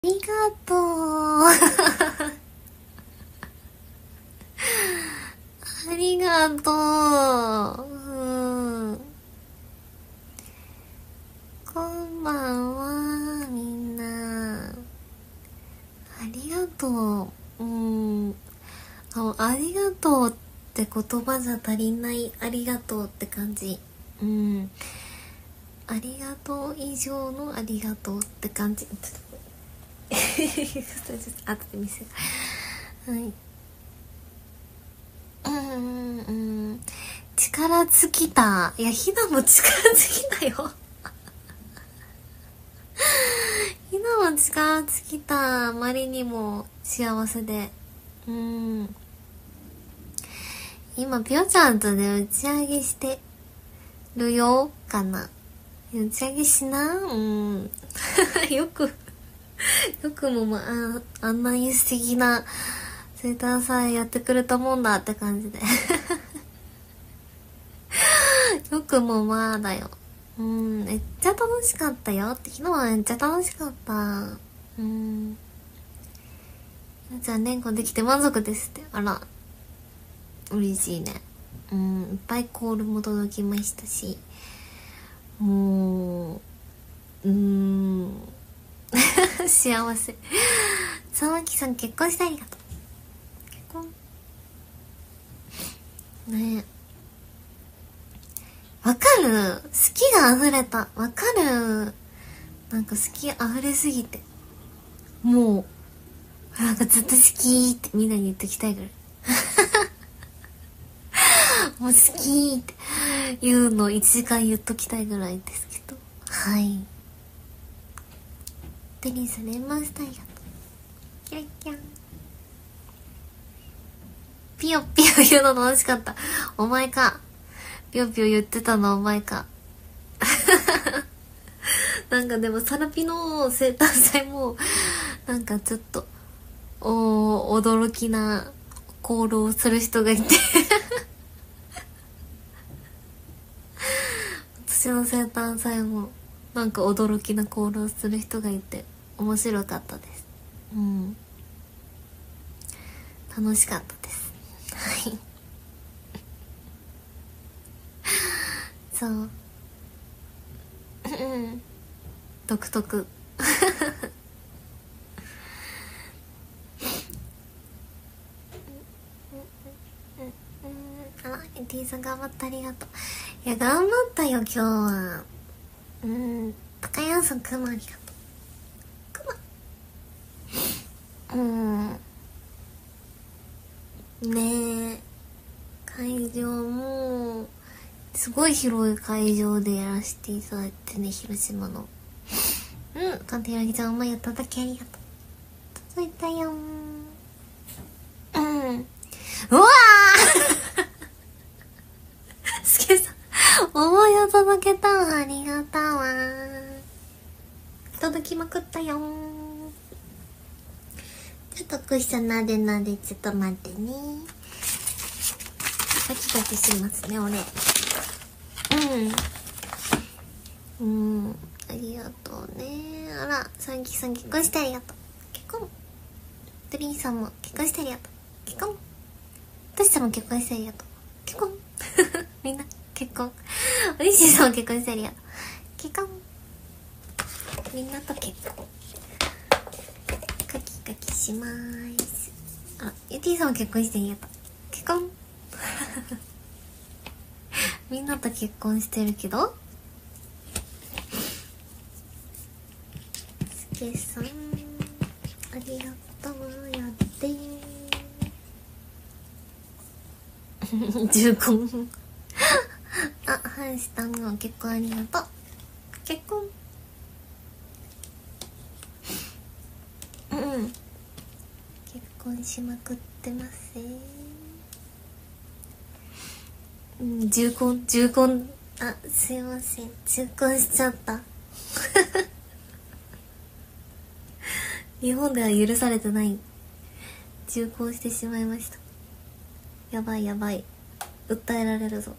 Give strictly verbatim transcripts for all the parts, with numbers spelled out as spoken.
ありがとうありがとう、うん、こんばんはみんな、ありがとう、うん、あ、ありがとうって言葉じゃ足りないありがとうって感じ、うん、ありがとう以上のありがとうって感じ。ちょっとあとで見せる。はい。うんうん、力尽きた。いや、ひなも力尽きたよひなも力尽きた。あまりにも幸せで、うん、今ぴよちゃんとね打ち上げしてるよかな。打ち上げしな、うんよくよくもまああんなに素敵な生誕祭やってくれたもんだって感じでよくもまあだよ。うん、めっちゃ楽しかったよって。昨日はめっちゃ楽しかった。うん。じゃあ連呼できて満足ですって。あら、嬉しいね。うん、いっぱいコールも届きましたし、もう、うーん幸せ。沢木さん結婚してありがとう。結婚ねえ、わかる、好きが溢れた。わかる、なんか好き溢れすぎて、もうなんかずっと好きってみんなに言ってきたいぐらいもう好きって言うのいちじかん言っときたいぐらいですけど、はい。テニス連番したいやと。キラキラン。ピヨピヨ言うの楽しかった。お前か。ピヨピヨ言ってたのお前か。なんかでもサラピの生誕祭もなんかちょっとお驚きな行動をする人がいて私の生誕祭もなんか驚きな行動をする人がいて面白かったです。うん、楽しかったです。はいそううん独特あら、エティさん頑張ってありがとう。いや頑張ったよ今日は。うん、高山さんくまありがとう。くまうんねえ、会場もすごい広い会場でやらせていただいてね、広島の。うん、かんてやぎちゃんお前やっただけありがとう。届いたよー。うん、うわーすけさん思いを届けたわ、ありがたわー。届きまくったよー。ちょっとクッションなでなで、ちょっと待ってね。ガキガキしますね俺。うん、うん、ありがとうね。あら、サンキさん結婚してありがとう。結婚。トリンさんも結婚してありがとう。結婚。トシさんも結婚してありがとう。結婚みんな結婚。おいしさんも結婚してありがとう。結婚。みんなと結婚。カキカキしまーす。あ、ユティさんも結婚してありがとう。結婚みんなと結婚してるけど、すけさんありがとう。やって重婚あ、ハンシタンも結婚ありがとう。結婚うん結婚しまくってますね。うん、重婚重婚、あ、すいません、重婚しちゃった日本では許されてない重婚してしまいました。やばいやばい、訴えられるぞ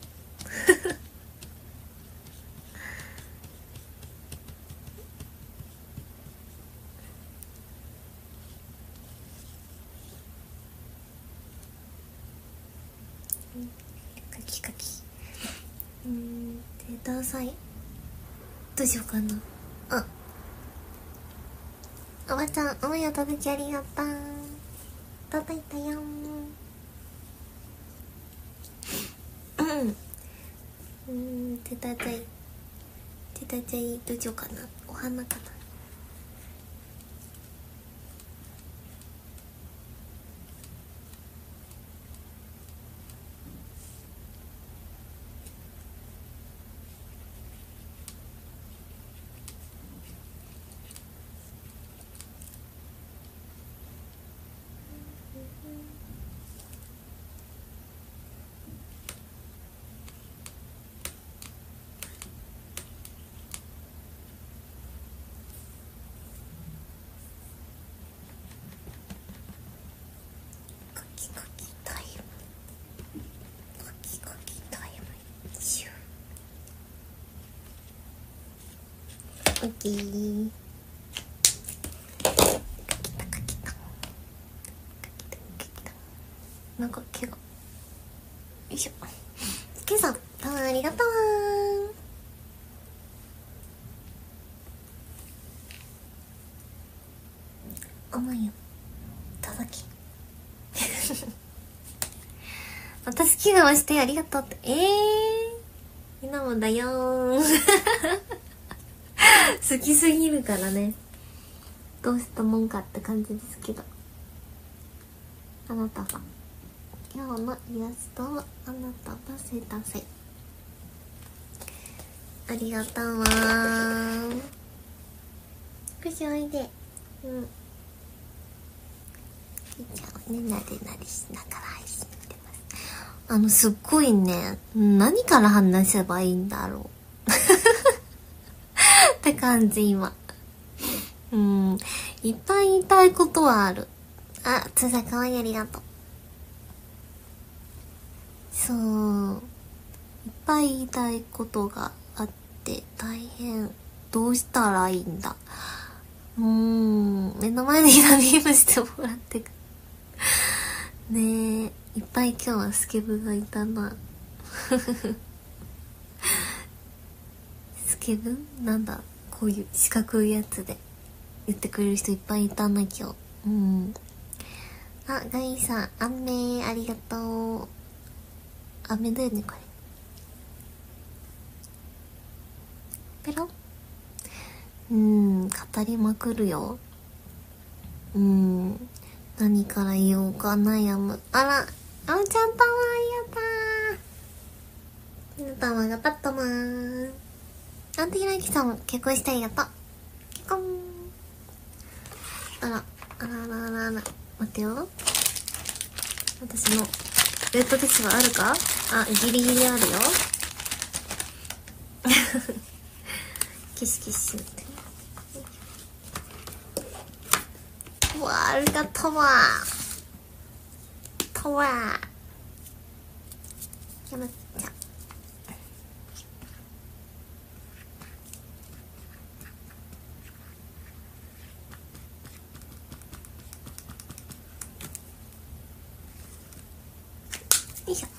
ください。どうしようかな。あ、おばちゃん、おや届きありがとう。届いたよー。うん。うん、手だちゃい。手だちゃい、どうしようかな。お花かな。オッケー。なんか毛がよいしょ。ケイさんたまありがとう。甘いよ届き私気がましてありがとうって。ええー、みんなもだよー好きすぎるからね、どうしたもんかって感じですけど、あなたが今日のイラストをあなたが生誕祭ありがとうわー。少しおいで。うん。いいちゃんね、なでなでしながら配信してます。あのすっごいね、何から話せばいいんだろうって感じ今。うん、いっぱい言いたいことはある。あ、つざかわいいありがとう。そう、いっぱい言いたいことがあって大変。どうしたらいいんだ。うーん、目の前でヒラビームしてもらってくねえ、いっぱい今日はスケブがいたなスケブなんだ、こういう四角いやつで言ってくれる人いっぱいいたな今日。うん。あ、ガイさん、雨ありがとう。雨だよねこれ。ペロ。うん、語りまくるよ。うん、何から言おうか悩む。あら、あおちゃんたまありがとう。たまがパッとまーん。アンティライキさんも結婚してありがとう。結婚。あら、あらあらあらあら。待ってよ。私のウェットティッシュはあるか？あ、ギリギリあるよ。キシキシって。うわー、ありがとうわー。とわー。やまちゃん。よいしょ。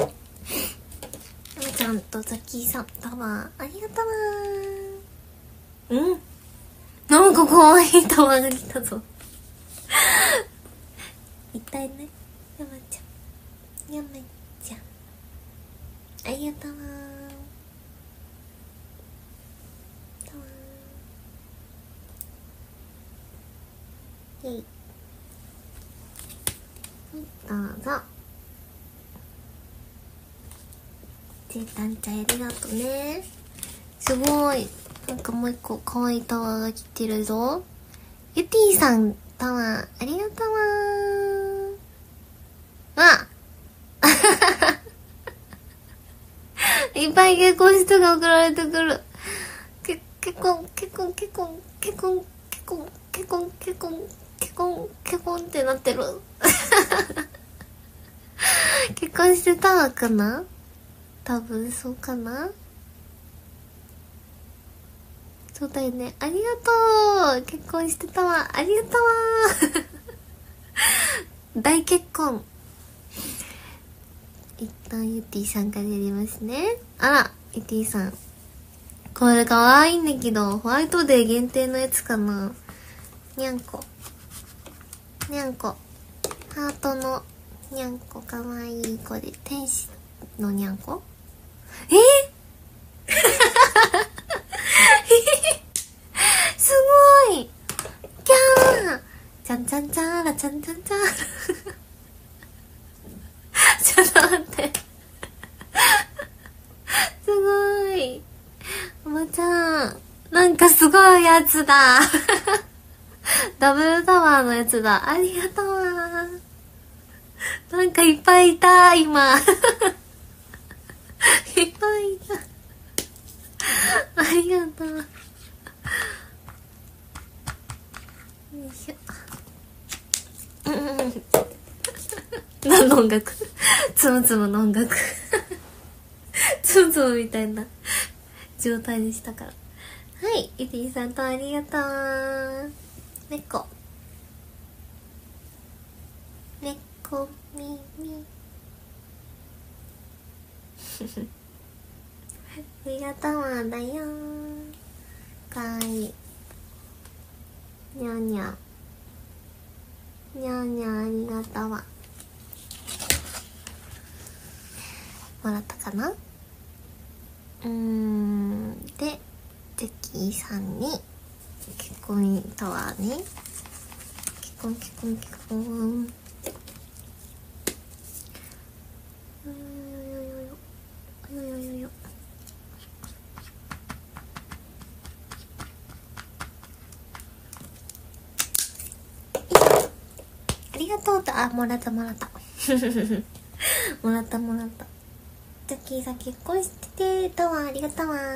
やまちゃんとザキーさん、タワー、ありがとうわー。うん。なんかかわいいタワーが来たぞ。痛いね。やまちゃん。やまちゃん。ありがとうわー。タワー。イェイ。どうぞ。ジェイタンちゃんありがとうね。すごい。なんかもう一個かわいいタワーが来てるぞ。ゆてぃさんタワーありがとうわー。わいっぱい結婚人が送られてくる。け、結婚、結婚、結婚、結婚、結婚、結婚、結婚、結婚、結婚ってなってる。結婚してたわかな？多分そうかな？そうだよね。ありがとう。結婚してたわ。ありがとう。大結婚。一旦ゆってぃさんからやりますね。あら、ゆってぃさんこれかわいいんだけど、ホワイトデー限定のやつかな。にゃんこ。にゃんこ。ハートのにゃんこ、かわいい子で、天使のにゃんこ。えー、すごい。キャー。ちゃんちゃんちゃーら、ちゃんちゃんちゃーら。ちょっと待って。すごい。おばちゃん。なんかすごいやつだ。ダブルタワーのやつだ。ありがとう。なんかいっぱいいた、今。いっぱいいた。ありがとう。よいしょ。うんうん。何の音楽？つむつむの音楽。つむつむみたいな状態でしたから。はい、ゆりさんとありがとう。猫。猫耳。ありがとうだよ。かわいい。にゃんにゃん。にゃんにゃんありがとう。もらったかな。うーんでジェキーさんに結婚タワーね。結婚結婚結婚。うんよよよよよよよよ。ありがとうと、あ、もらったもらったもらったもらった。ジャッキーさん結婚しててタワーありがとうわ。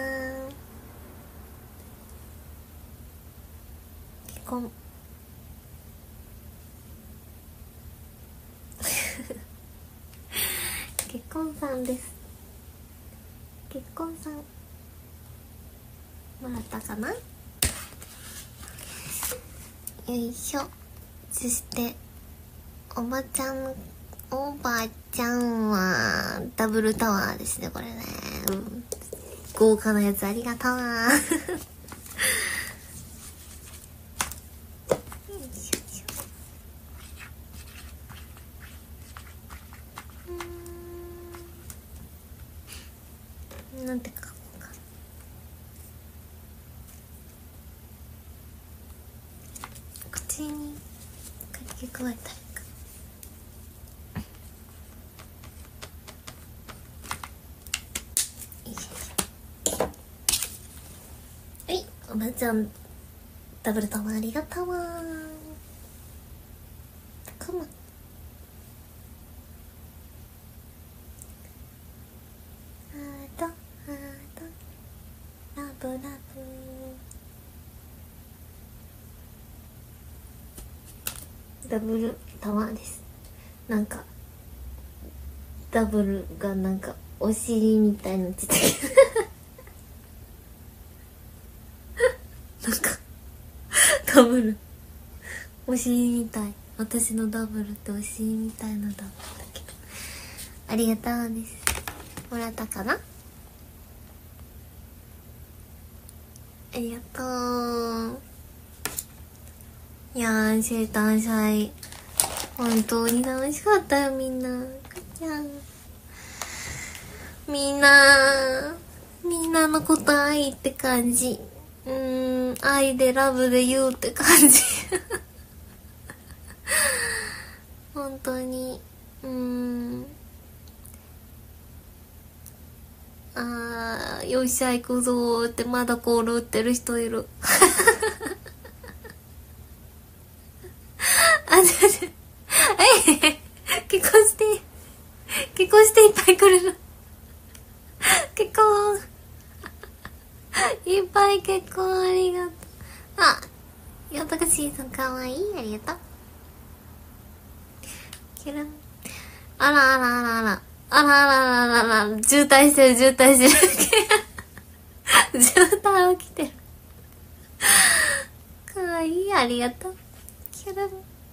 結婚結婚さんです。結婚さんもらったかな。よいしょ。そしておばちゃん、おばちゃんはダブルタワーですね、これね。うん、豪華なやつありがとう。なんて書こうか。口に書き加えたりか。はい、おばちゃんダブルタワーありがとうわ。かまハートハートラブラブ。ダブルタワーです。なんかダブルがなんかお尻みたいになってたけどなんかダブルお尻みたい。私のダブルってお尻みたいなダブルだけど、ありがとうです。もらったかな。ありがとう。いやー、生誕祭本当に楽しかったよ。みんなみんなみんなのこと愛って感じ。うーん、愛でラブで言うって感じ本当に。うーん、あー、よっしゃ行くぞーってまだコール打ってる人いるあ、ちょちょえ結婚して結婚していっぱい来るの結婚いっぱい結婚ありがとう。あ、よたかしーさんかわいい、ありがとう。キラン。あらあらあらあらあらあらあらあら、渋滞してる渋滞してる渋滞起きてるかわいい、ありがとう。キラン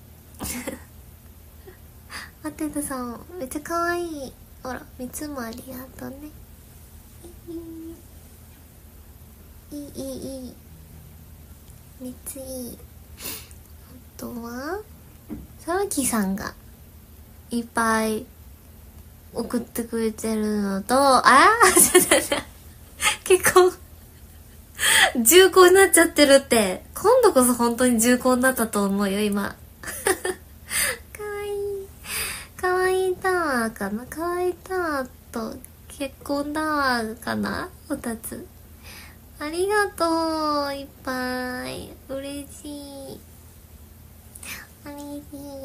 マテルさんめっちゃかわいい。ほら、みつもありがとうね。 いいいいいい、めっちゃいい。あとは沢木さんがいっぱい送ってくれてるのと、ああちょちょちょ結構重厚になっちゃってるって。今度こそ本当に重厚になったと思うよ今。かわいいかわいいタワーかな、かわいいタワーと結婚タワーかな、ふたつ。ありがとう、いっぱい。嬉しい。嬉しい。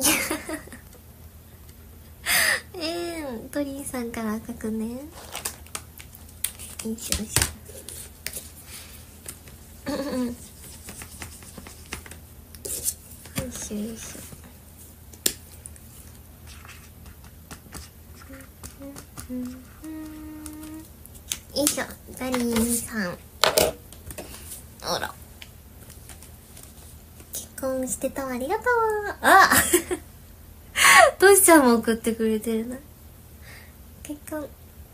えーん、トリンさんから書くね。よいしょよいしょ。よいしょよいしょ。よいしょ、ダリンさん。あら。結婚してたわ、ありがとう。あトシちゃんも送ってくれてるな。結婚。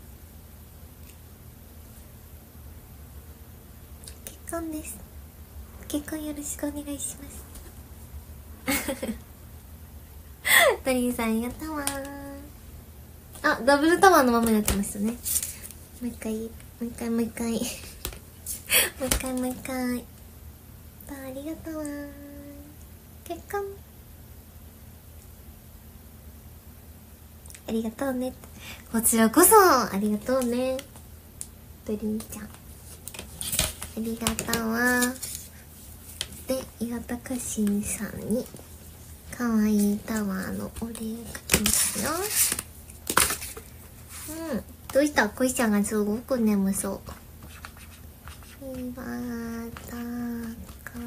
結婚です。結婚よろしくお願いします。ダリンさんありがとうわ。あ、ダブルタワーのままになってましたね。もう一回、もう一回、もう一回。もう一回、もう一回。ありがとうわ。結婚。ありがとうね。こちらこそ、ありがとうね。ドリンちゃん。ありがとうわ。で、岩田家臣さんに、かわいいタワーのお礼書きますよ。うん。どうした？こいちゃんがすごく眠そう。岩田か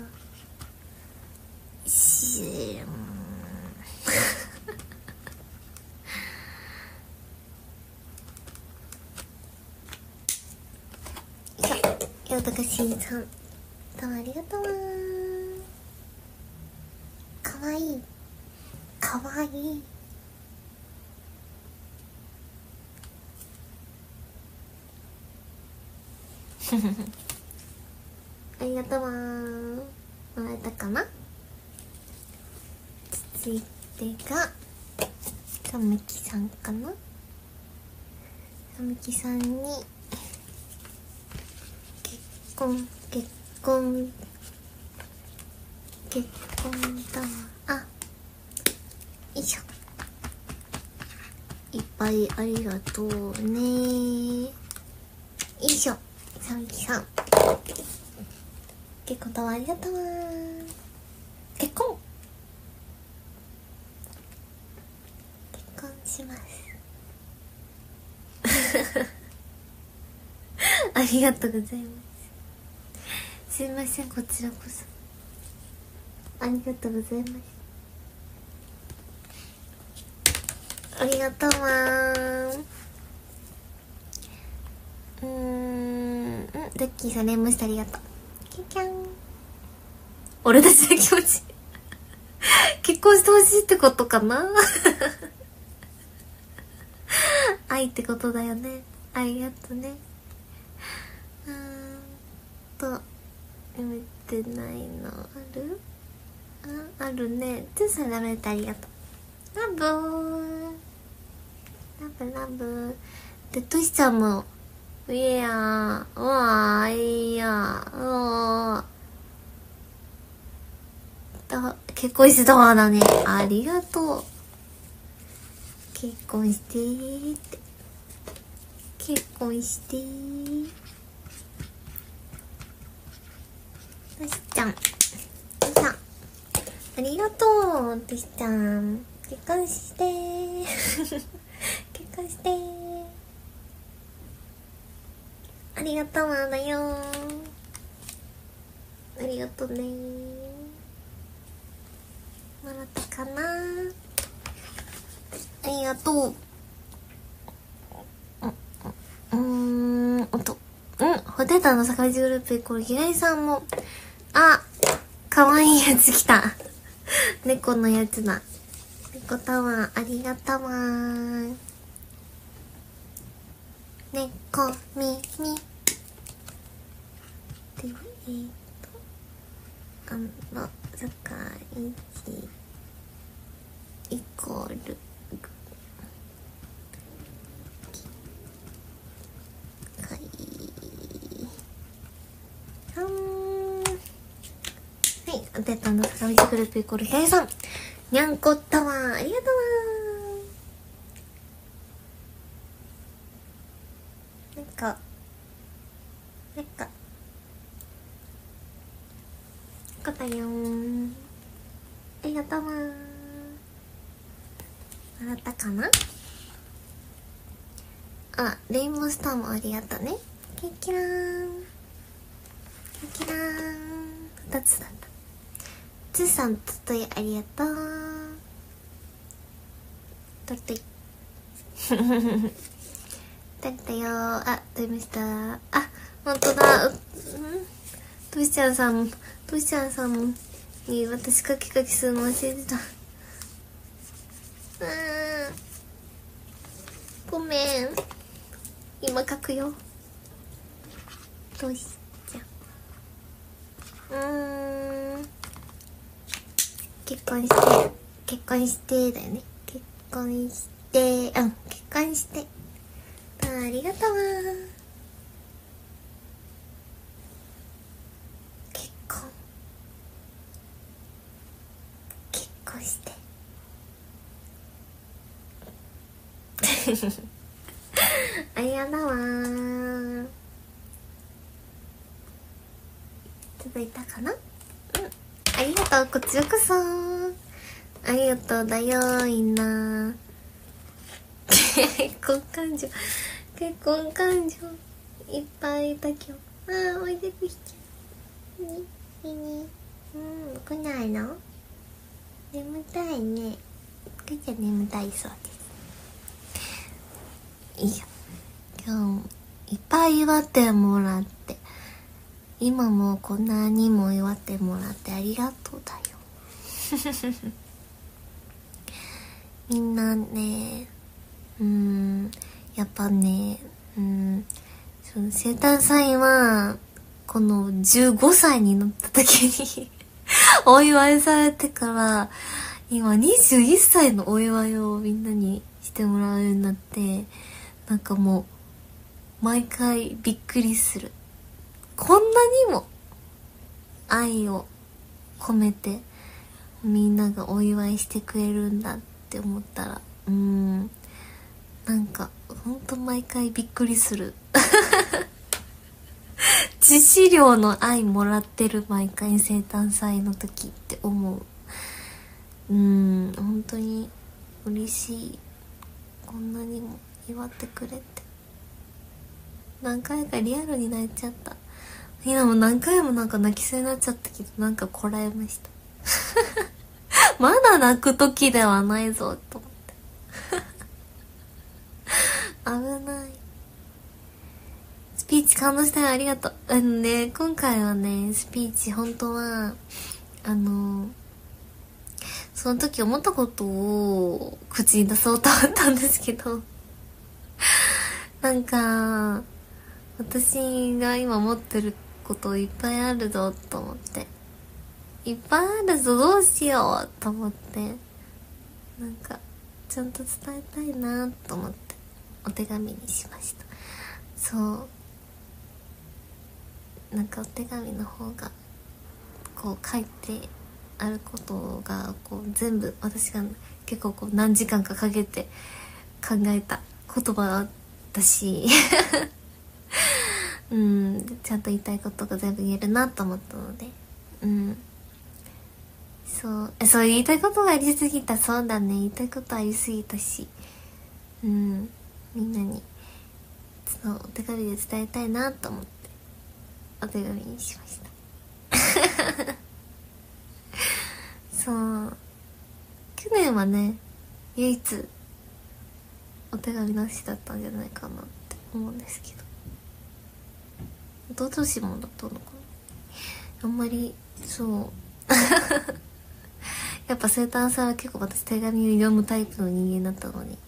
しん。岩田かしんさん。どうもありがとう。かわいい。かわいい。ありがとうわー。もらえたかな。続いてがさむきさんかな。さむきさんに結婚結婚結婚だわ。あ、よいしょ。いっぱいありがとうね。よいしょ。さむきさん結婚だわ、ありがとうわ。結婚結婚しますありがとうございます。すいません、こちらこそありがとうございます。ありがとうわー。うーん、ダッキーさん連ムしてありがとう。キャキャン。俺たちの気持ち結婚してほしいってことかな愛ってことだよね。ありがとうね。うーんと読めてないのある？あ、あるね。トゥーさんラめてありがとう。ラブーラブラブで、トシちゃんもいやー、うわー、いやー、うわーだ、結婚してたわだね。ありがとう。結婚してーって。結婚してー。トシちゃん。トシちゃん。ありがとう、トシちゃん。結婚してー。結婚してー。ありがとうわだよー。ありがとうねー。もらったかなー。ありがとう。うーん、おと。うん、ホテタの坂地グループ、これ、平井さんも。あ、かわいいやつ来た。猫のやつだ。猫タワー、ありがとうわー。猫耳。 ではえー、っとあの世界一イコールかいさん。はい、おてたの坂道グループイコールひゃいさん、にゃんこタワーありがとうな。なんかなんかこたよーん、ありがとうなー。笑ったかな。あ、レインボースターもありがとうね。キラキラーンキラキラーン、ふたつだった。つーさんとといありがとう。とといだったよー。あ、撮りました。あ、ほんとだ。うん、トシちゃんさんトシちゃんさんに私カキカキするの忘れてた。うん、ごめん、今書くよ。トシちゃん、うーん、結婚して結婚してだよね。結婚してうん、結婚して、ありがとう。結婚結婚してありがとうわー。届いたかな。うん、ありがとう。こちらこそありがとうだよー。みんな結婚感情結婚感情いっぱいいた今日。あー、おいでくしちゃうね。いいね。うん、来ないの。眠たいね。くちゃん眠たいそうです。いいよ、今日いっぱい祝ってもらって、今もこんなにも祝ってもらってありがとうだよみんなね、うーん、やっぱね、うん、その生誕祭はこのじゅうごさいになった時にお祝いされてから、今にじゅういっさいのお祝いをみんなにしてもらうようになって、なんかもう毎回びっくりする。こんなにも愛を込めてみんながお祝いしてくれるんだって思ったら、うーん、なんかほんと毎回びっくりする致死量の愛もらってる、毎回生誕祭の時って思う。うーん、本当に嬉しい。こんなにも祝ってくれて、何回かリアルに泣いちゃった。今も何回もなんか泣きそうになっちゃったけど、なんかこらえましたまだ泣く時ではないぞと思って危ない。スピーチ感動したよ、ありがとう。あのね、今回はね、スピーチ本当はあのその時思ったことを口に出そうと思ったんですけどなんか私が今持ってることいっぱいあるぞと思って、いっぱいあるぞ、どうしようと思って、なんかちゃんと伝えたいなと思ってお手紙にしました。そう、なんかお手紙の方がこう書いてあることがこう全部私が結構こう何時間かかけて考えた言葉だしうん、ちゃんと言いたいことが全部言えるなと思ったので、うん、そうそう言いたいことがありすぎた。そうだね、言いたいことありすぎたし、うん、みんなにそうお手紙で伝えたいなと思ってお手紙にしましたそう去年はね唯一お手紙なしだったんじゃないかなって思うんですけど、一昨年もだったのかな。あんまりそうやっぱ生誕祭は結構私手紙を読むタイプの人間だったのに、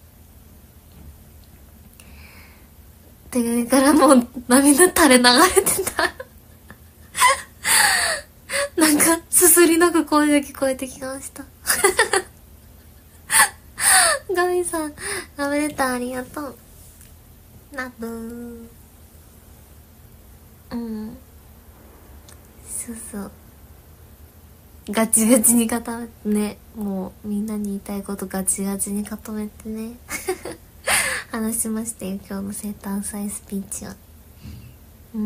手紙からもう涙垂れ流れてたなんか声が聞こえてきました。ガミさん、ラブレターありがとう。ラブー。うん。そうそう。ガチガチに固めてね。もうみんなに言いたいことガチガチに固めてね。話しましたよ、今日の生誕祭スピーチは。うん。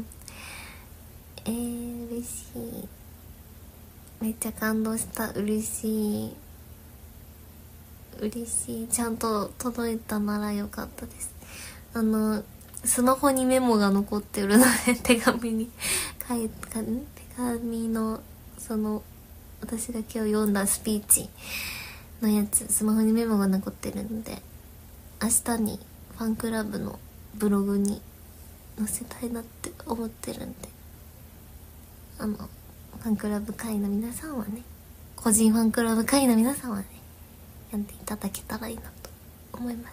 えー、嬉しい。めっちゃ感動した。嬉しい。嬉しい。ちゃんと届いたならよかったです。あの、スマホにメモが残ってるので、手紙に書いた、手紙の、その、私が今日読んだスピーチのやつ、スマホにメモが残ってるので、明日にファンクラブのブログに載せたいなって思ってるんで、あの、ファンクラブ会の皆さんはね、個人ファンクラブ会の皆さんはね、読んでいただけたらいいなと思います。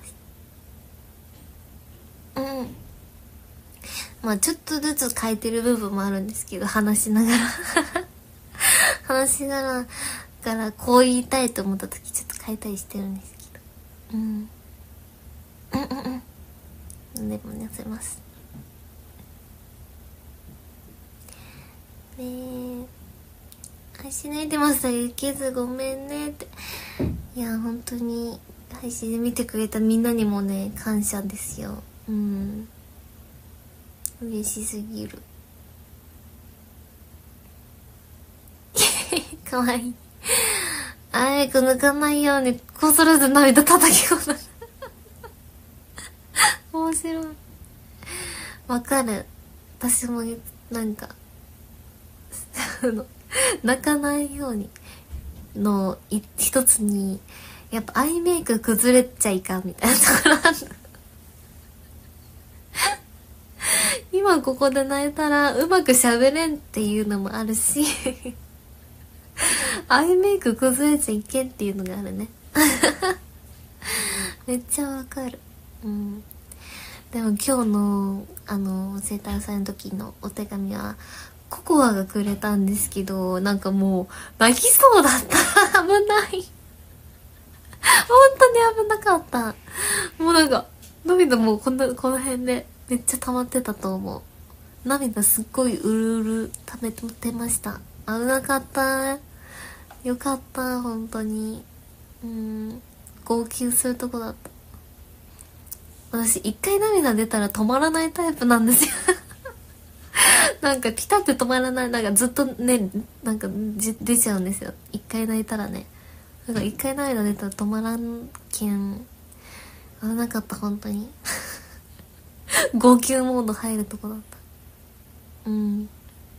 うん。まあちょっとずつ書いてる部分もあるんですけど、話しながら話しながらからこう言いたいと思った時ちょっと書いたりしてるんですけど、うん、うんうんうんでもねせますねえ。配信泣いてました。ゆけずごめんねって。いや本当に配信で見てくれたみんなにもね感謝ですよ。うん、嬉しすぎる。かわいい。あいこ抜かないようにこそらず涙叩き込んだ。面白い。わかる。私もなんか泣かないようにの一つにやっぱアイメイク崩れちゃいかんみたいなところある。今ここで泣いたらうまく喋れんっていうのもあるしアイメイク崩れちゃいけんっていうのがあるね。めっちゃわかる。うん。でも今日のあの生誕祭の時のお手紙はココアがくれたんですけど、なんかもう泣きそうだった。危ない。本当に危なかった。もうなんか涙もうこんなこの辺でめっちゃ溜まってたと思う。涙すっごいうるうる溜めてました。危なかった。よかった本当に。うん、号泣するとこだった。私一回涙出たら止まらないタイプなんですよ。なんかピタって止まらない。なんかずっとねなんか出ちゃうんですよ。一回泣いたらね。なんか一回涙出たら止まらんけん危なかった本当に。号泣モード入るとこだった。うん、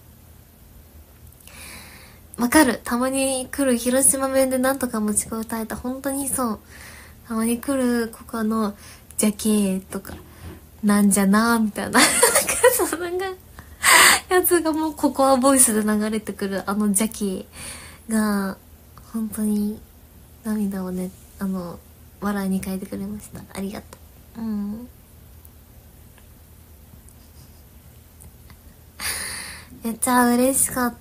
わかる。たまに来る広島弁でなんとか持ちこ歌えた。本当にそう。たまに来るここのジャケーとかなんじゃなーみたいなそのがやつがもうココアボイスで流れてくるあのジャケーが本当に涙をねあの笑いに変えてくれました。ありがとう。うんめっちゃ嬉しかった。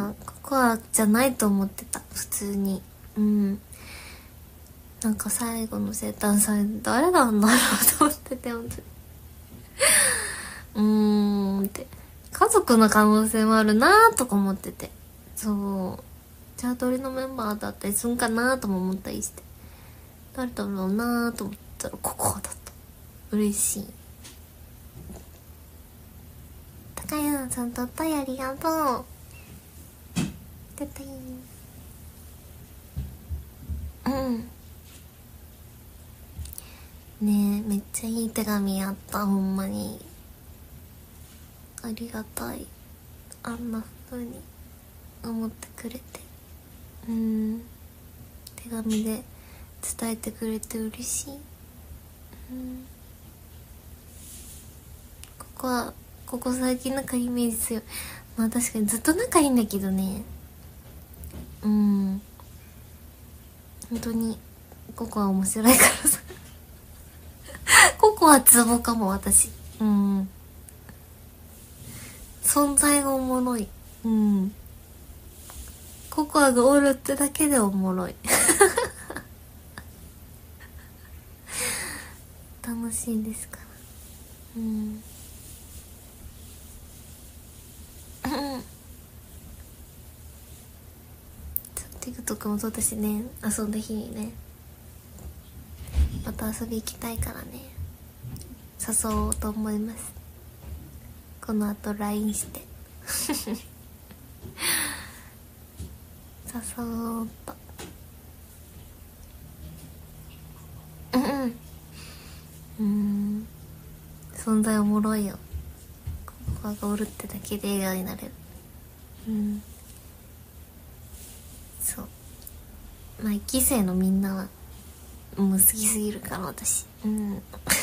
ココアじゃないと思ってた普通に。うんなんか最後の生誕祭誰なんだろうと思ってて本当にうーんって家族の可能性もあるなーとか思ってて、そうチャートリのメンバーだったりすんかなーとも思ったりして、誰だろうなーと思ったらココアだった。嬉しい。高谷さんとったりありがとう。たたいうんねえめっちゃいい手紙やった。ほんまにありがたい。あんな風に思ってくれて、うん手紙で伝えてくれて嬉しい。うんここはここ最近仲いいイメージ強い。まあ確かにずっと仲いいんだけどね。うん本当にココは面白いからさココはツボかも私。うん存在がおもろい。うんココアがおるってだけでおもろい楽しいですから。うん。TikTok も撮ったしね、遊んだ日にね、また遊び行きたいからね、誘おうと思います。この後 ライン して誘おうと。うんうん存在おもろいよ。ココアがおるってだけで笑顔になれる。うんそうまあいっき生のみんなはもう好きすぎるから私。うん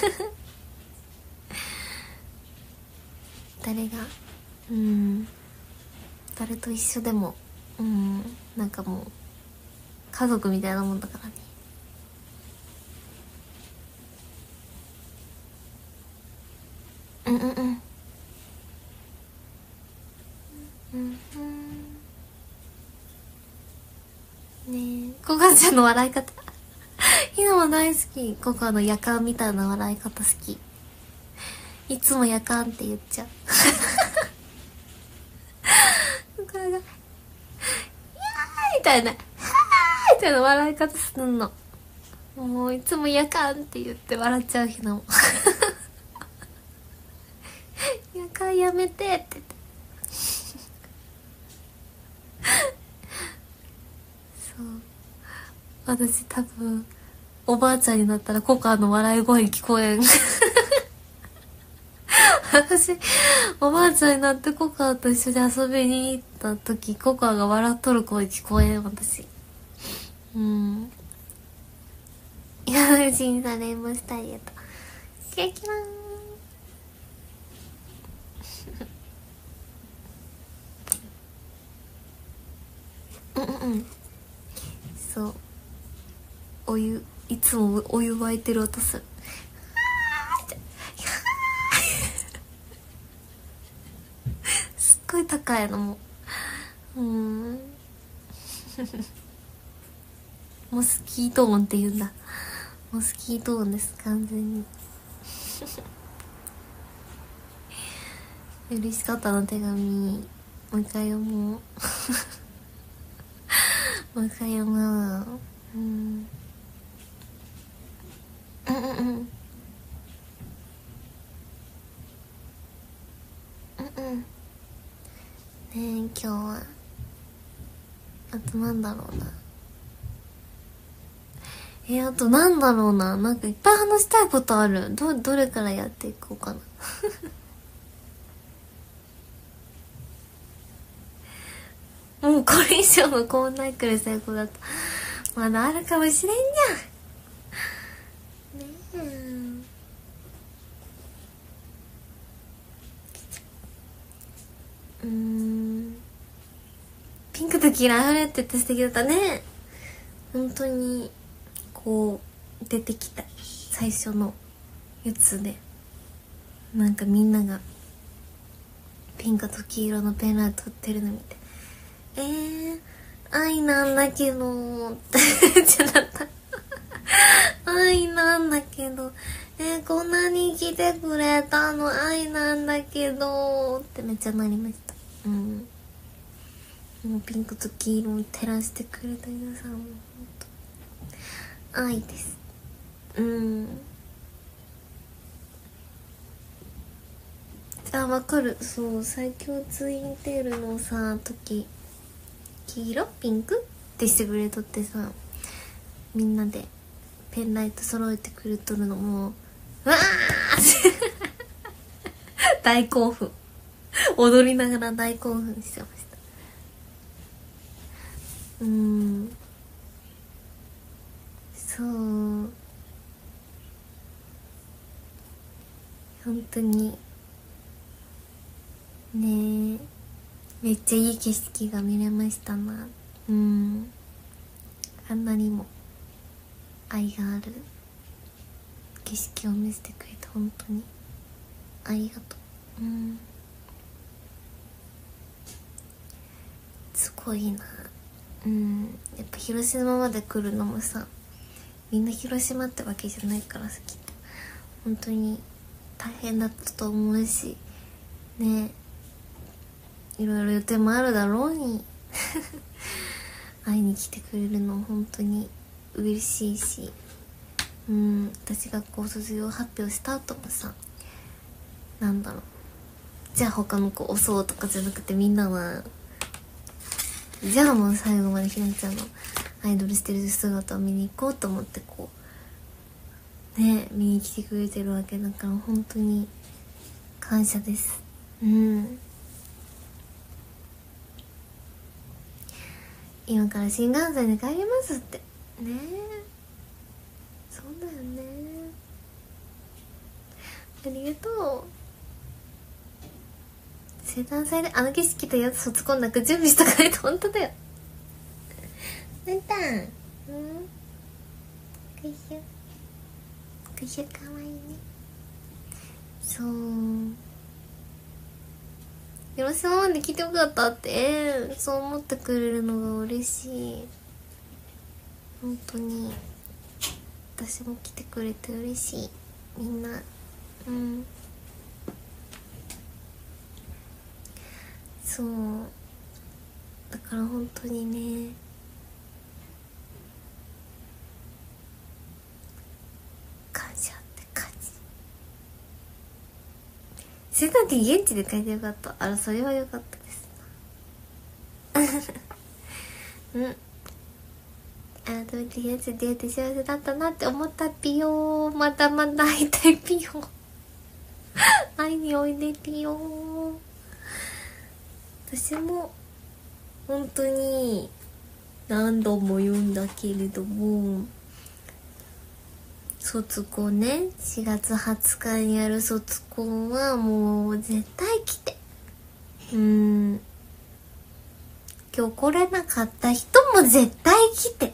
誰がうん誰と一緒でもうんなんかもう家族みたいなもんだからね。うんうんうんうんうんねえコカちゃんの笑い方ひなも大好き。コカの夜間みたいな笑い方好き。いつも夜間って言っちゃうコカが「いやー」みたいな「はー」みたいな笑い方すんの。もういつも夜間って言って笑っちゃうひなも夜間やめてって言ってそう私多分おばあちゃんになったらコカの笑い声聞こえん私おばあちゃんになってコカと一緒に遊びに行った時コカが笑っとる声聞こえん私。うん山口にされました。ありがとう。キラキラーんうんうんそうお湯いつもお湯沸いてる音するすっごい高いのもうんモスキート音って言うんだ。モスキート音です完全に嬉しかったの手紙もう一回読もうもう一回読むうんうんうんうんうんうんねえ今日はあとなんだろうなえあとなんだろうななんかいっぱい話したいことある。どどれからやっていこうかなもうこれ以上のこんなくらい最高だった。まだあるかもしれんじゃんねえうんピンクと黄色あふれってって素敵だったね。本当にこう出てきた最初のやつでなんかみんながピンクと黄色のペンライト売ってるの見てえー、愛なんだけどってめっちゃなった愛なんだけどえー、こんなに来てくれたの愛なんだけどってめっちゃなりました。うんもうピンクと黄色に照らしてくれた皆さんも本当愛です。うんあわかる。そう最強ツインテールのさ時黄色ピンクってしてくれとってさみんなでペンライト揃えてくれとるのもうわー大興奮踊りながら大興奮してました。うんそう本当にねえめっちゃいい景色が見れましたな。うんあんなにも愛がある景色を見せてくれて本当にありがとう。うんすごいなうんやっぱ広島まで来るのもさ、みんな広島ってわけじゃないからさ、きっと本当に大変だったと思うしね、いろいろ予定もあるだろうに会いに来てくれるの本当に嬉しいし、うん、私がこう卒業発表した後もさ、なんだろう、じゃあ他の子押そうとかじゃなくて、みんなはじゃあもう最後までひなちゃんのアイドルしてる姿を見に行こうと思ってこうね見に来てくれてるわけだから、本当に感謝です。うん、今から新幹線で帰りますってね。そうだよね、ありがとう。生誕祭であの景色とやつ卒コンなく準備しとかないと。本当だよ。なんたん、うん、くいしゅくいしゅかわいいね。そう、広島まで来てよかったって、そう思ってくれるのが嬉しい。本当に私も来てくれて嬉しい。みんな、うん、そうだから本当にね、感謝って感じ。それだって現地で書いてよかった。あら、それはよかったですうん改めて現地で出会って幸せだったなって思ったピヨー。まだまだ会いたいピヨー会いにおいでピヨー。私も本当に何度も言うんだけれども、卒コンね、しがつはつかにやる卒コンはもう絶対来て、うーん今日来れなかった人も絶対来て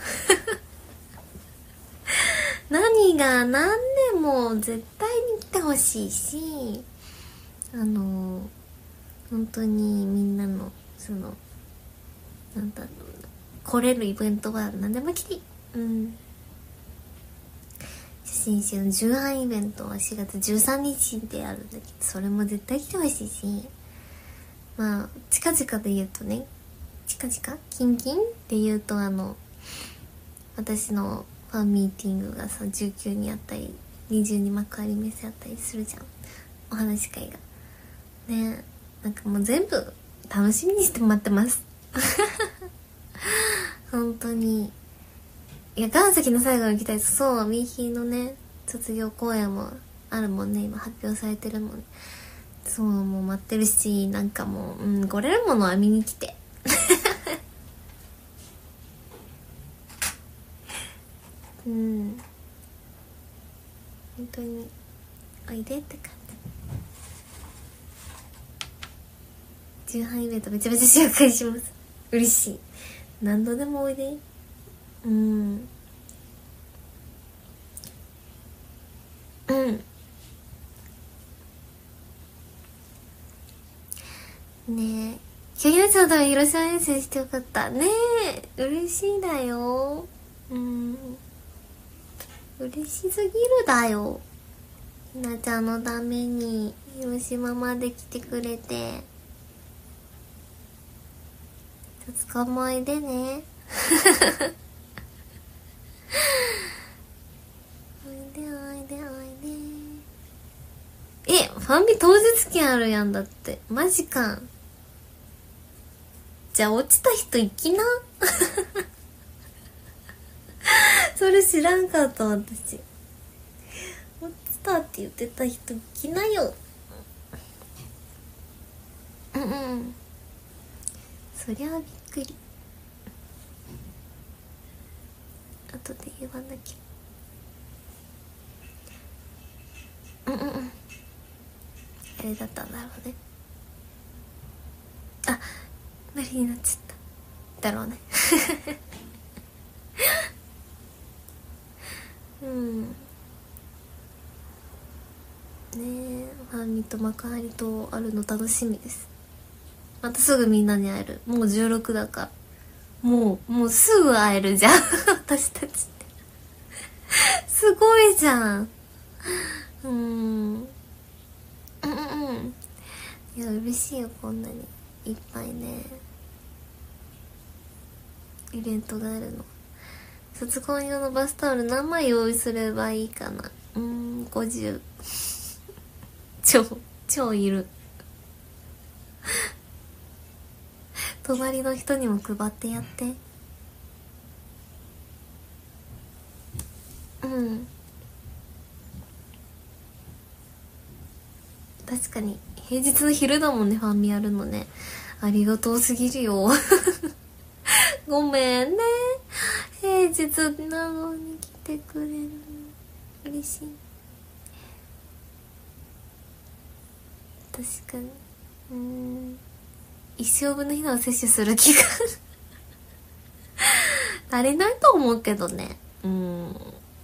何が何でも絶対に来てほしいし、あの本当にみんなのそのなんだろうな、来れるイベントは何でも来ていい。うん写真集の重版イベントはしがつじゅうさんにちであるんだけど、それも絶対来てほしいし、まあ近々で言うとね、近々キンキンって言うと、あの私のファンミーティングがさじゅうくにあったりにじゅうに幕張メッセあったりするじゃん、お話し会がね。なんかもう全部楽しみにして待ってます本当に。いや、岩崎の最後に来たやつ、そう、ミーヒーのね卒業公演もあるもんね、今発表されてるもんね。そう、もう待ってるし、なんかもう、うん、来れるものは見に来てうん本当においでって感じ。重版イベントめちゃめちゃ紹介します。嬉しい。何度でもおいで。うんうんねえ、ひなちゃんと広島遠征してよかったね。え嬉しいだよ。うん嬉しすぎるだよ。ひなちゃんのために広島まで来てくれて、捕まえでねおいでおいでおいで。え、ファンビ当日券あるやんだって。マジか。じゃあ落ちた人行きなそれ知らんかった私。落ちたって言ってた人行きなよ。うんうんそりゃあびっくり。後で言わなきゃ。うんうんうんあれだったんだろうね。あ、無理になっちゃっただろうねうんねえ、ファンミと幕張とあるの楽しみです。またすぐみんなに会える。もうじゅうろくだからもうもうすぐ会えるじゃん私たちってすごいじゃん。うーんうんうんいや嬉しいよ、こんなにいっぱいねイベントがあるの。卒コン用のバスタオル何枚用意すればいいかな。うーんごじゅう超超いる隣の人にも配ってやって。うん確かに平日の昼だもんね、ファンミやるのね。ありがとうすぎるよごめんね、平日なのに来てくれるの嬉しい。確かにうーん一生分の避難を摂取する気が足りないと思うけどね。うん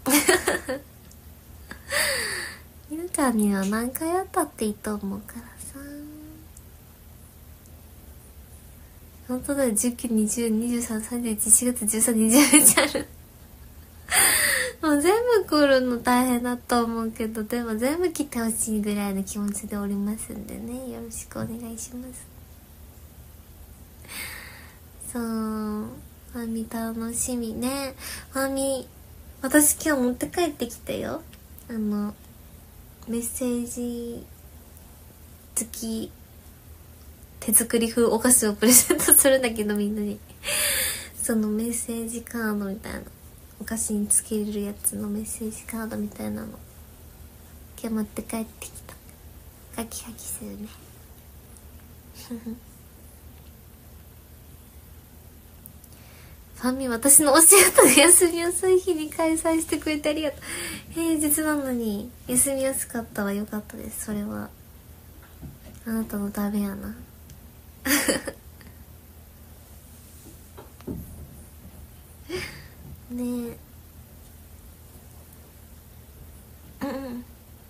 ゆうかには何回あったっていいと思うからさ。本当だよ、じゅうきゅう、にじゅう、にじゅうさん、さんじゅういち、しがつじゅうさん、にじゅういちあるもう全部来るの大変だと思うけど、でも全部来てほしいぐらいの気持ちでおりますんでね、よろしくお願いします。そうファミ楽しみね。ファミ私今日持って帰ってきたよ。あのメッセージ付き手作り風お菓子をプレゼントするんだけど、みんなにそのメッセージカードみたいな、お菓子につけれるやつのメッセージカードみたいなの今日持って帰ってきた。ハキハキするねファンミ私のお仕事で休みやすい日に開催してくれてありがとう。平日なのに休みやすかったわ、よかったです。それはあなたのためやなねえうんうん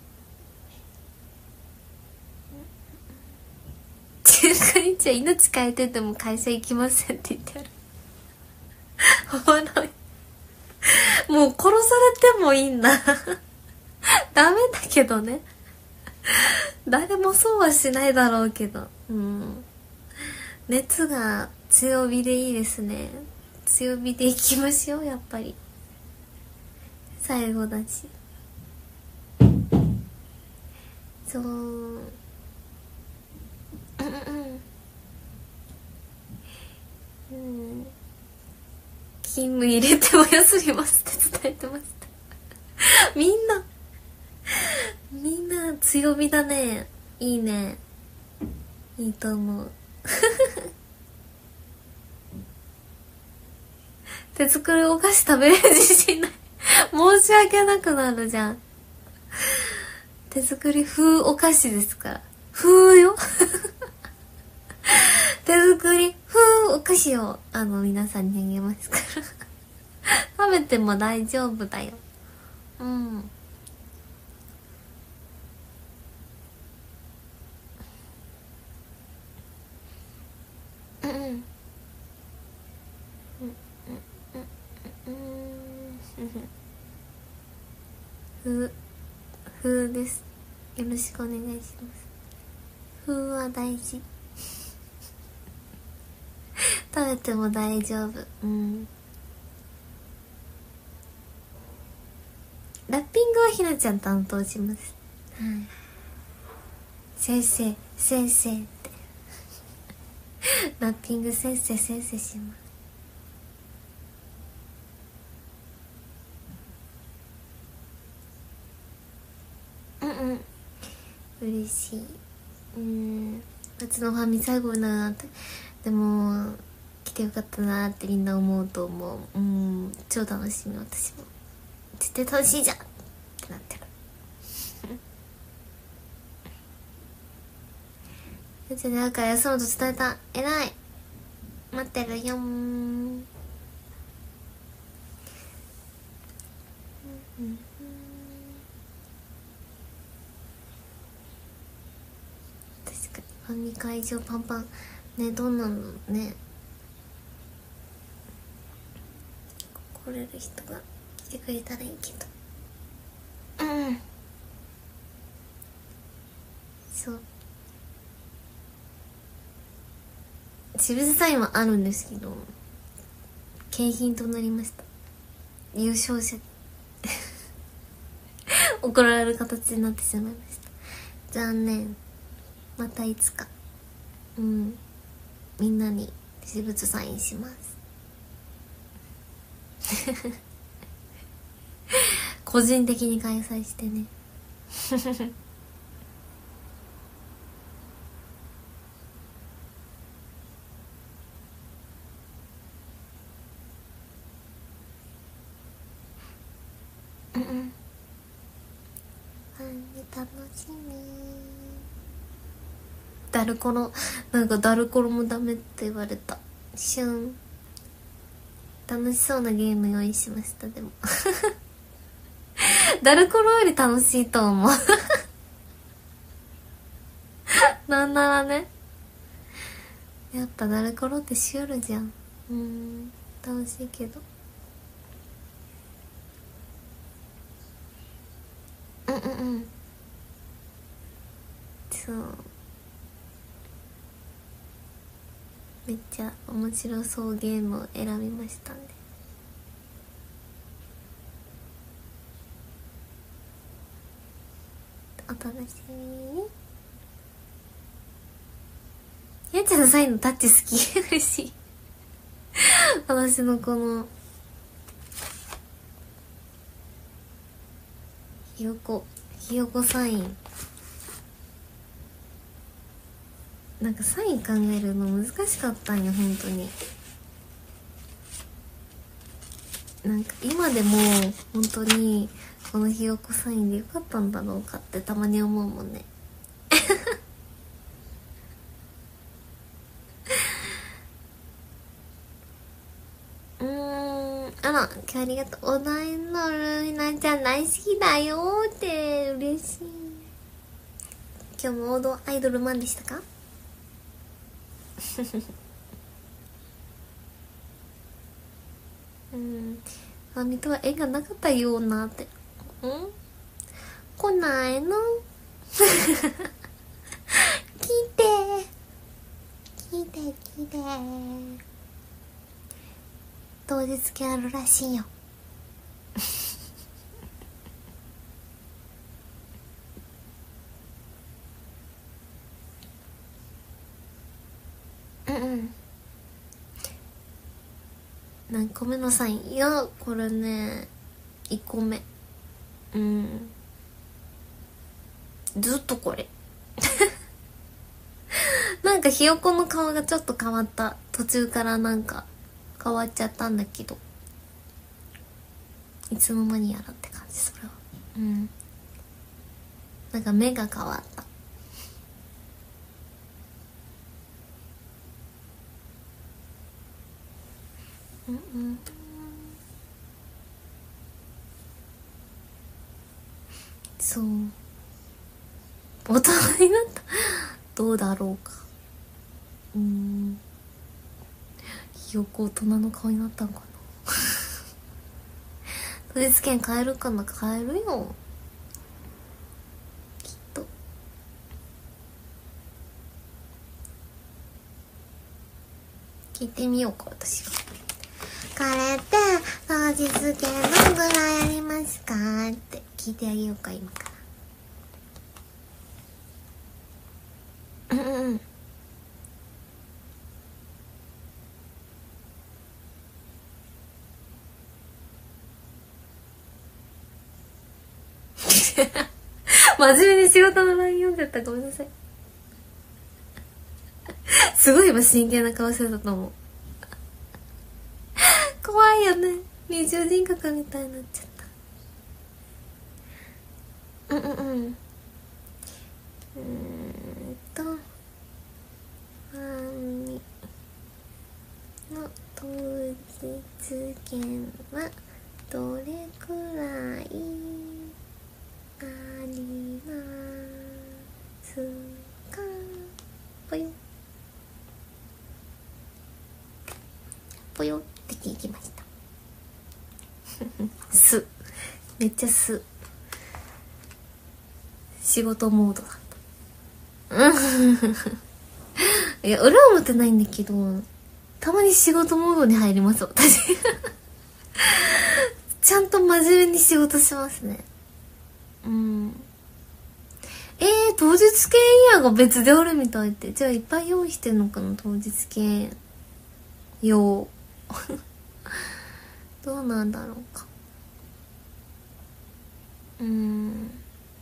じゅうごにちは命変えてても会社行きませんって言ってあるおもろいもう殺されてもいいんだダメだけどね誰もそうはしないだろうけど、うん熱が強火でいいですね。強火でいきましょう、やっぱり最後だし。そううんうんうん勤務入れてお休みますって伝えてましたみんなみんな強火だね。いいね、いいと思う手作りお菓子食べれる自信ない申し訳なくなるじゃん。手作り風お菓子ですから。風よ手作り風お菓子をあの皆さんにあげますから食べても大丈夫だよ。うんうんうんふふです。よろしくお願いします。ふは大事食べても大丈夫。うんラッピングはひなちゃん担当します。はい先生先生ってラッピング先生先生します。うんうん嬉しい。うん夏のファミ最後だなって。でも来てよかったなってみんな思うと思う。うん超楽しみ。私も絶対楽しいじゃんってなってるうちで赤休むと伝えた。えらい待ってるよーん、うんうん確かにファミ会場パンパンね。どんなのね。 来れる人が来てくれたらいいけど。うん、そう、私物サインはあるんですけど景品となりました。優勝者怒られる形になってしまいました。残念。またいつか、うん、みんなに私物サインします個人的に開催してねうんうん、ファンに楽しみ。ダルコロ、なんかダルコロもダメって言われた。しゅん。楽しそうなゲーム用意しました。でもダルコロより楽しいと思うなんならね、やっぱダルコロってシュールじゃん。うん、楽しいけど、うんうんうん、そう、めっちゃ面白そうゲームを選びましたんで、お楽しみに。やっちゃんのサインのタッチ好き嬉しい私のこのひよこひよこサイン、なんかサイン考えるの難しかったんよ本当に。なんか今でも本当にこのひよこサインでよかったんだろうかってたまに思うもんねうーん、あら、今日ありがとう。お題のるひなちゃん大好きだよーって嬉しい。今日も王道アイドルマンでしたかうん、あみとは縁がなかったようなって。うん来ないの聞いて聞いて聞いて、当日券あるらしいようんうん、何個目のサイン？いやこれねいっこめ。うん、ずっとこれなんかひよこの顔がちょっと変わった。途中からなんか変わっちゃったんだけど、いつの間にやらって感じ。それはうん、なんか目が変わった。うんうん、そう大人になったどうだろうか。うん、ひよこ大人の顔になったんかな当日券買えるかな。買えるよきっと。聞いてみようか私が。これって当日券どんぐらいありますかって聞いてあげようか今からうんうんうん真面目に仕事の ライン 読んじゃった。ごめんなさいすごい今真剣な顔してたと思う怖いよね、二重人格みたいになっちゃった。うんうんうん、うーんとファンミの当日券はどれくらいありますか。ぽよぽよって聞きました。 すめっちゃす仕事モードだったいや裏表ってないんだけど、たまに仕事モードに入ります私ちゃんと真面目に仕事しますね。うん。えー、当日券イヤーが別であるみたいって。じゃあいっぱい用意してんのかな、当日券用どうなんだろうか。うーん、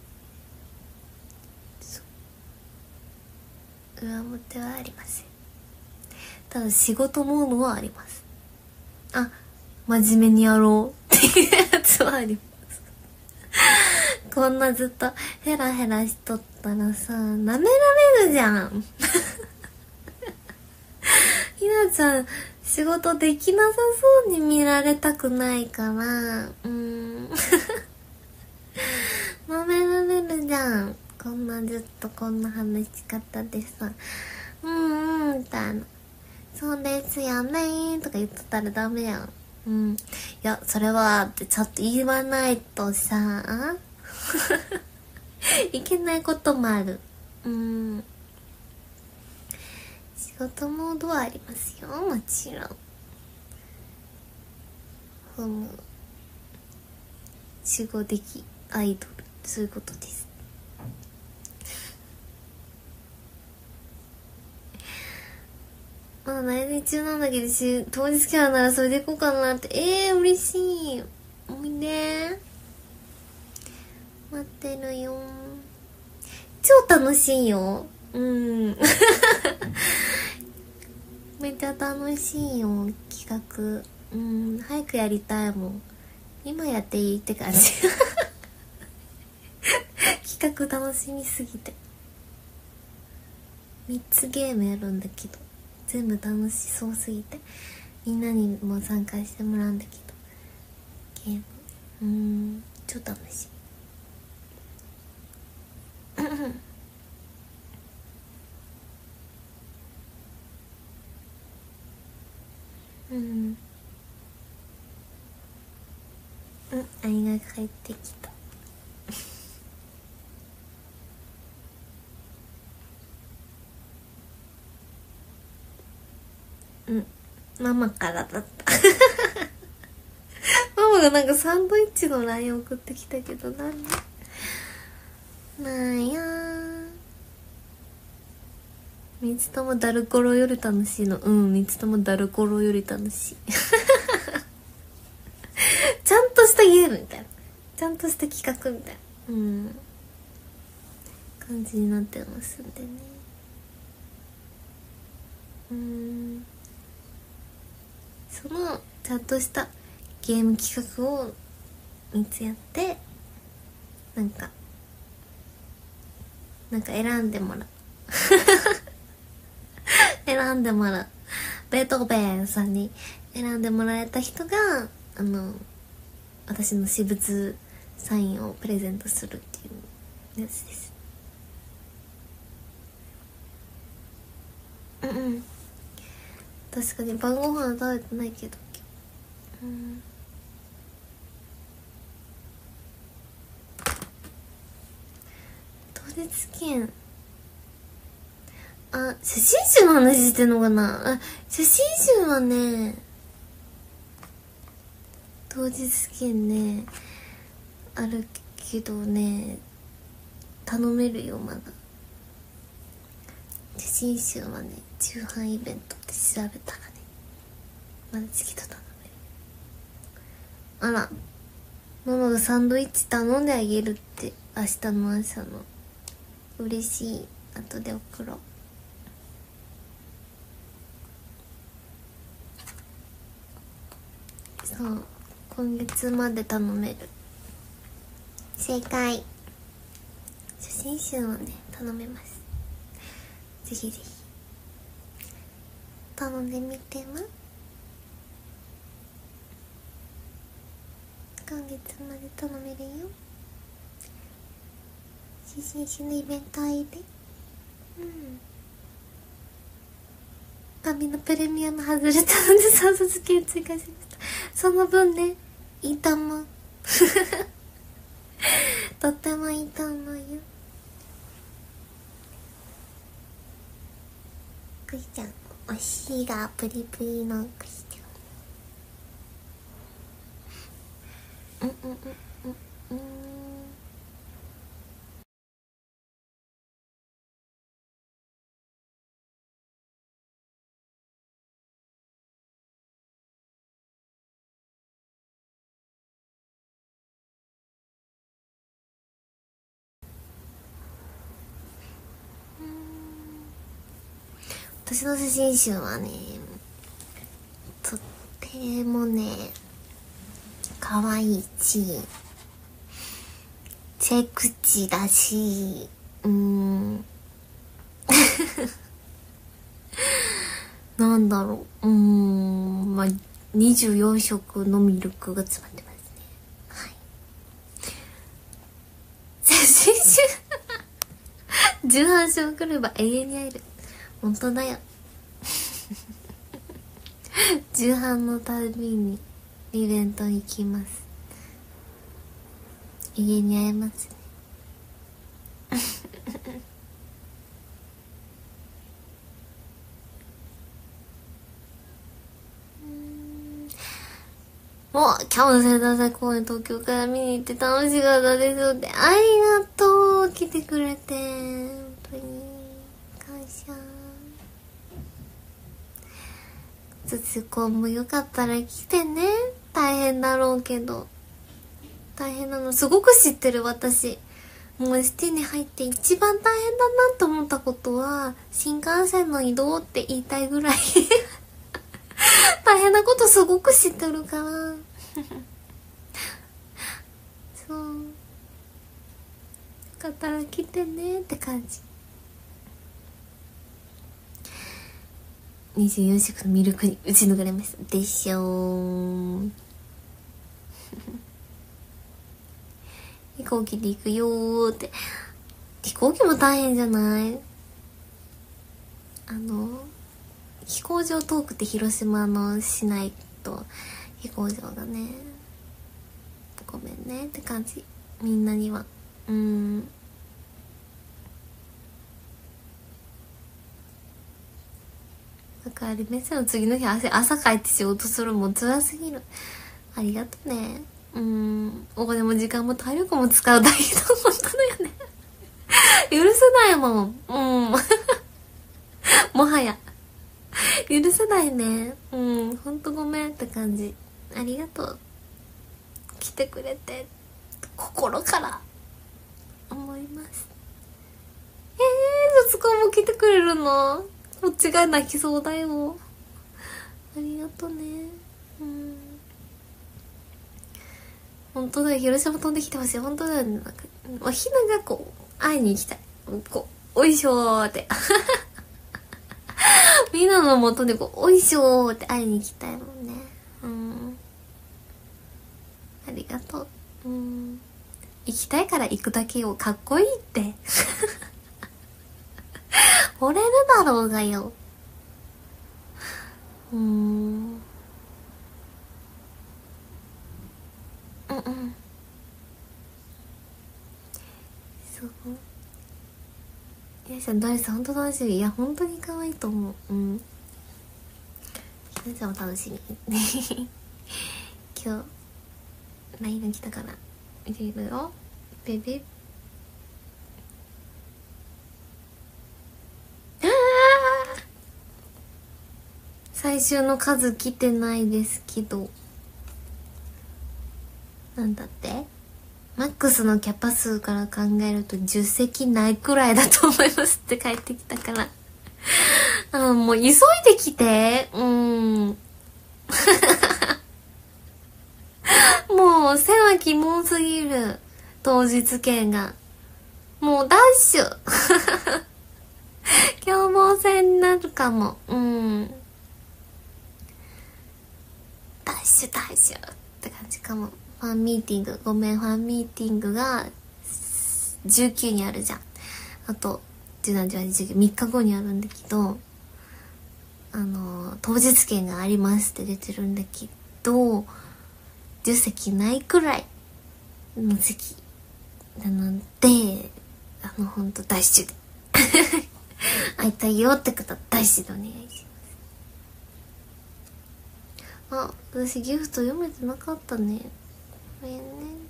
裏表はありません。ただ仕事モードはあります。あ、真面目にやろうっていうやつはありますこんなずっとヘラヘラしとったらさ、舐められるじゃんひなちゃん仕事できなさそうに見られたくないから、うーん舐められるじゃん。こんなずっとこんな話し方でさ、うんうんみたいな、そうですよねーとか言ってたらダメやん。うん、いやそれはってちょっと言わないとさいけないこともある。うん、仕事モードはありますよ、もちろん。ふむ、守護的アイドル、そういうことです。まだ内定中なんだけどし、当日キャラならそれでいこうかなって。えー、嬉しい。おいで、待ってるよ。超楽しいよ。うんめっちゃ楽しいよ、企画。うん、早くやりたいもん。今やっていいって感じ企画楽しみすぎて。みっつゲームやるんだけど全部楽しそうすぎて、みんなにも参加してもらうんだけど、ゲームうーん超楽しいうんうん、ありが帰ってきたうん、ママからだったママがなんかサンドイッチの ライン 送ってきたけど、なんでなんやー。みつともダルコロより楽しいの。うん、みつともダルコロより楽しいちゃんとしたゲームみたいな、ちゃんとした企画みたいな、うん感じになってますんでね。うん、そのちゃんとしたゲーム企画をみっつやって、なんかなんか選んでもらう選んでもらうベートーベンさんに選んでもらえた人が、あの私の私物サインをプレゼントするっていうやつです。うんうん、確かに晩ご飯食べてないけど、うん、当日券、あ、写真集の話してんのかな。あ、写真集はね、当日券ねあるけどね、頼めるよまだ。写真集はね、重版イベントって調べたらね、まだチケット頼める。あら、ママがサンドイッチ頼んであげるって、明日の朝の。嬉しい。後で送ろう。そう、今月まで頼める。正解。写真集をね頼めます。ぜひぜひ頼んでみては。今月まで頼めるよ。写真集のイベントあいで。うん、紙のプレミアム外れたのでさんさつ券追加しました。その分ね、 いいと思うとってもいいと思うよ。くしちゃん、お尻がプリプリのくしちゃん。うんうんうんうんうん。私の写真集はね、とってもね、可愛いし、セクチーだし、うーん。なんだろう、うーん、まあ、にじゅうよん色のミルクが詰まってますね。はい。写真集じゅうはち色来れば永遠に会える。本当だよ。重版のたびにイベント行きます。家に会えますね。もうキャンセル大祭公演東京から見に行って楽しかったですって。ありがとう、来てくれて本当に感謝。卒コンもよかったら来てね。大変だろうけど大変なのすごく知ってる。私もう エスティー に入って一番大変だなと思ったことは新幹線の移動って言いたいぐらい大変なことすごく知ってるからそうよかったら来てねって感じ。にじゅうよん色のミルクに打ち抜かれましたでしょー飛行機で行くよーって。飛行機も大変じゃない？あの飛行場遠くて広島の市内と飛行場がね、ごめんねって感じ。みんなにはうーんだからリメッセの次の日朝朝帰って仕事するもん辛すぎる。ありがとね。うーんお金も時間も体力も使うだけど本当だよね許せないもん。うんもはや許せないね。うんほんとごめんって感じ。ありがとう、来てくれて心から思います。えー、卒コンも来てくれるの？こっちが泣きそうだよ。ありがとね。うん本当だよ。広島飛んできてほしい。本当だよね。なんかおひながこう会いに行きたい。こうおいしょーってみんなの元でこうおいしょーって会いに行きたいもんね。うんありがとう。うん行きたいから行くだけよ。かっこいいって惚れるだろうがよ。うーんうんうんそうひなちゃんドレスほんと楽しみ。いやほんとに可愛いと思う。うんひなちゃんも楽しみ今日 ライン が来たから見てみるよ。ベビあー最終の数来てないですけどなんだってマックスのキャパ数から考えるとじゅっ席ないくらいだと思いますって帰ってきたからあもう急いできて。うんもう狭きもんすぎる当日券が。もうダッシュ凶暴戦になるかも。うんダッシュダッシュって感じかも。ファンミーティングごめんファンミーティングがじゅうくにあるじゃん。あとじゅうなな、じゅうはち、じゅうきゅうみっかごにあるんだけどあの当日券がありますって出てるんだけどじゅっ席ないくらいの席なので、あのほんとダッシュで会いたいよって方ダッシュでお願いします。あ、私ギフト読めてなかったね。ごめんね。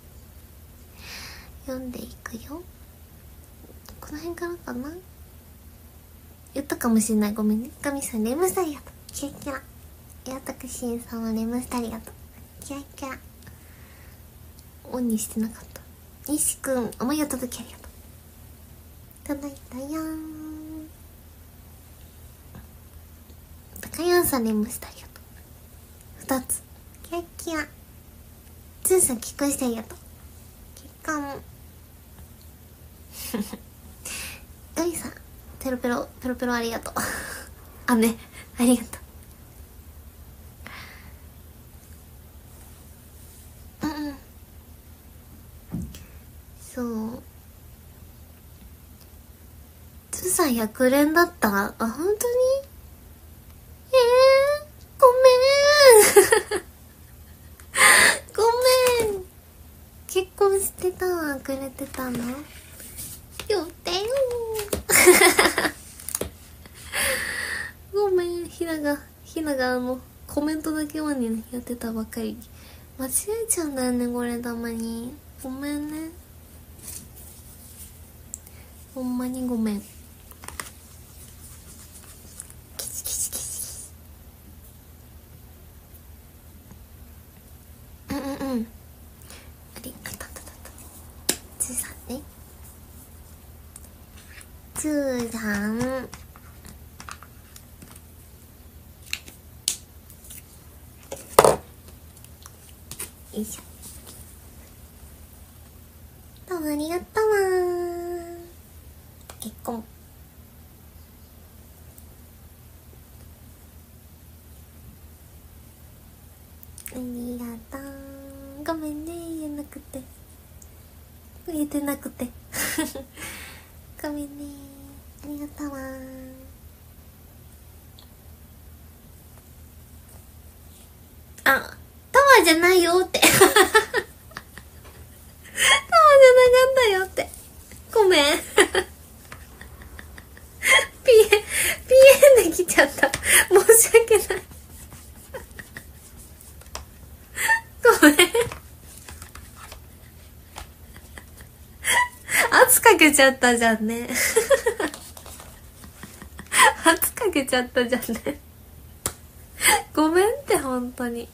読んでいくよ。この辺からかな。言ったかもしれない。ごめんね。神さんレムスターありがとう。キラキラ。やたくしんさんはレムスターありがとう。キラキラ。オンにしてなかった。西くん思いを届きありがとう。届いたよーん。高山さんレムスターありがとう。二つ。キラキラ。つーさん結婚してありがとう。結婚。ガミさんペロペロペロペロありがとうあね、ありがとう。うんうん、そうつーさんひゃく連だった。あ、本当に。えー、ごめんごめん。結婚してたわ。くれてたのよってよごめん、ひながひながあのコメントだけはに、ね、やってたばかり。間違えちゃうんだよねこれたまに。ごめんね、ほんまにごめん。キチキチキチキチ。うんうんうん、ありがとう。つーさんね、つーさんよいしょ。どうもありがとうわー。結婚ありがとう。ごめんね言えなくて言えてなくてごめんね、ありがとうわー。あ、タワーじゃないよってタワーじゃなかったよって。ごめんピエピエンできちゃった。申し訳ないごめん圧かけちゃったじゃんね圧かけちゃったじゃんねごめんって本当に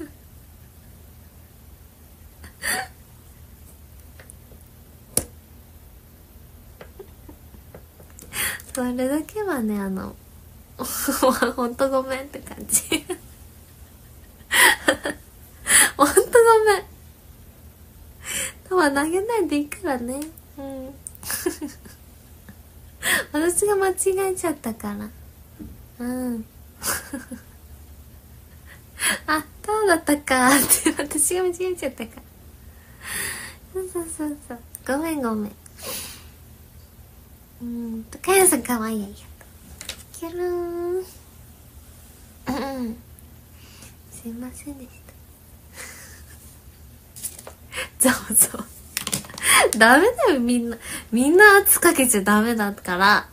それだけはね、あのほんとごめんって感じほんとごめん。たま投げないでいいからね。うん私が間違えちゃったからうんあ、そうだったかって私が間違えちゃったからそうそうそうそう、ごめんごめん。うん、とかやさんかわいいやとキャルーンうんすいませんでしたそうそうダメだよ、みんなみんな圧かけちゃダメだから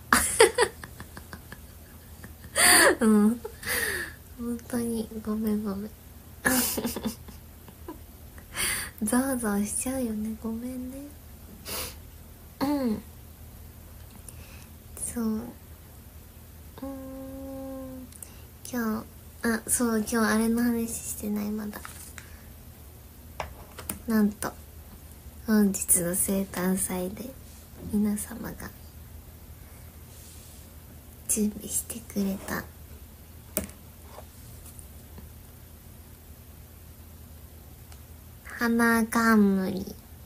うん本当にごめんごめんざわざわしちゃうよね、ごめんね。うんそう、うーん今日あそう今日あれの話してないまだ。なんと本日の生誕祭で皆様が準備してくれた花冠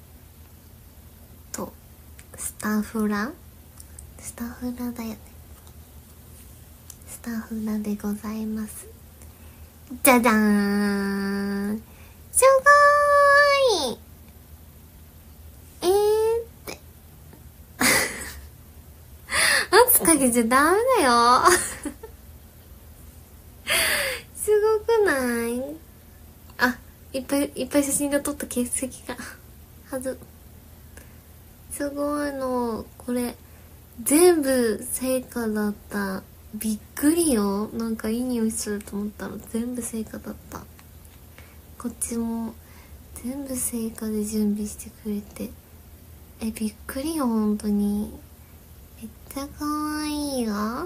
とスタッフランスタッフラだよねスタッフラでございます。じゃじゃーん、すごーいえーって圧かけちゃダメだよすごくない？あ、 いっぱいいっぱい写真が撮った形跡がはず。すごいのこれ全部成果だった。びっくりよ。なんかいい匂いすると思ったら全部成果だった。こっちも全部成果で準備してくれて、えびっくりよ本当に。めっちゃ可愛いが。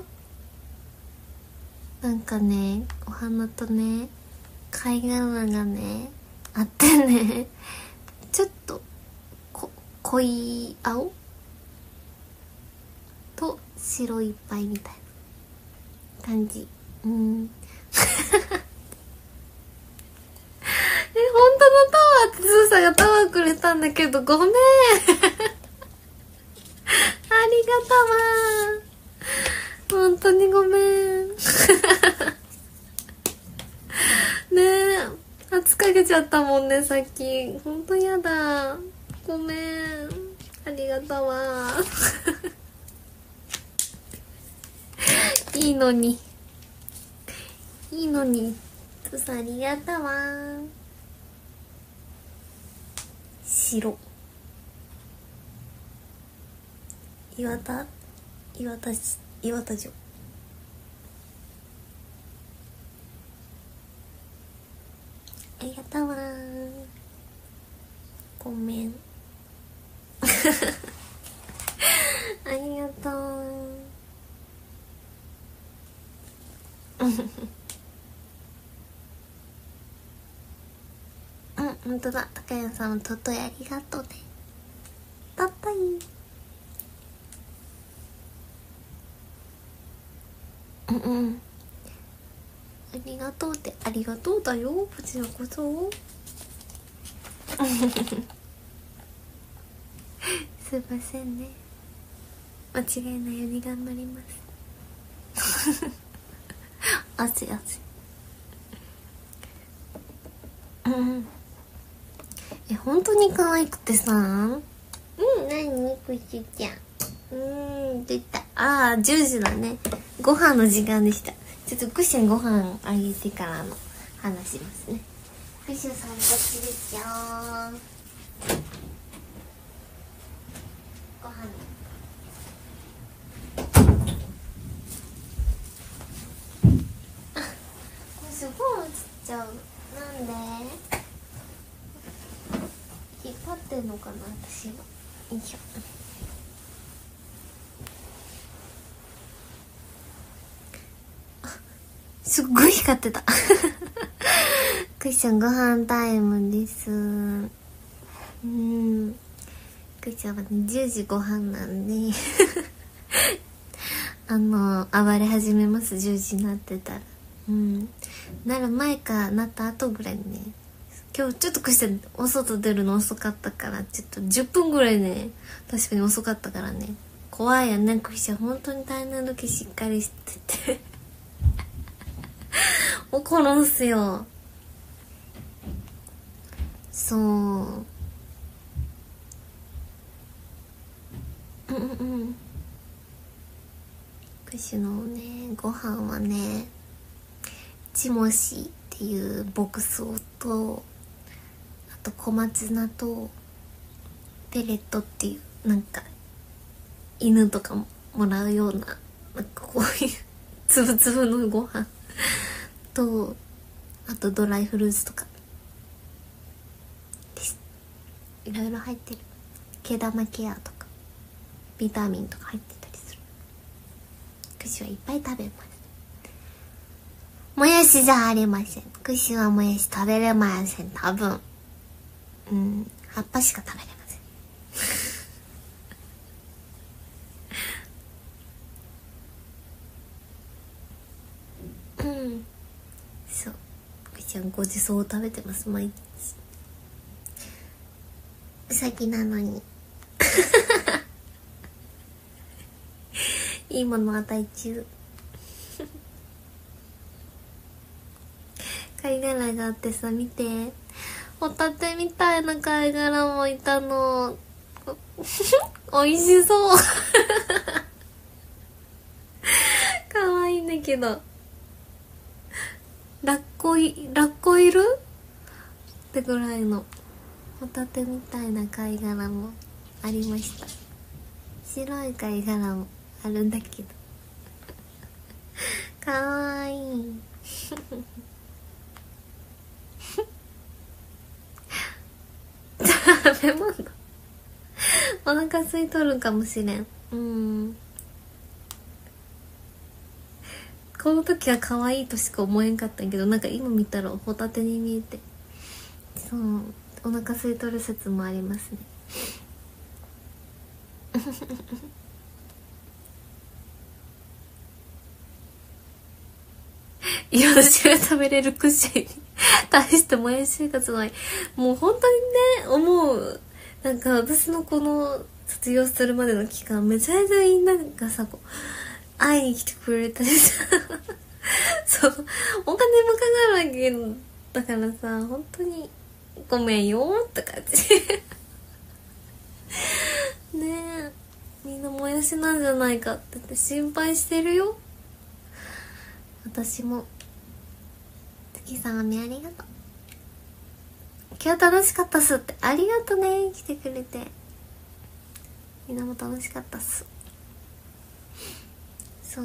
なんかねお花とね貝殻がねあってねちょっとこ濃い青と白いっぱいみたいな感じ。うんえ本当のタワーってスーさんがタワーくれたんだけどごめんありがたわ本当にごめんねえ初かけちゃったもんねさっき。ほんとやだごめんありがたわいいのにいいのにつさんありがたわ。白岩田岩田市岩田城ありがとうわごめんありがとううんほんとだ。高谷さんもとといありがとうね。たったいうんうんありがとうってありがとうだよこちらこそすいませんね間違いないように頑張ります汗汗うんえ本当に可愛くてさうん何くしちゃんうん出たあーじゅうじだねご飯の時間でした。ちょっとクッションご飯あげてからの話しますね。クッションさんこっちですよご飯あこれすごい落ちちゃう。なんで引っ張ってんのかな私は。よいしょすっごい光ってたクッションご飯タイムです。うんクッションはねじゅうじご飯なんであの暴れ始めます。じゅうじになってたらうんなる前かなった後ぐらいにね。今日ちょっとクッションお外出るの遅かったからちょっとじゅっぷんぐらいね確かに遅かったからね怖いやんねクッション本当に体内時計しっかりしてて怒るんすよ。そううんうんうんクシのねご飯はねチモシーっていう牧草とあと小松菜とペレットっていうなんか犬とかももらうようななんかこういうつぶつぶのご飯とあとドライフルーツとかですいろいろ入ってる。毛玉ケアとかビタミンとか入ってたりする。串はいっぱい食べます。もやしじゃありません。串はもやし食べれません多分。うん葉っぱしか食べれませんうんそう串はごちそうを食べてます毎日。うさぎなのにいいもの与え中貝殻があってさ見てホタテみたいな貝殻もいたの美味しそう可愛いんだけどラッコいラッコいるってぐらいのホタテみたいな貝殻もありました。白い貝殻もあるんだけどかわいい食べ物お腹空いとるんかもしれん。うん、この時は可愛いとしか思えんかったんやけど、なんか今見たらホタテに見えて、そう、お腹空いとる説もありますねイワシが食べれるクッションに対してもやし生活ない。もう本当にね、思う。なんか私のこの卒業するまでの期間、めちゃめちゃみんながさ、こう会いに来てくれたりさそう、お金もかかるわけだからさ、本当にごめんよって感じねえ、みんなもやしなんじゃないかってって心配してるよ。私も。月さん、雨ありがとう。今日楽しかったっすって。ありがとね、来てくれて。みんなも楽しかったっす。そう、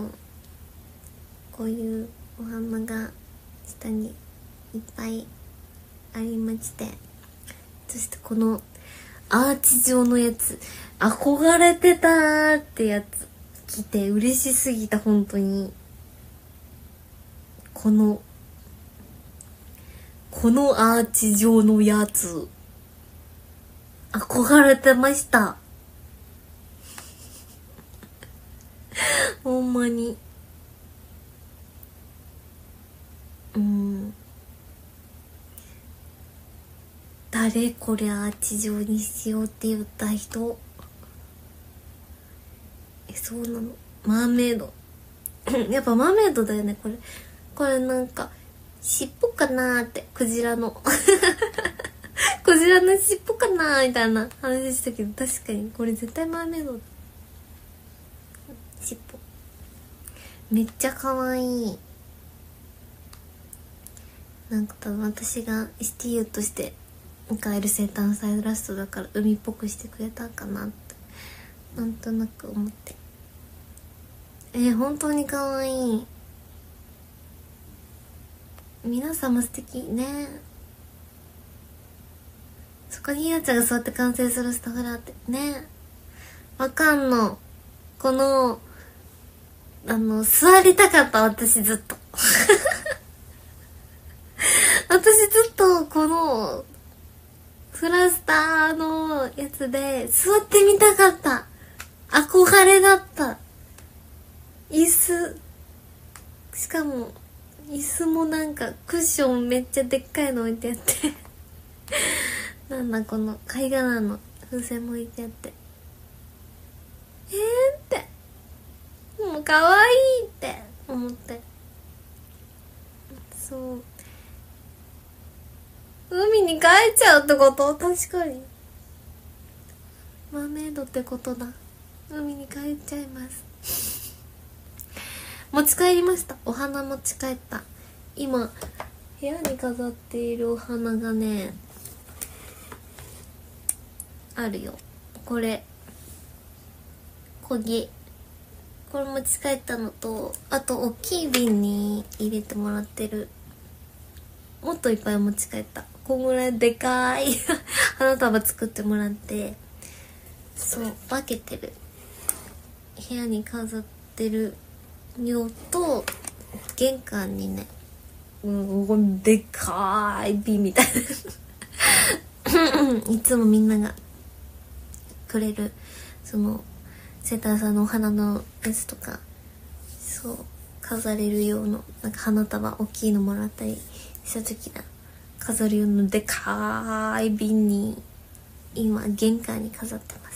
こういうお花が下にいっぱいありまして、そしてこのアーチ状のやつ、憧れてたーってやつ来て嬉しすぎた。本当にこのこのアーチ状のやつ憧れてましたほんまに。うん、誰これアーチ状にしようって言った人。え、そうなの？マーメイドやっぱマーメイドだよね、これ。これなんか尻尾かなーって、クジラのクジラの尻尾かなーみたいな話したけど、確かにこれ絶対マーメイドだ。尻尾めっちゃ可愛い。なんか多分私が エスティーユー として迎える生誕祭ラストだから海っぽくしてくれたんかなってなんとなく思って。えー、本当に可愛い。皆様素敵ね。そこにひなちゃんが座って完成するスタフラーってね。わかんの。このあの座りたかった、私ずっと私ずっとこのフラスターのやつで座ってみたかった。憧れだった。椅子、しかも椅子もなんかクッションめっちゃでっかいの置いてあってなんだこの貝殻の風船も置いてあって、えーってもう可愛いって思って。そう、海に帰っちゃうってこと？確かにマーメイドってことだ。海に帰っちゃいます持ち帰りました。お花持ち帰った。今部屋に飾っているお花がねあるよ。これ小木、これ持ち帰ったのと、あと大きい瓶に入れてもらってる、もっといっぱい持ち帰った。こんぐらいでかい花束作ってもらって、そう分けてる。部屋に飾ってるのと、玄関にね、うん、でかーい瓶みたいないつもみんながくれるそのセーターさんのお花のやつとか、そう飾れる用のなんか花束大きいのもらったりした時だ、飾る用のでかーい瓶に今玄関に飾ってます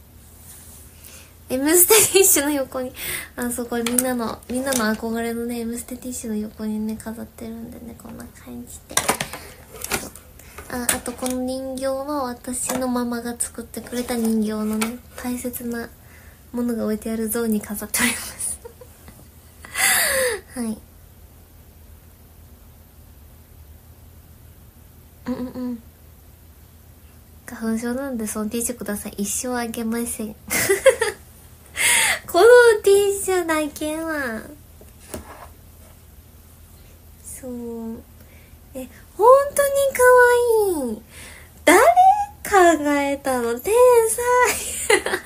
。M ステティッシュの横に、あそこみんなのみんなの憧れのね M ステティッシュの横にね飾ってるんでね、こんな感じで。あ, あとこの人形は私のママが作ってくれた人形のね大切なものが置いてある像に飾っておりますはい。うんうん花粉症なんでそのティッシュください。一生あげません。このティッシュだけは。そう。え、本当に可愛い。誰考えたの？天才。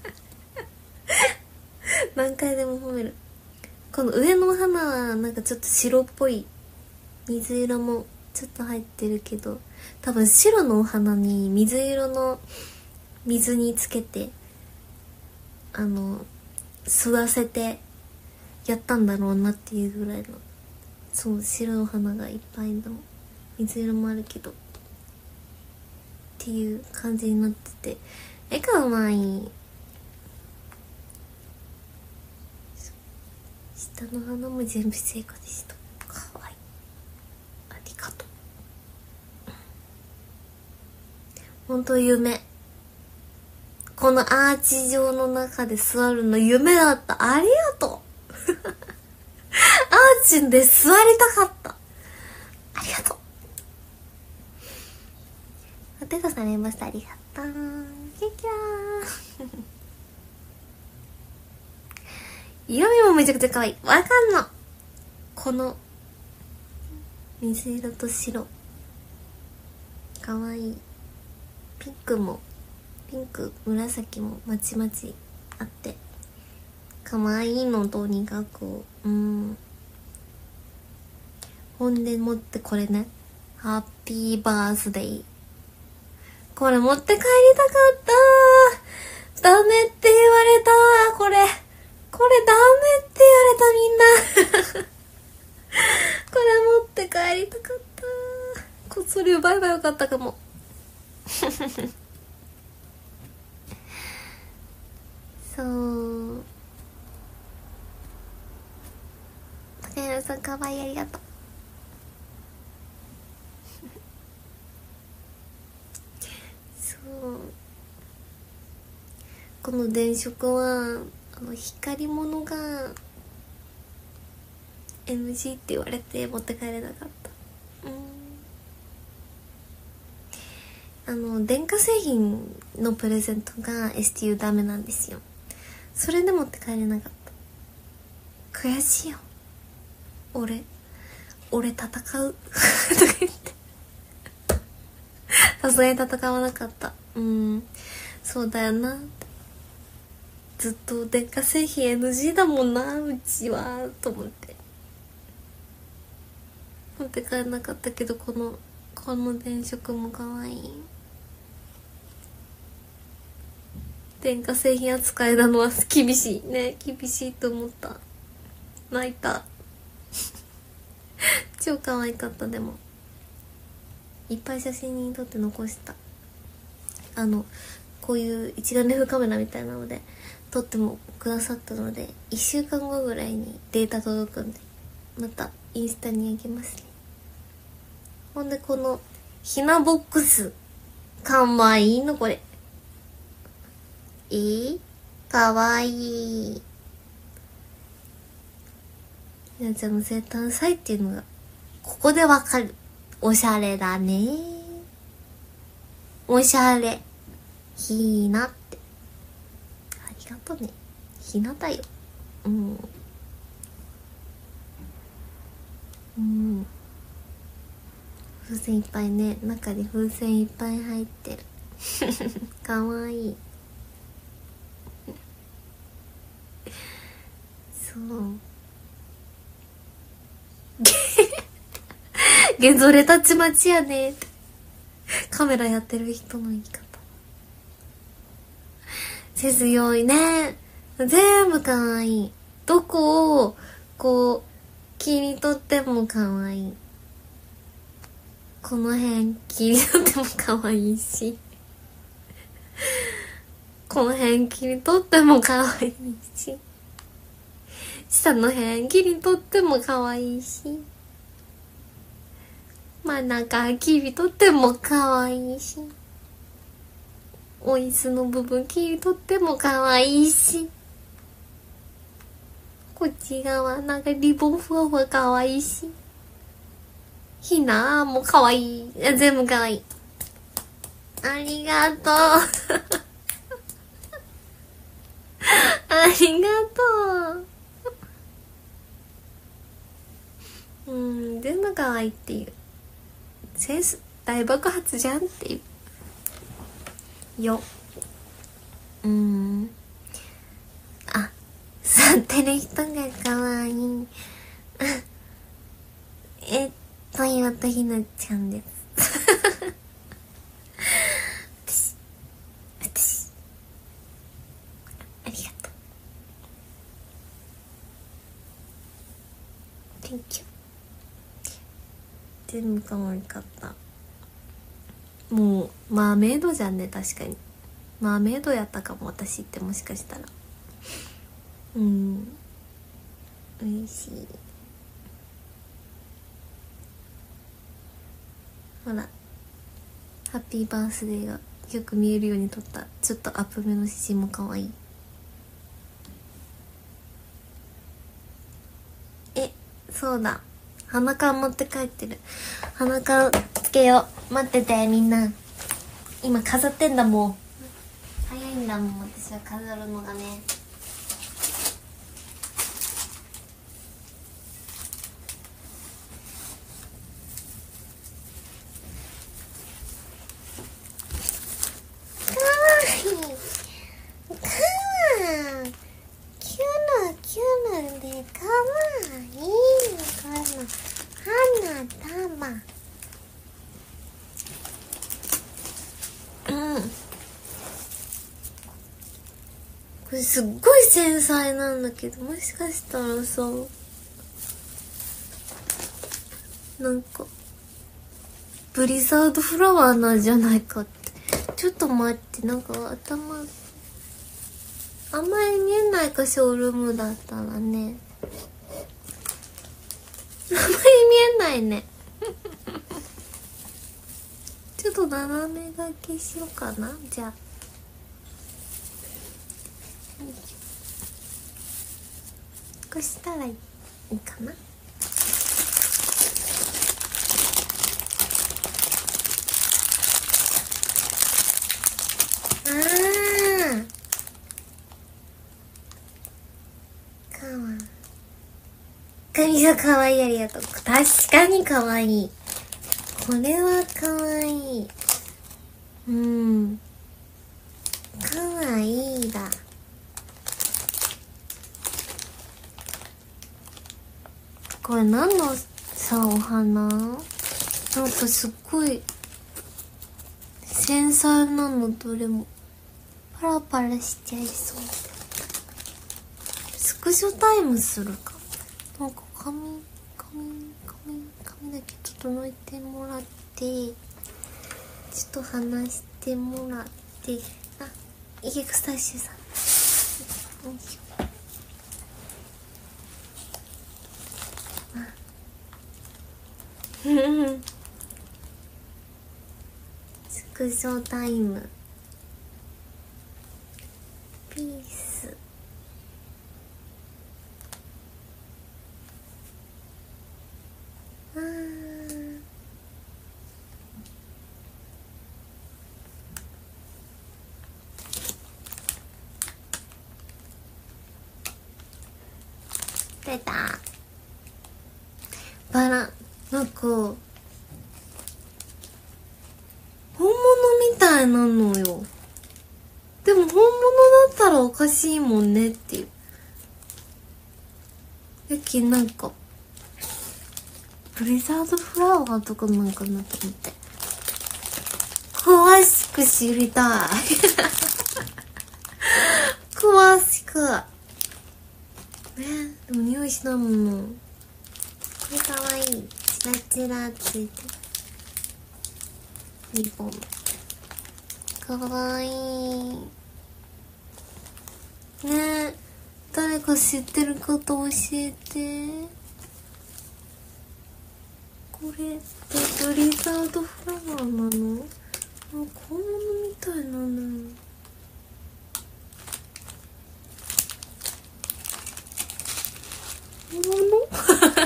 何回でも褒める。この上のお花はなんかちょっと白っぽい水色もちょっと入ってるけど、多分白のお花に水色の水につけてあの吸わせてやったんだろうなっていうぐらいの、そう白いお花がいっぱいの、水色もあるけどっていう感じになってて、えかわいい。下の花も全部成果でした。かわいい。ありがとう。本当夢。このアーチ状の中で座るの夢だった。ありがとう。アーチで座りたかった。ありがとう。お手がされました。ありがとう。キャキャー。色味もめちゃくちゃ可愛い。わかんの。この水色と白可愛い。ピンクもピンク紫もまちまちあって可愛いの。とにかくうん。ほんでもってこれね、ハッピーバースデー、これ持って帰りたかった。ダメって言われた。これこれダメって言われた。みんな。これ持って帰りたかった。こっそり奪えばよかったかも。そう。高山さんかわいい、ありがとう。そう。この電飾はあの光り物が エヌジー って言われて持って帰れなかった。うん。あの電化製品のプレゼントが エスティーユー ダメなんですよ。それで持って帰れなかった。悔しいよ。俺俺戦うとか言ってさすがに戦わなかった。うん、そうだよな。ずっと電化製品 エヌジー だもんな、うちはと思って持って帰らなかったけど、このこの電飾も可愛い。電化製品扱いなのは厳しいね。厳しいと思った。泣いた。超可愛かった。でもいっぱい写真に撮って残した。あのこういう一眼レフカメラみたいなので撮ってもくださったので、いっしゅうかんごぐらいにデータ届くんで、またインスタにあげますね。ほんでこのひなボックスかわいいの。これえー、かわいい。ひなちゃんの生誕祭っていうのがここでわかる。おしゃれだね。おしゃれ。ひなって。ありがとうね。ひなだよ。うん。うん。風船いっぱいね。中に風船いっぱい入ってる。かわいい。そう。現像レタッチ待ちやねって。カメラやってる人の言い方。背強いね。全部かわいい。どこをこう切り取ってもかわいい。この辺切り取ってもかわいいし、この辺切り取ってもかわいいし、下の辺切り取ってもかわいいし、真ん中切り取ってもかわいいし、お椅子の部分切り取ってもかわいいし、こっち側なんかリボンふわふわかわいいし、ひなもかわいい。全部かわいい。 ありがとうありがとう。うん全部可愛いっていうセンス大爆発じゃんっていうよ。うんあ座ってる人が可愛いえっと岩田ひなちゃんです私私ありがとう Thank you。 全部可愛かった。もうマーメイドじゃんね。確かにマーメイドやったかも私って。もしかしたらうん嬉しい。ほらハッピーバースデーがよく見えるように撮ったちょっとアップ目の写真も可愛い。えそうだ鼻缶持って帰ってる。鼻缶つけよう。待っててみんな。今飾ってんだもん。早いんだもん私は飾るのがね。かわいいかわいいキュルキュルでかわいいこの花束。うんこれすっごい繊細なんだけど、もしかしたらさなんかブリザードフラワーなんじゃないかって。ちょっと待って、なんか頭あんまり見えないか。ショールームだったらねあんまり見えないねちょっと斜めがけしようかな。じゃあこうしたらいいかな。あーかわいい。髪がかわいい。ありがとう。確かにかわいい。これはかわいい。うんかわいいだ。これ何のさお花？なんかすっごい繊細なの。どれもパラパラしちゃいそう。スクショタイムするか。なんか髪髪髪髪だけちょっと抜いてもらって、ちょっと離してもらって、あイエクスタッシュさんよいしょ。スクショタイムピース。あー出たバラ。なんか本物みたいなのよ。でも本物だったらおかしいもんねっていう。やけなんかブリザードフラワーとかなんかなと思って詳しく知りたい詳しくね。でも匂いしないもの。これかわいい。チラチラついてリボンかわいいね。誰か知ってる方教えて。これってブリザードフラワーなの？なんか本物みたいなの。本物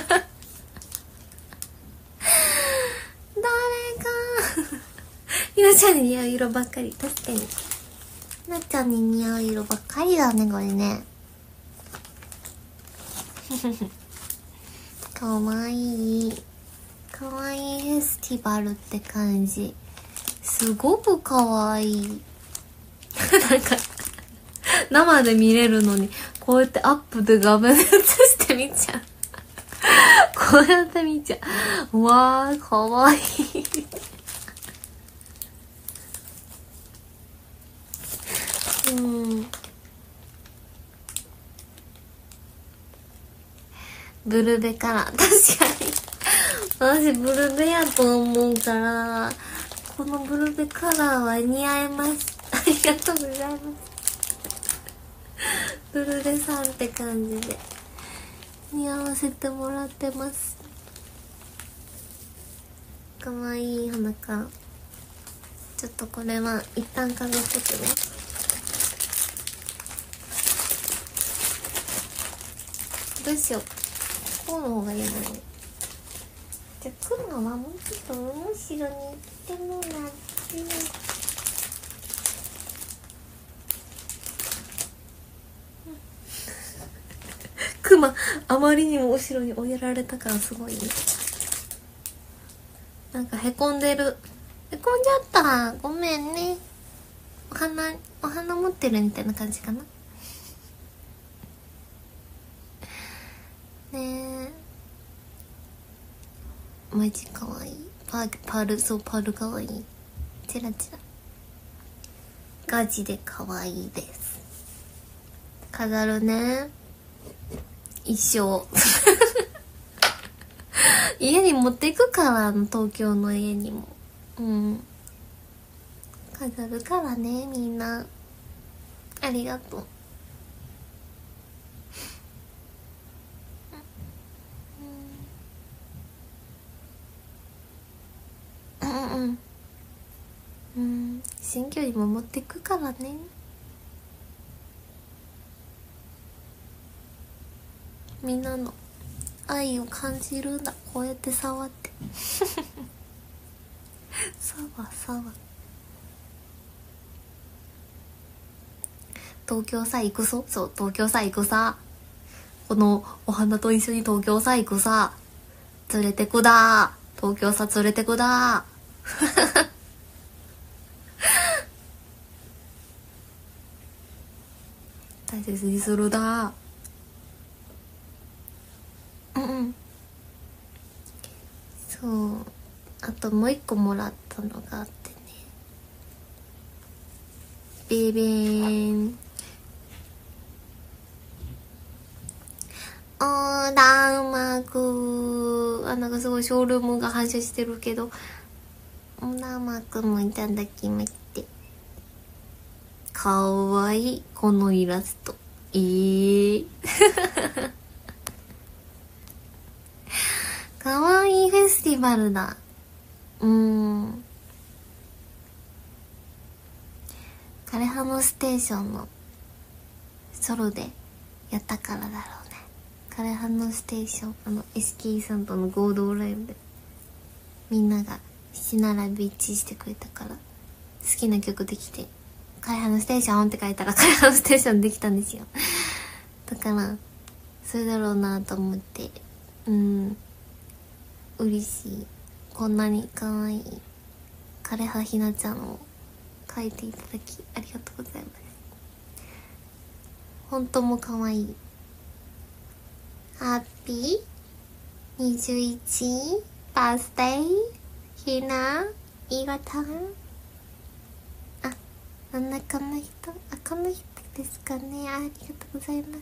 誰かいらっなちゃんに似合う色ばっかり。確かになっちゃんに似合う色ばっかりだねこれね。かわいいかわいいフェスティバルって感じ。すごくかわいい。なんか生で見れるのにこうやってアップで画面映してみちゃう。こうやって見ちゃう。わーかわいい。うん、ブルベカラー、確かに私ブルベやと思うから、このブルベカラーは似合います。ありがとうございます。ブルベさんって感じで似合わせてもらってます。かわいい花か。ちょっとこれは一旦かぶってくね。どうしよう、こうの方がいいのね。じゃあクマはもうちょっと後ろに行ってもらって、クマあまりにも後ろに追いやられたからすごいね。なんかへこんでる。へこんじゃった。ごめんね。お花お花持ってるみたいな感じかな。ねえ、マジかわいい。パールパール、そうパールかわいい。チラチラガチでかわいいです。飾るね一生。家に持っていくから、東京の家にも。うん飾るからね、みんなありがとう。うんうんうん新居にも持ってくからね。みんなの愛を感じるんだ、こうやって触って。さわさわ。東京さ行くぞ。そう東京さ行くさ。このお花と一緒に東京さ行くさ。連れてくだー。東京さ連れてくだー。大切にするだー。うんうんそう、あともう一個もらったのがあってね。ビビーン。横断幕。あ、なんかすごいショールームが反射してるけど、横断幕もいただきまして。かわいいこのイラスト。えーかわいいフェスティバルだ。うーん枯葉のステーションのソロでやったからだろうね。枯葉のステーション、あの エスケー さんとの合同ライブでみんなが七並び一致してくれたから好きな曲できて、枯葉のステーションって書いたら枯葉のステーションできたんですよ。だからそれだろうなと思って、うん嬉しい。こんなに可愛い枯葉ひなちゃんを書いていただきありがとうございます。本当も可愛い。ハッピーにじゅういちバースデーひなイガタン。あ、なんだこの人、あ、この人ですかね。あ、ありがとうございます。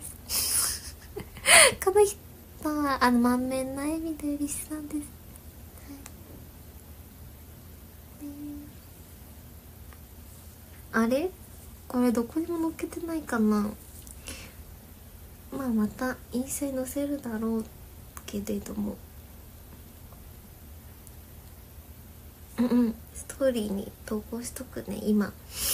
この人はあの満面の笑みで嬉しさんです。あれこれどこにも載っけてないかな。まあまたインスタに載せるだろうけれども、うんうんストーリーに投稿しとくね。今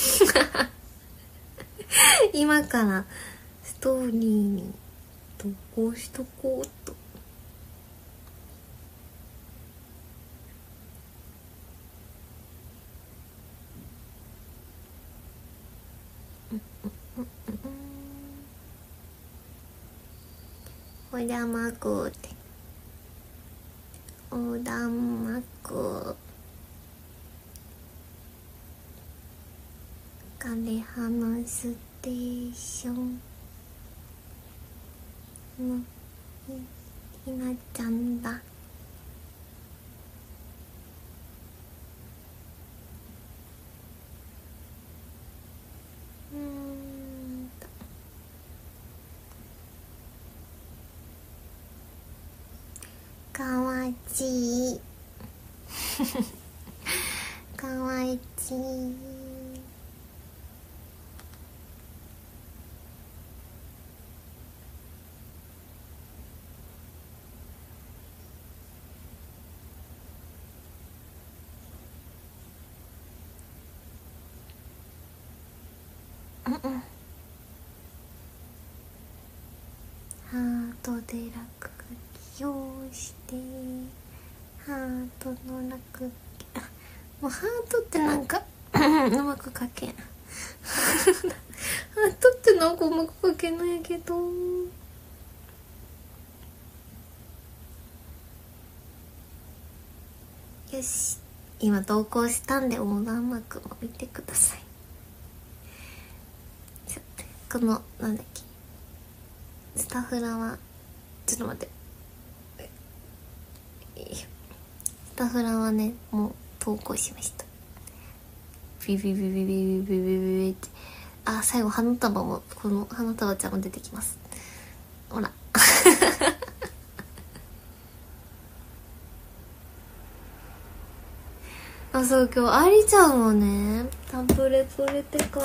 今からストーリーに投稿しとこうと。 おだまくっておだまく枯葉ステーションのひなちゃんだ。うーんとかわちいかわちい。うんうん。ハートで落書きをしてハートの落書き、あ、もうハートってなんかうまく描けんハートってなんかうまく描けないけど、よし、今投稿したんで横断幕も見てください。ちょっとこのなんだっけスタフラはちょっと待って、スタフラはねもう投稿しました。ビビビビビビビビビビって、あ、最後花束も、この花束ちゃんも出てきます。ほらあ、そう、今日ありちゃんはねタブレくれてから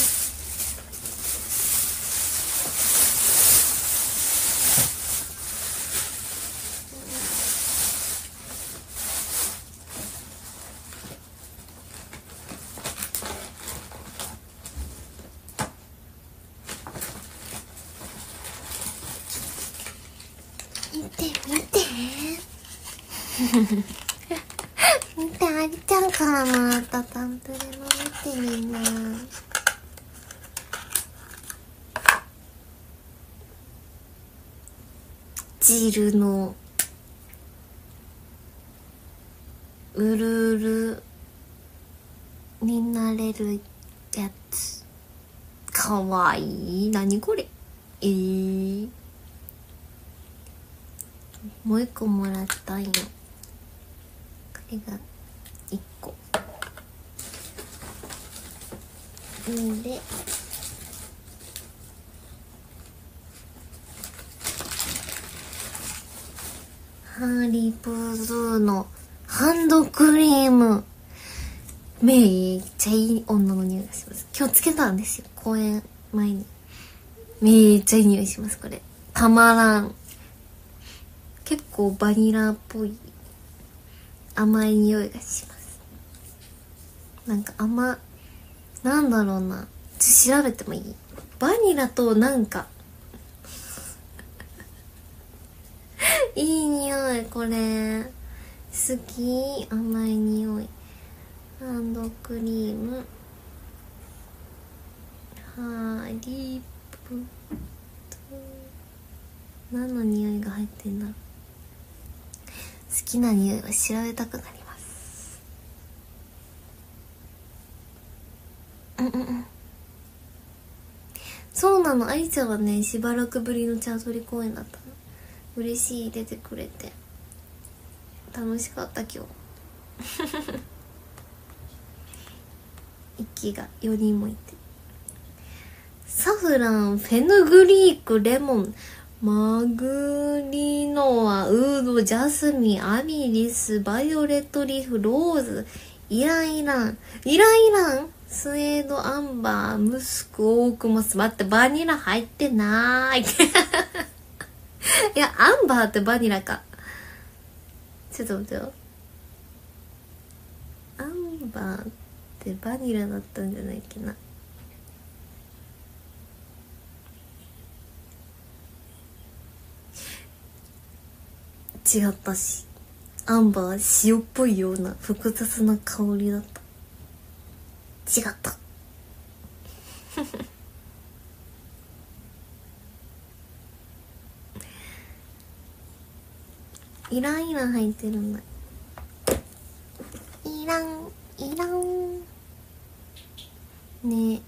見て見て見て、ありちゃんからもらったタンプレも見てみんな。ジルのうるうるになれるやつかわいい。何これ。えー、もう一個もらったんよ。これが一個んで、ハーリープーズーのハンドクリーム、めっちゃいい女の匂いがします。今日つけたんですよ、公演前に。めっちゃいい匂いします。これたまらん。結構バニラっぽい甘い匂いがします。なんか甘、なんだろうな、ちょっと調べてもいい？バニラとなんかいい匂い、これ好き。甘い匂い、ハンドクリーム、ハーリープと、何の匂いが入ってんだろう。好きな匂いは調べたくなります。うんうんうん。そうなの、あいちゃんはねしばらくぶりのチャートリ公演だったの。嬉しい、出てくれて楽しかった今日息がよにんもいて、サフラン、フェヌグリーク、レモン、マグリノア、ウード、ジャスミン、アミリス、バイオレットリーフ、ローズ、イランイラン、イランイラン、スエード、アンバー、ムスク、オークモス。待って、バニラ入ってなーいいや、アンバーってバニラか。ちょっと待ってよ、アンバーってバニラだったんじゃないっけな。違ったし、アンバー塩っぽいような複雑な香りだった。違ったいらんいらん入ってるんだ。いらんいらんね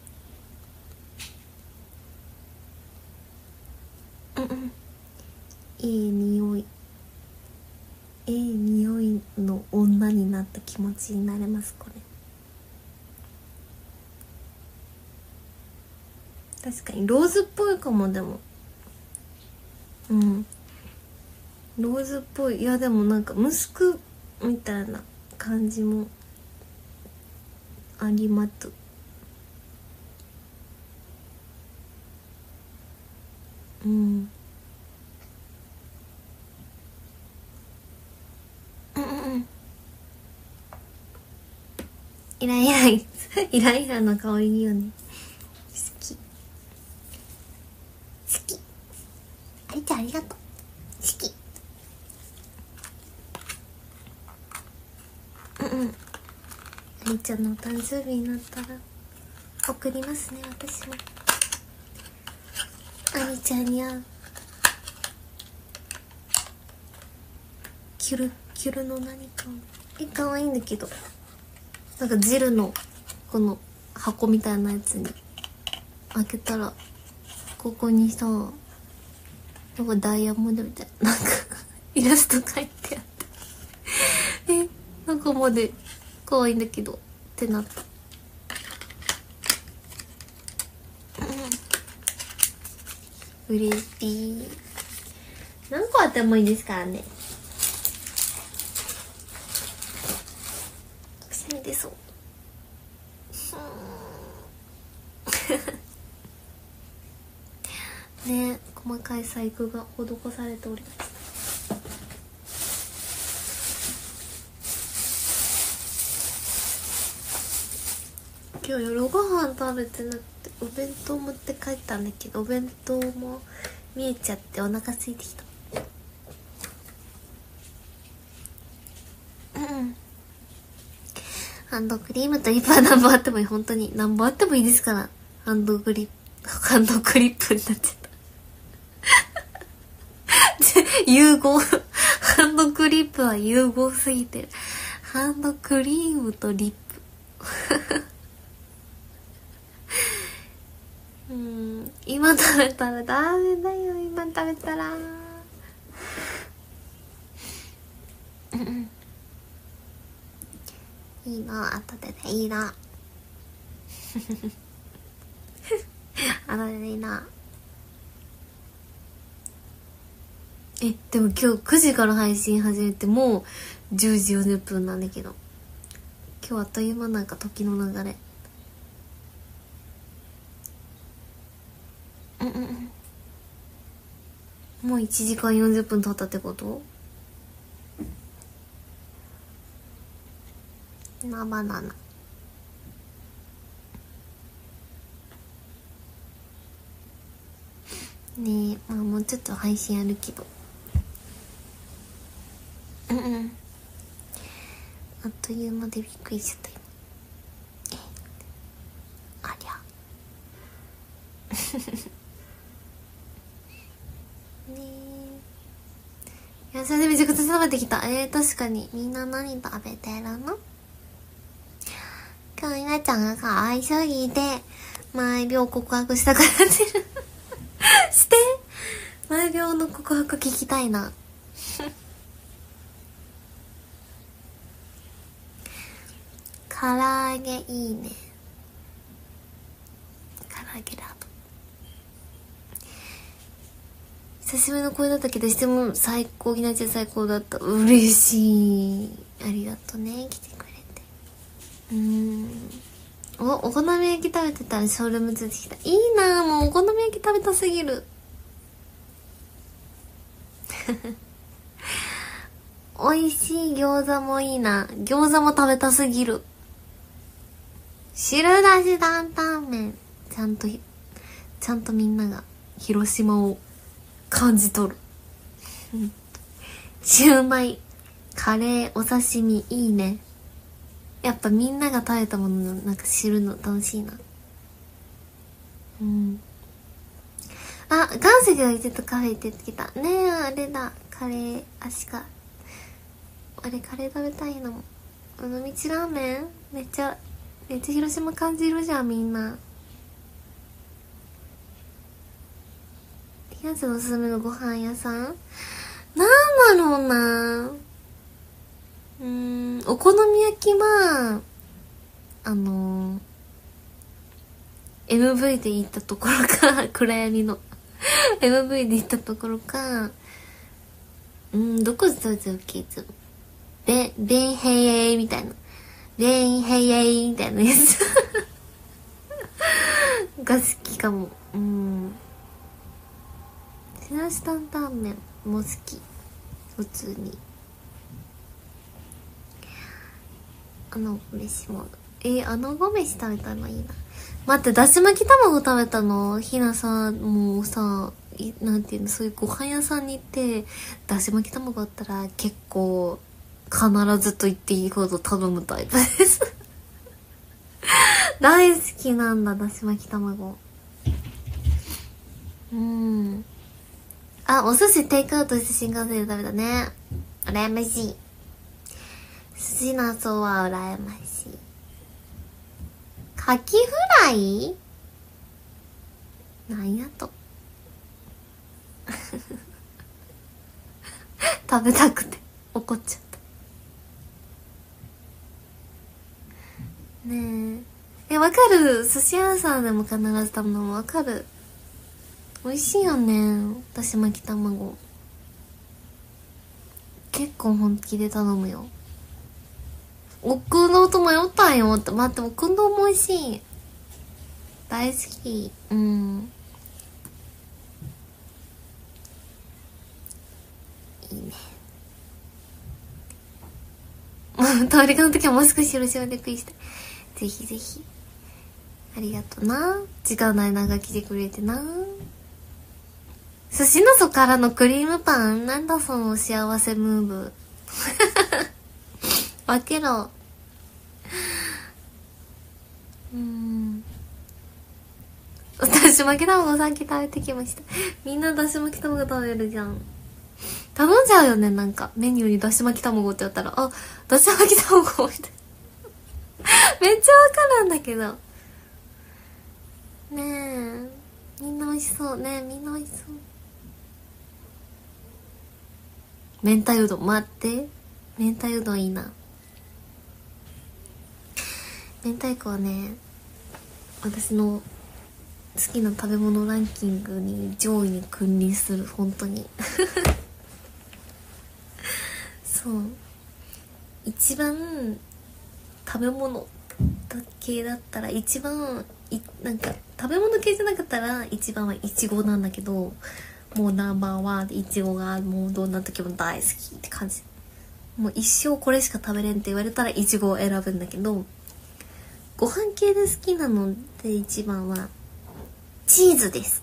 え。うんうん。いい匂い、いい匂いの女になった気持ちになれます。これ確かにローズっぽいかも。でもうんローズっぽい。いやでもなんかムスクみたいな感じもあります。うんうんうんイライライライラの香りいいよね。好き好き。ありちゃんありがとう。好き。うんうん。ありちゃんのお誕生日になったら送りますね。私もありちゃんに合うキュルキュルの何かえ可愛いんだけど、なんかジルのこの箱みたいなやつに開けたらここにさなんかダイヤモンドみたいななんかイラスト描いてあってえなんかまで可愛いんだけどってなった。うれしい。何個あってもいいですからね。くしゃみ出そうね、細かい細工が施されております。今日夜ご飯食べてなくてお弁当持って帰ったんだけど、お弁当も見えちゃってお腹空いてきた。うんハンドクリームとリップは何本あってもいい。本当に何本あってもいいですから。ハンドクリップハンドクリップになっちゃった融合ハンドクリップは融合すぎてる。ハンドクリームとリップうん今食べたらダメだよ。今食べたらいいな後ででいいな後ででいいな。えでも今日くじから配信始めてもうじゅうじよんじゅっぷんなんだけど、今日あっという間なんか時の流れ。うんうんもういちじかんよんじゅっぷん経ったってこと？なバナナねえ、まあもうちょっと配信あるけどうんうんあっという間でびっくりしちゃった今。ありゃねえいやそれでめちゃくちゃ食べてきた。えー、確かにみんな何食べてるの？今日みなちゃんが可愛すぎて毎秒告白したくなってるして毎秒の告白聞きたいな唐揚げいいね。唐揚げラブ久しぶりの声だったけどしても最高。ひなちゃん最高だった。嬉しい。ありがとね来てくれて。うーんおお好み焼き食べてたらショールームついてきた。いいなもうお好み焼き食べたすぎる美味しい餃子もいいな。餃子も食べたすぎる。汁だし担々麺ちゃんとちゃんとみんなが広島を感じ取るシューマイカレーお刺身いいね。やっぱみんなが食べたものなんか知るの楽しいな。うんあ岩石が言ってたカフェ行ってきたねえ。あれだカカレー足かあれカレー食べたいの。尾道ラーメンめっちゃめっちゃ広島感じるじゃんみんな。ひなちゃんのおすすめのご飯屋さんなんだろうな。うーんお好み焼きはあのー、エムブイ で行ったところか暗闇のエムブイ で行ったところか、うんどこで食べたっけいつもベベンヘイエイみたいなベンヘイエイみたいなやつが好きかも。うんしらす担々麺も好き普通に。あの飯もえー、あのご飯食べたのいいな。待ってだし巻き卵食べたのひなさもうさいなんていうのそういうご飯屋さんに行ってだし巻き卵あったら結構必ずと言っていいほど頼むタイプです大好きなんだだし巻き卵。うんあお寿司テイクアウトして新幹線で食べたね。羨ましい。寿司のそうは羨ましい。カキフライなんやと食べたくて怒っちゃったねえ。えわかる寿司屋さんでも必ず頼むのわかる。美味しいよねだし巻き卵。結構本気で頼むよ。おくんどうと迷ったんよって。待っておくんどうも美味しい大好き。うんいいね。通りかの時はもう少しよろしくお願いして。ぜひぜひありがとうな。時間の間が来てくれてな。寿司のそからのクリームパンなんだその幸せムーブ分けろ。うんだし巻き卵さっき食べてきました。みんなだし巻き卵食べるじゃん。頼んじゃうよね。なんかメニューにだし巻き卵ってやったらあだし巻き卵みたいめっちゃわかるんだけどねえみんな美味しそうねえみんな美味しそう。明太うどん待って明太うどんいいな。明太子はね私の好きな食べ物ランキングに上位に君臨する本当にそう一番食べ物系だったら一番いなんか食べ物系じゃなかったら一番はいちごなんだけどもうナンバーワンでいちごがもうどんな時も大好きって感じ。もう一生これしか食べれんって言われたらいちごを選ぶんだけどご飯系で好きなので一番はチーズです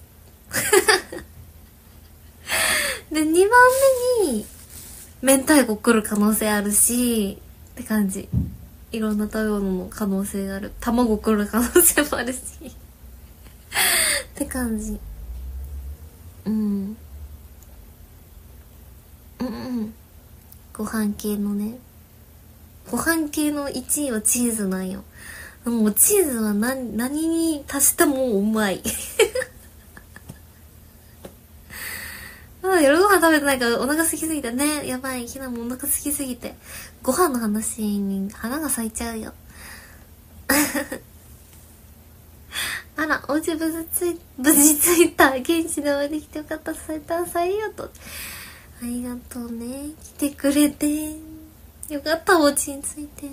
でにばんめに明太子来る可能性あるしって感じ。いろんな食べ物の可能性がある。卵来る可能性もあるしって感じ。うんうんうんご飯系のねご飯系のいちいはチーズなんよ。もうチーズは何何に足してもうまいあ夜ご飯食べてないからお腹空きすぎてね。やばいひなもお腹空きすぎてご飯の話に花が咲いちゃうよあらお家無事つい無事ついた。現地でお会いできてよかった。最短最悪とありがとうね来てくれてよかった。お家についてうん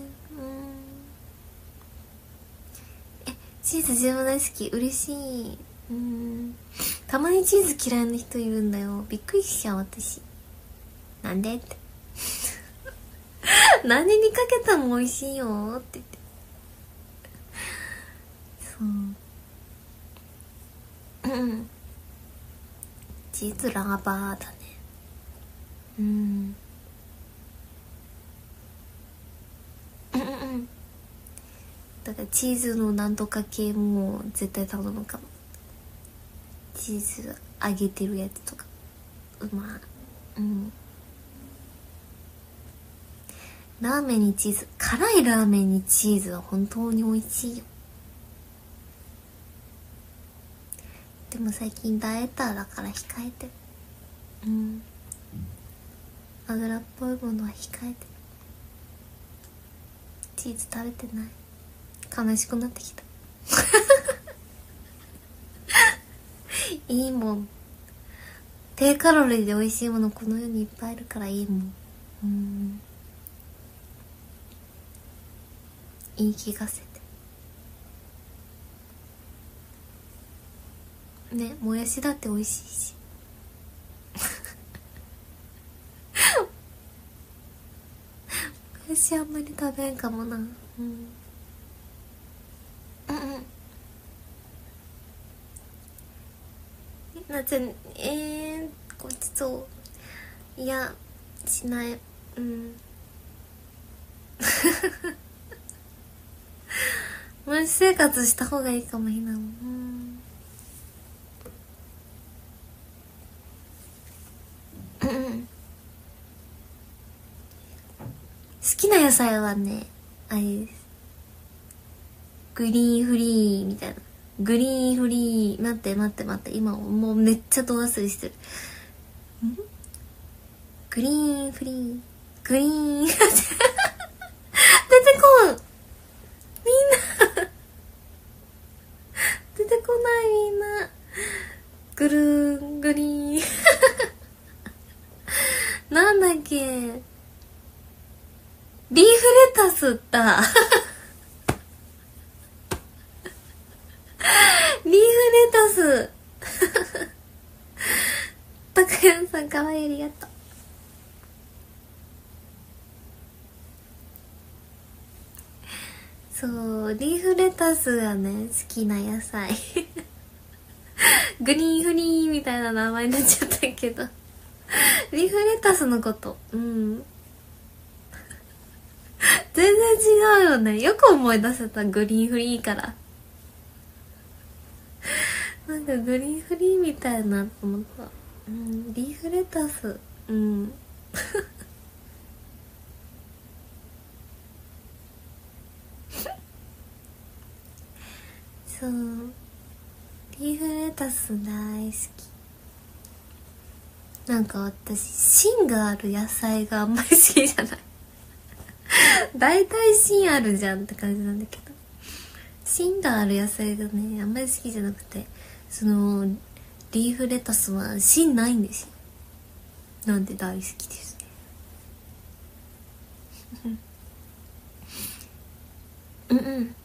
えチーズ自分大好き嬉しい。うんたまにチーズ嫌いな人いるんだよ。びっくりしちゃう私。なんでって何にかけたも美味しいよって言ってそううんチーズラバーだね。うんうんうんだからチーズのなんとか系も絶対頼むかも。チーズ揚げてるやつとかうまい。うんラーメンにチーズ、辛いラーメンにチーズは本当に美味しいよ。でも最近ダイエッターだから控えてる。うん、油っぽいものは控えてる。チーズ食べてない。悲しくなってきたいいもん、低カロリーで美味しいものこの世にいっぱいあるからいいもん。うん、言い聞かせてね。もやしだって美味しいしもやしあんまり食べんかもな。うん、うんうんなっちゃん、えー、ごちそう。いや、しない。うん。もやし生活した方がいいかもひなも。うん。うん。好きな野菜はね、あれです。グリーンフリーみたいな。グリーンフリー、待って待って待って、今もうめっちゃど忘れしてる。んグリーンフリー、グリーン、出てこんみんな出てこないみんな。グルーン、グリーン。なんだっけ、リーフレタスだ。リーフレタスたかやんさんかわいい、ありがとう。そうリーフレタスがね好きな野菜グリーンフリーみたいな名前になっちゃったけどリーフレタスのこと、うん全然違うよね。よく思い出せた、グリーンフリーからなんかグリーンフリーみたいなと思った。うん、リーフレタス、うんそうリーフレタス大好き。なんか私芯がある野菜があんまり好きじゃない大体芯あるじゃんって感じなんだけど、芯がある野菜がねあんまり好きじゃなくて、そのリーフレタスは芯ないんですよ。なんで大好きですねうんうん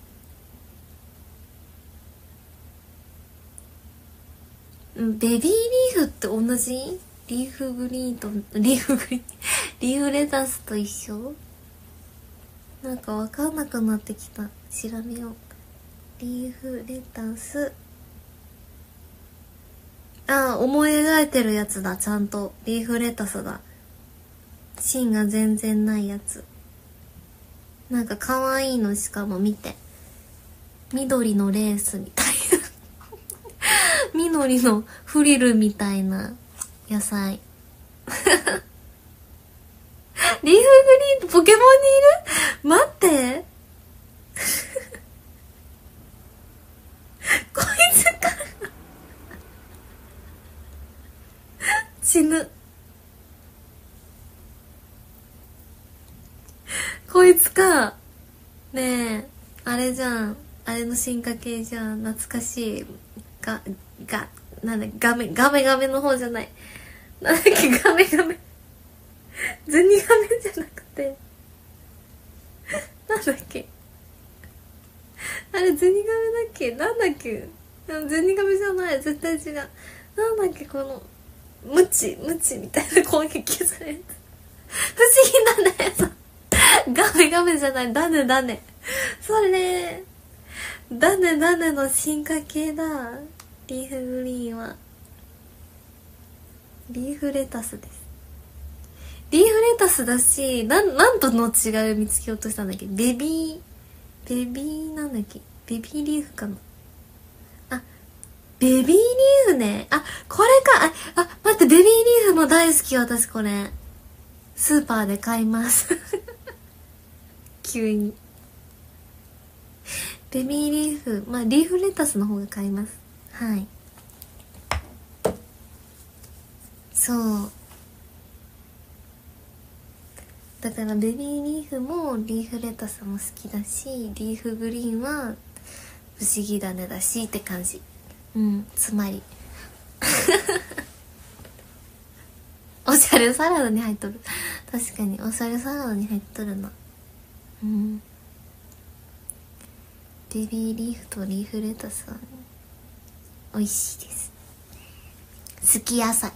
ベビーリーフって同じ？リーフグリーンとリーフグリーンリーフレタスと一緒？なんかわかんなくなってきた。調べよう。リーフレタス、ああ思い描いてるやつだ。ちゃんとリーフレタスだ。芯が全然ないやつ。なんか可愛いの、しかも見て、緑のレースみたいな緑のフリルみたいな野菜リーフグリーンポケモンにいる？待ってこいつか死ぬ。こいつか。ねえあれじゃん、あれの進化系じゃん。懐かしい。ががなんだガメガメガメの方じゃない、なんだっけ、ガメガメゼニガメじゃなくてなんだっけ、あれゼニガメだっけ、なんだっけ、ゼニガメじゃない、絶対違う。なんだっけ、このムチムチみたいな攻撃するやつ不思議なねさガメガメじゃない、ダネダネ、それダネダネの進化系だ。リーフグリーンはリーフレタスです。リーフレタスだし、なん、なんとの違いを見つけようとしたんだっけ。ベビーベビーなんだっけ、ベビーリーフかなあ、ベビーリーフね。あ、これか。あ、あ、待って、ベビーリーフも大好き、私これ。スーパーで買います急にベビーリーフ、まあリーフレタスの方が買います。はい、そうだからベビーリーフもリーフレタスも好きだし、リーフグリーンは不思議種だしって感じ。うん、つまりおしゃれサラダに入っとる。確かにおしゃれサラダに入っとるな。うん、ベビーリーフとリーフレタスは、ね、美味しいです。好き野菜。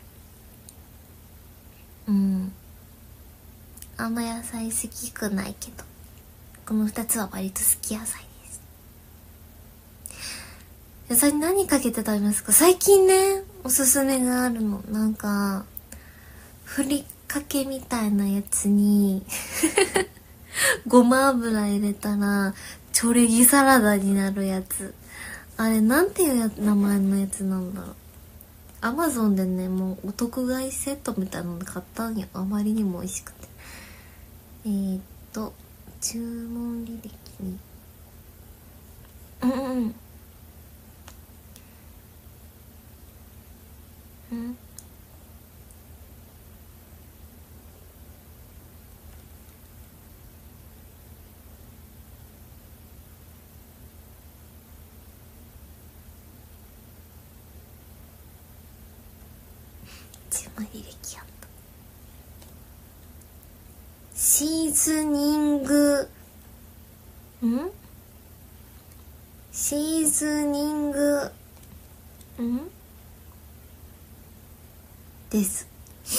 うん、あんま野菜好きくないけど、このふたつは割と好き野菜です。野菜に何かけて食べますか？最近ね、おすすめがあるの。なんかふりかけみたいなやつにごま油入れたらチョレギサラダになるやつ。あれなんていうや名前のやつなんだろう。アマゾンでね、もうお得買いセットみたいなの買ったんや。あまりにも美味しくて。えー、っと注文履歴にうんうんうん注文履歴やった。シーズニングんシーズニングんです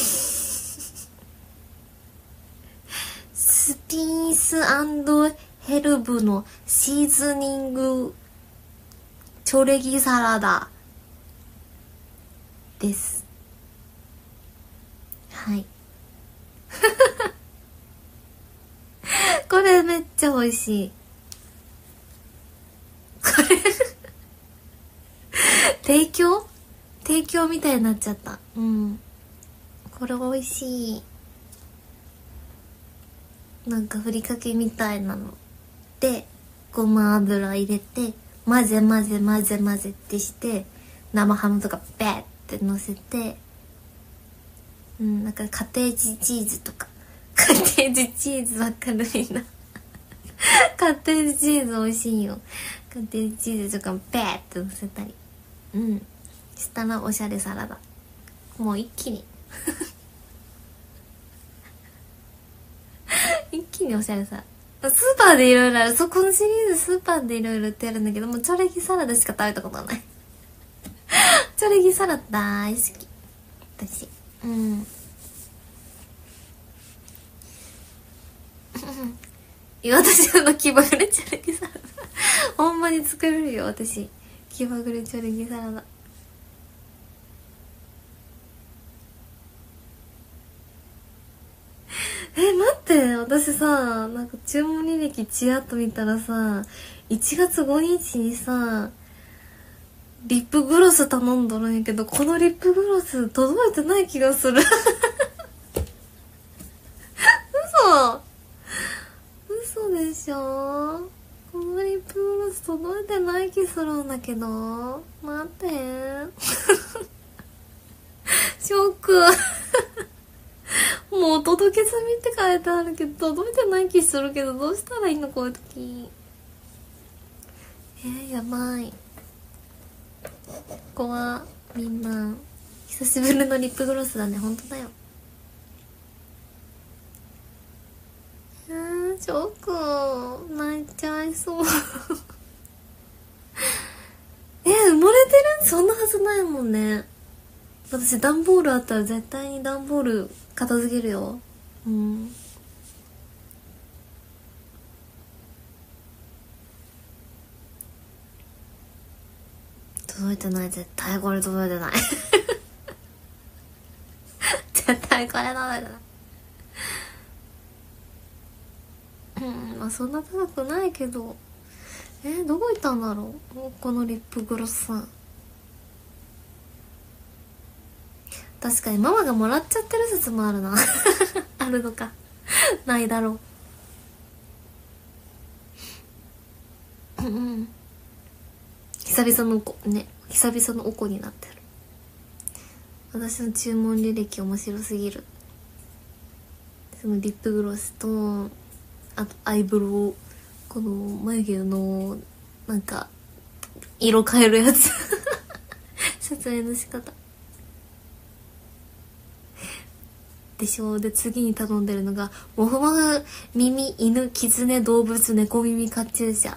スピース&ヘルブのシーズニングチョレギサラダです。はいこれめっちゃ美味しい。これ提供提供みたいになっちゃった。うん、これ美味しい。なんかふりかけみたいなのでごま油入れて混ぜ混ぜ混ぜ混ぜってして、生ハムとかベーってのせて、うん、なんかカテージチーズとかカテージチーズわかるいなカテージチーズ美味しいよ。カテージチーズとかベーってのせたり、うんしたらおしゃれサラダ。もう一気に一気におしゃれさ。スーパーでいろいろある。そこのシリーズスーパーでいろいろ売ってあるんだけど、もうチョレギサラダしか食べたことないチョレギサラダ大好き私。うんいや私の気まぐれチョレギサラダほんまに作れるよ私。気まぐれチョレギサラダ。え、待って、私さ、なんか注文履歴ちらっと見たらさ、いちがつごにちにさ、リップグロス頼んどるんやけど、このリップグロス届いてない気がする。嘘嘘でしょ。このリップグロス届いてない気するんだけど。待って。ショック。もう届け済みって書いてあるけど届いてない気するけど、どうしたらいいのこういう時。えー、やばい。ここはみんな久しぶりのリップグロスだね。ほんとだよ。あーショック。泣いちゃいそうえー、埋もれてる？そんなはずないもんね。私段ボールあったら絶対に段ボール片付けるよ。うん。届いてない。絶対これ届いてない絶対これ届いてない。うんまあそんな高くないけど、えー、どこ行ったんだろうこのリップグロスさん。確かにママがもらっちゃってる説もあるなあるのかないだろう。 うん久々のおこね久々のおこになってる。私の注文履歴面白すぎる。そのリップグロスとあとアイブロウ、この眉毛のなんか色変えるやつ説明の仕方でしょ。で次に頼んでるのがモフモフ耳犬キツネ動物猫耳カチューシャ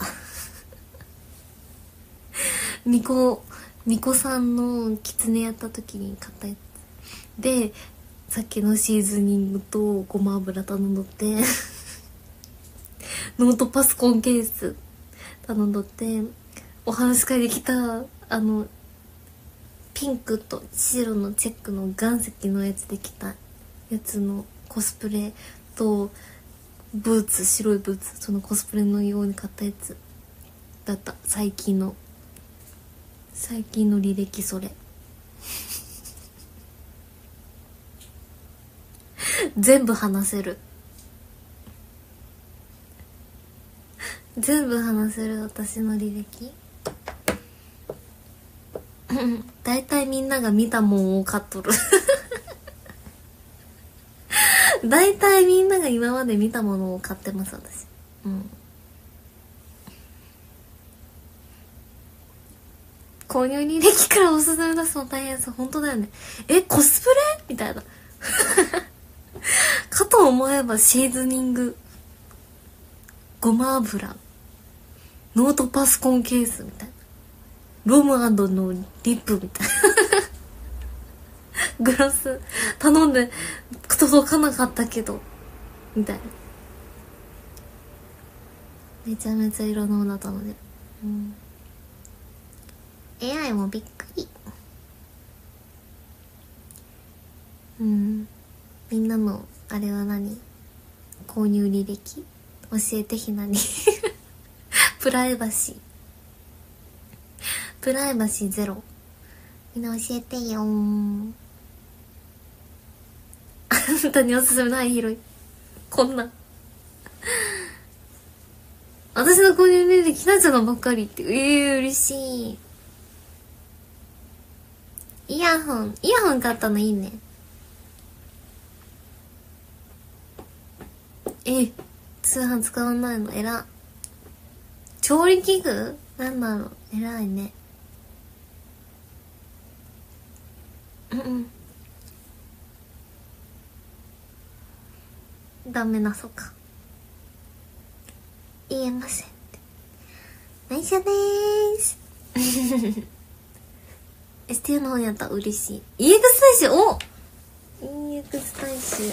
みこみこさんのキツネやった時に買ったやつで、さっきのシーズニングとごま油頼んどってノートパソコンケース頼んどって、お話し会できたあのピンクと白のチェックの岩石のやつできたやつのコスプレとブーツ、白いブーツ、そのコスプレのように買ったやつだった。最近の最近の履歴それ全部話せる全部話せる私の履歴だいたいみんなが見たもんを買っとるだいたいみんなが今まで見たものを買ってます私。うん購入履歴からおすすめ出すの大変さ、本当だよね。え、コスプレみたいなかと思えばシーズニング、ごま油、ノートパソコンケースみたいな、ロム&のリップみたいなグラス頼んで届かなかったけどみたいな、めちゃめちゃいろんなもの頼んでる。うん、エーアイ もびっくり。うん、みんなのあれは何、購入履歴教えてひなにプライバシープライバシーゼロ、みんな教えてよーあんたにおすすめない広いこんな私の購入履歴ひなちゃんのばっかりって、えー、嬉しい。イヤホンイヤホン買ったのいいね。え、通販使わないの偉。調理器具なんだろう、偉いね。うんうんダメな、そっか、言えませんって内緒でーすエスティー の方やったら嬉しい。 イーエックス 大使、お イーエックス 大使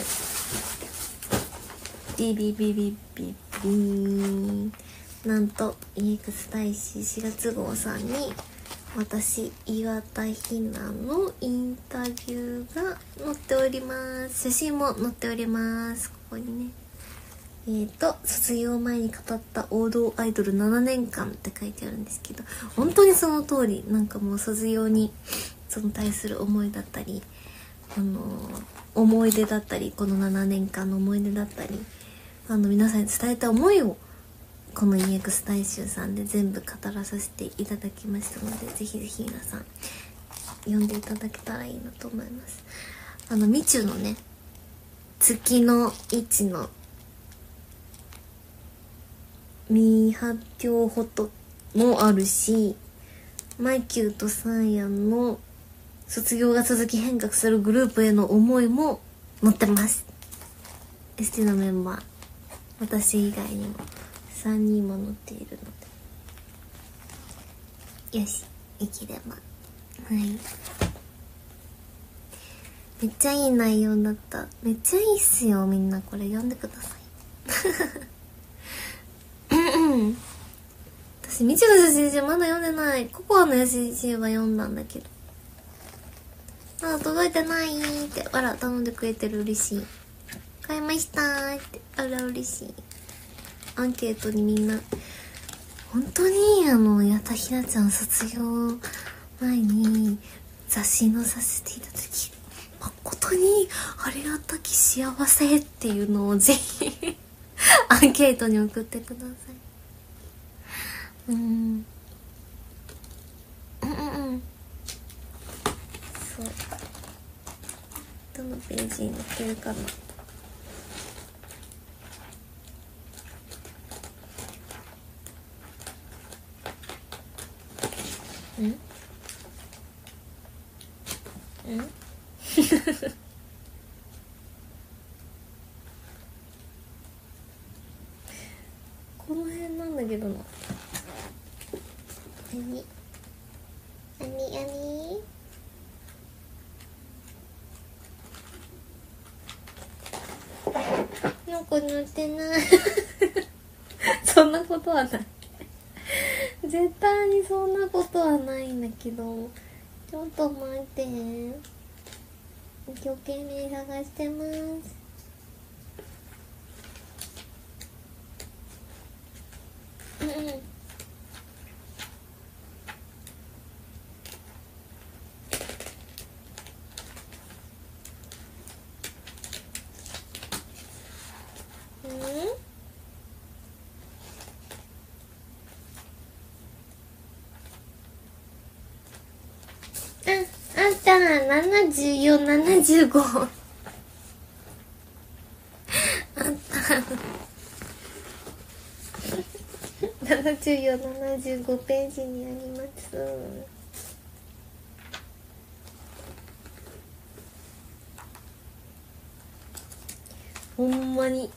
ビビビビビビー、なんと イーエックス 大使しがつ号さんに私岩田ひなのインタビューが載っております。写真も載っております。ここにね、えーと卒業前に語った王道アイドルななねんかんって書いてあるんですけど、本当にその通り、なんかもう卒業にその対する思いだったり、あのー、思い出だったり、このななねんかんの思い出だったり、あの皆さんに伝えた思いをこの イーエックス 大集さんで全部語らさせていただきましたので、ぜひぜひ皆さん読んでいただけたらいいなと思います。あのみちゅのね、月の位置の未発表フォトもあるし、マイキューとサーヤンの卒業が続き変革するグループへの思いも載ってます。 エスティー のメンバー、私以外にもさんにんも載っているので、よし、いければ。はい、めっちゃいい内容だった。めっちゃいいっすよ、みんなこれ読んでください私みちの写真集まだ読んでない。ココアの写真集は読んだんだけど、まだ届いてないって、あら頼んでくれてる、嬉しい。買いましたーって、あら嬉しい。アンケートにみんな本当にあの矢田ひなちゃん卒業前に雑誌載させていただき誠にありがたき幸せっていうのをぜひアンケートに送ってください。 うんうんうんうんそうどのページに載ってるかな。うんうんこの辺なんだけどな。何何何なんか塗ってないそんなことはない絶対にそんなことはないんだけど、ちょっと待って、一生懸命探してます。うんうんあ、あったななじゅうよん、ななじゅうご あったななじゅうよん、ななじゅうごページにあります。ほんまに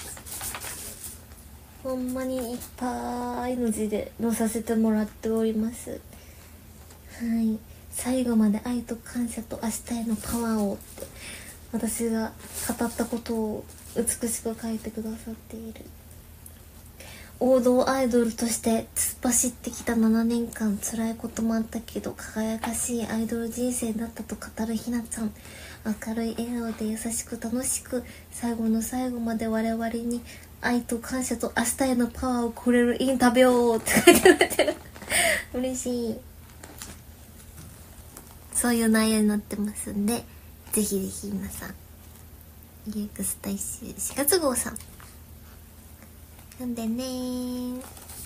ほんまにいっぱいの字で載させてもらっております。はい、最後まで愛と感謝と明日へのパワーをって私が語ったことを美しく書いてくださっている。王道アイドルとして突っ走ってきたななねんかん、辛いこともあったけど輝かしいアイドル人生だったと語るひなちゃん。明るい笑顔で優しく楽しく、最後の最後まで我々に愛と感謝と明日へのパワーをくれるインタビューって書いてくれてる嬉しい。そういう内容になってますんで、ぜひぜひ皆さん イーエックス 大集しがつ号さん読んでねー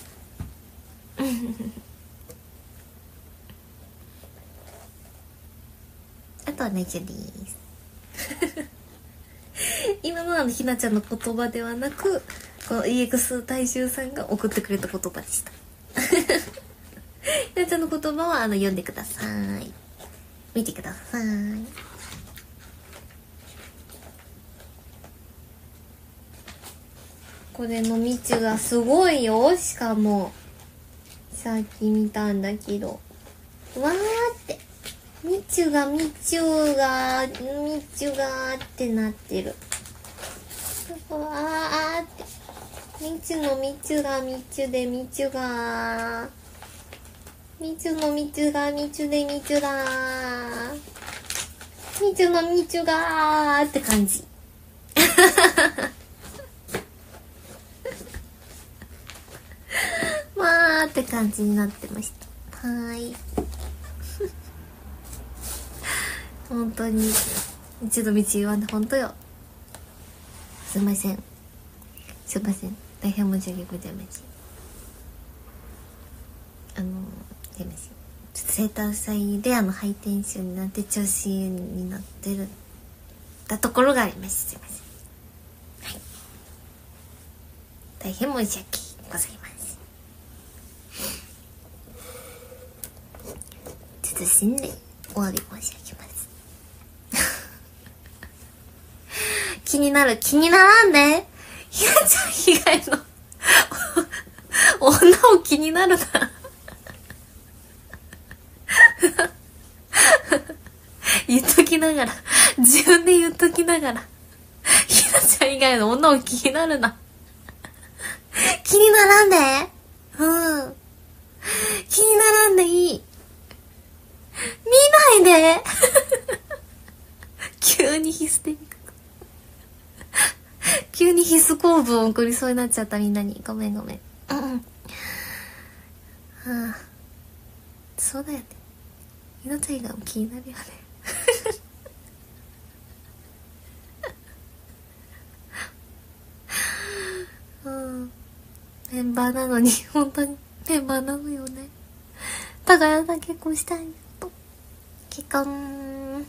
あとは内緒です今のはひなちゃんの言葉ではなく、この イーエックス 大衆さんが送ってくれた言葉でしたひなちゃんの言葉はあの読んでください、見てください。これのみちゅがすごいよ。しかもさっき見たんだけど、わーってみちゅがみちゅがみちゅがってなってる。わーってみちゅのみちゅがみちゅでみちゅがみちゅのみちゅがみちゅでみちゅがみちゅのみちゅがって感じわーって感じになってました。はーい本当に一度道言わんで本当よ。すいませんすいません大変申し訳ございません。あのすいません、ちょっと生誕祭であのハイテンションになって調子になってるたところがあります。すいません、はい、大変申し訳ございません。謹んでお詫び申し上げます。気になる気にならんで、ひなちゃん以外の女を気になるな言っときながら自分で言っときながらひなちゃん以外の女を気になるな気にならんで、うん気にならんでいい、見ないで急にヒステリック急にヒス構文を送りそうになっちゃった。みんなにごめんごめん、うんうん、はあ、そうだよね、ひなちゃん以外も気になるよねうん、メンバーなのに本当にメンバーなのよね。高谷さん結婚したいと。結婚。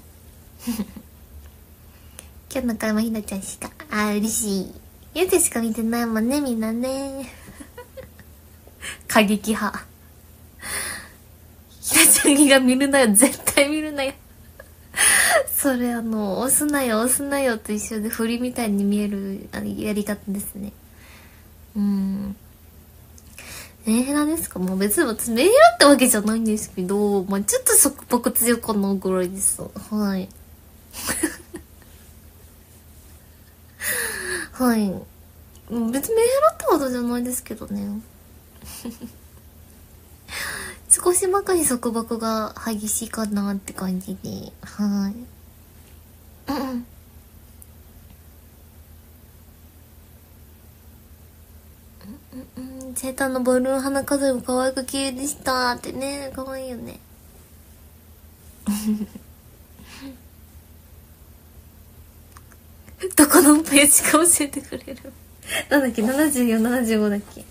今日の会もひなちゃんしか。あー、嬉しい。ゆうてしか見てないもんね、みんなね。過激派。ひなちゃんが見るなよ、絶対見るなよ。それあの、押すなよ、押すなよと一緒で振りみたいに見えるあのやり方ですね。うん。メンヘラですか？もう別に私メンヘラってわけじゃないんですけど、まあちょっとそこぽく強かなぐらいです。はい。はい。別にメンヘラってことじゃないですけどね。少しばかり束縛が激しいかなって感じで、はい。うんうん。うんうん、セーターのボールの花飾りも可愛く綺麗でしたってね、可愛いよね。どこのページか教えてくれる？なんだっけ、ななじゅうよん、ななじゅうごだっけ。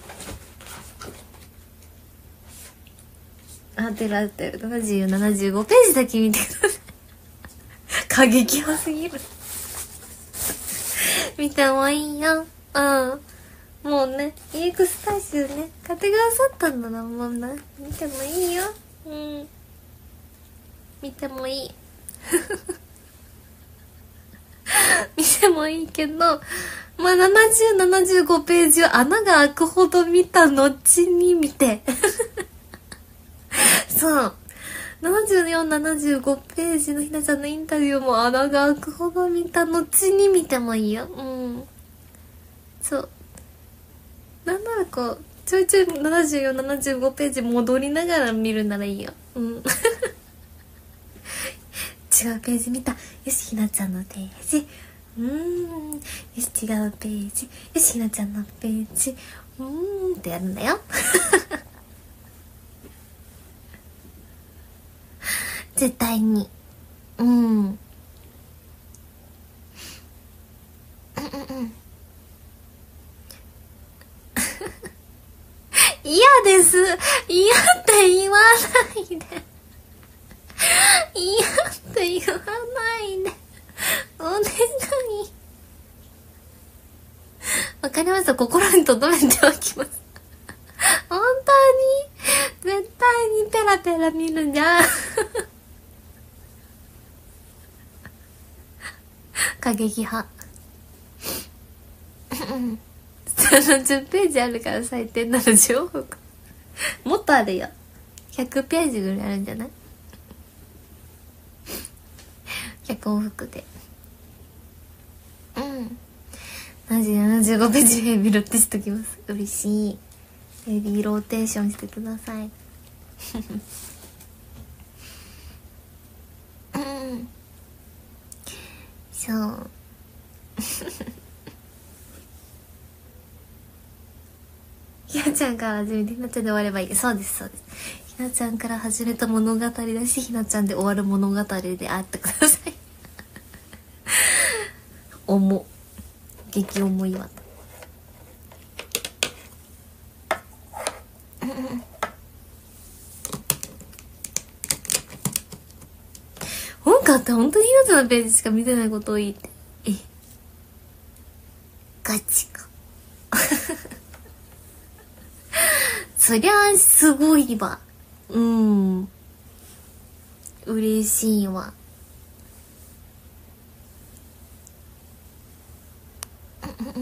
合ってる合ってる。ななじゅうよん、ななじゅうごページだけ見てください。過激派すぎる。見てもいいよ。うん。もうね、イーエックス 大集ね、買ってくださったんだな、もうな。見てもいいよ。うん。見てもいい。見てもいいけど、まあ、ななじゅう、ななじゅうごページは穴が開くほど見た後に見て。そう。ななじゅうよん、ななじゅうごページのひなちゃんのインタビューも穴が開くほど見た後に見てもいいよ。うん。そう。なんならこう、ちょいちょいななじゅうよん、ななじゅうごページ戻りながら見るならいいよ。うん。違うページ見た。よし、ひなちゃんのページ。うーん。よし、違うページ。よし、ひなちゃんのページ。うーんってやるんだよ。絶対に。うん。うんうんうん。嫌です。嫌って言わないで。嫌って言わないで。お願い。わかりました。心に留めておきます。本当に絶対にペラペラ見るじゃん。過激派。ななじゅうページあるから最低なのじゅう往復。もっとあるよ。ひゃくページぐらいあるんじゃない？ ひゃく 往復で。うん。ななじゅう、ななじゅうごページヘビロってしときます。嬉しい。ヘビーローテーションしてください。うん。そう。ひなちゃんから始めてひなちゃんで終わればいい。そうですそうです。ひなちゃんから始めた物語だし、ひなちゃんで終わる物語であってください。重激重いわと。本買って本当にひなちゃんのページしか見てないこと多いって。え、ガチか。そりゃすごいわ。うん。嬉しいわ。うんうん。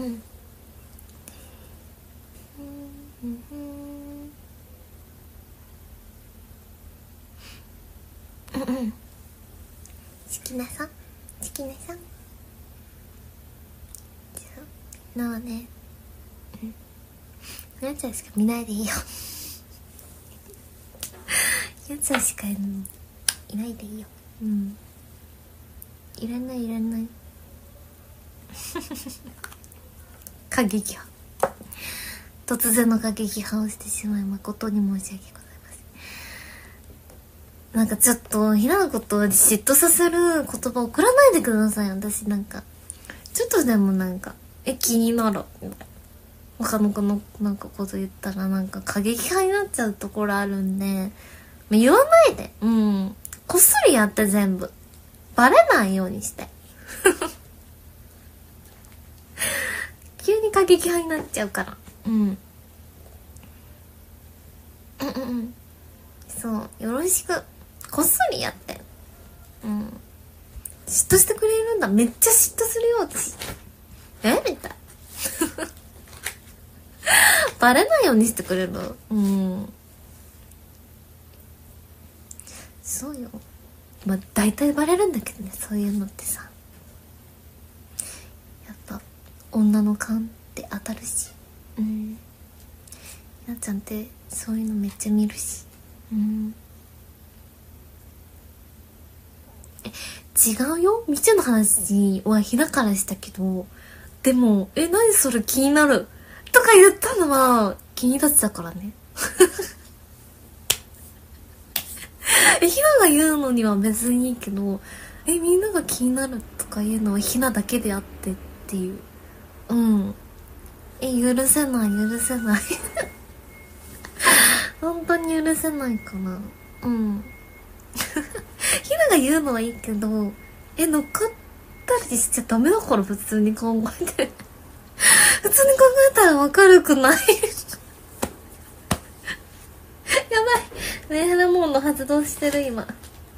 うんうん。チキナさん、チキナさん。なあね。うん。やつらしか見ないでいいよ。やつらしかいないでいいよ。うん。いらないいらない。過激派。突然の過激派をしてしまい誠に申し訳ございません。なんかちょっとひなのことを嫉妬させる言葉送らないでください。私なんかちょっとでもなんかえ気になる。 他の子のなんかこと言ったらなんか過激派になっちゃうところあるんで、まあ、言わないで。うん。こっそりやって全部。バレないようにして。急に過激派になっちゃうから。うん。うんうんうん。そう。よろしく。こっそりやって。うん。嫉妬してくれるんだ。めっちゃ嫉妬するよ、私。えみたい。バレないようにしてくれる。うん。そうよ。まあ大体バレるんだけどね、そういうのってさ。やっぱ女の勘って当たるし。うん。やっちゃんってそういうのめっちゃ見るし。うん。え、違うよ。みちの話はひなからしたけど、でも、え、何それ気になるとか言ったのは気に立ってたからね。え、ひなが言うのには別にいいけど、え、みんなが気になるとか言うのはひなだけであってっていう。うん。え、許せない許せない。本当に許せないかな。うん。ひなが言うのはいいけど、え、乗っかったりしちゃダメだから普通に考えて。普通に考えたらわかるくない？やばい。メンヘラモード発動してる今。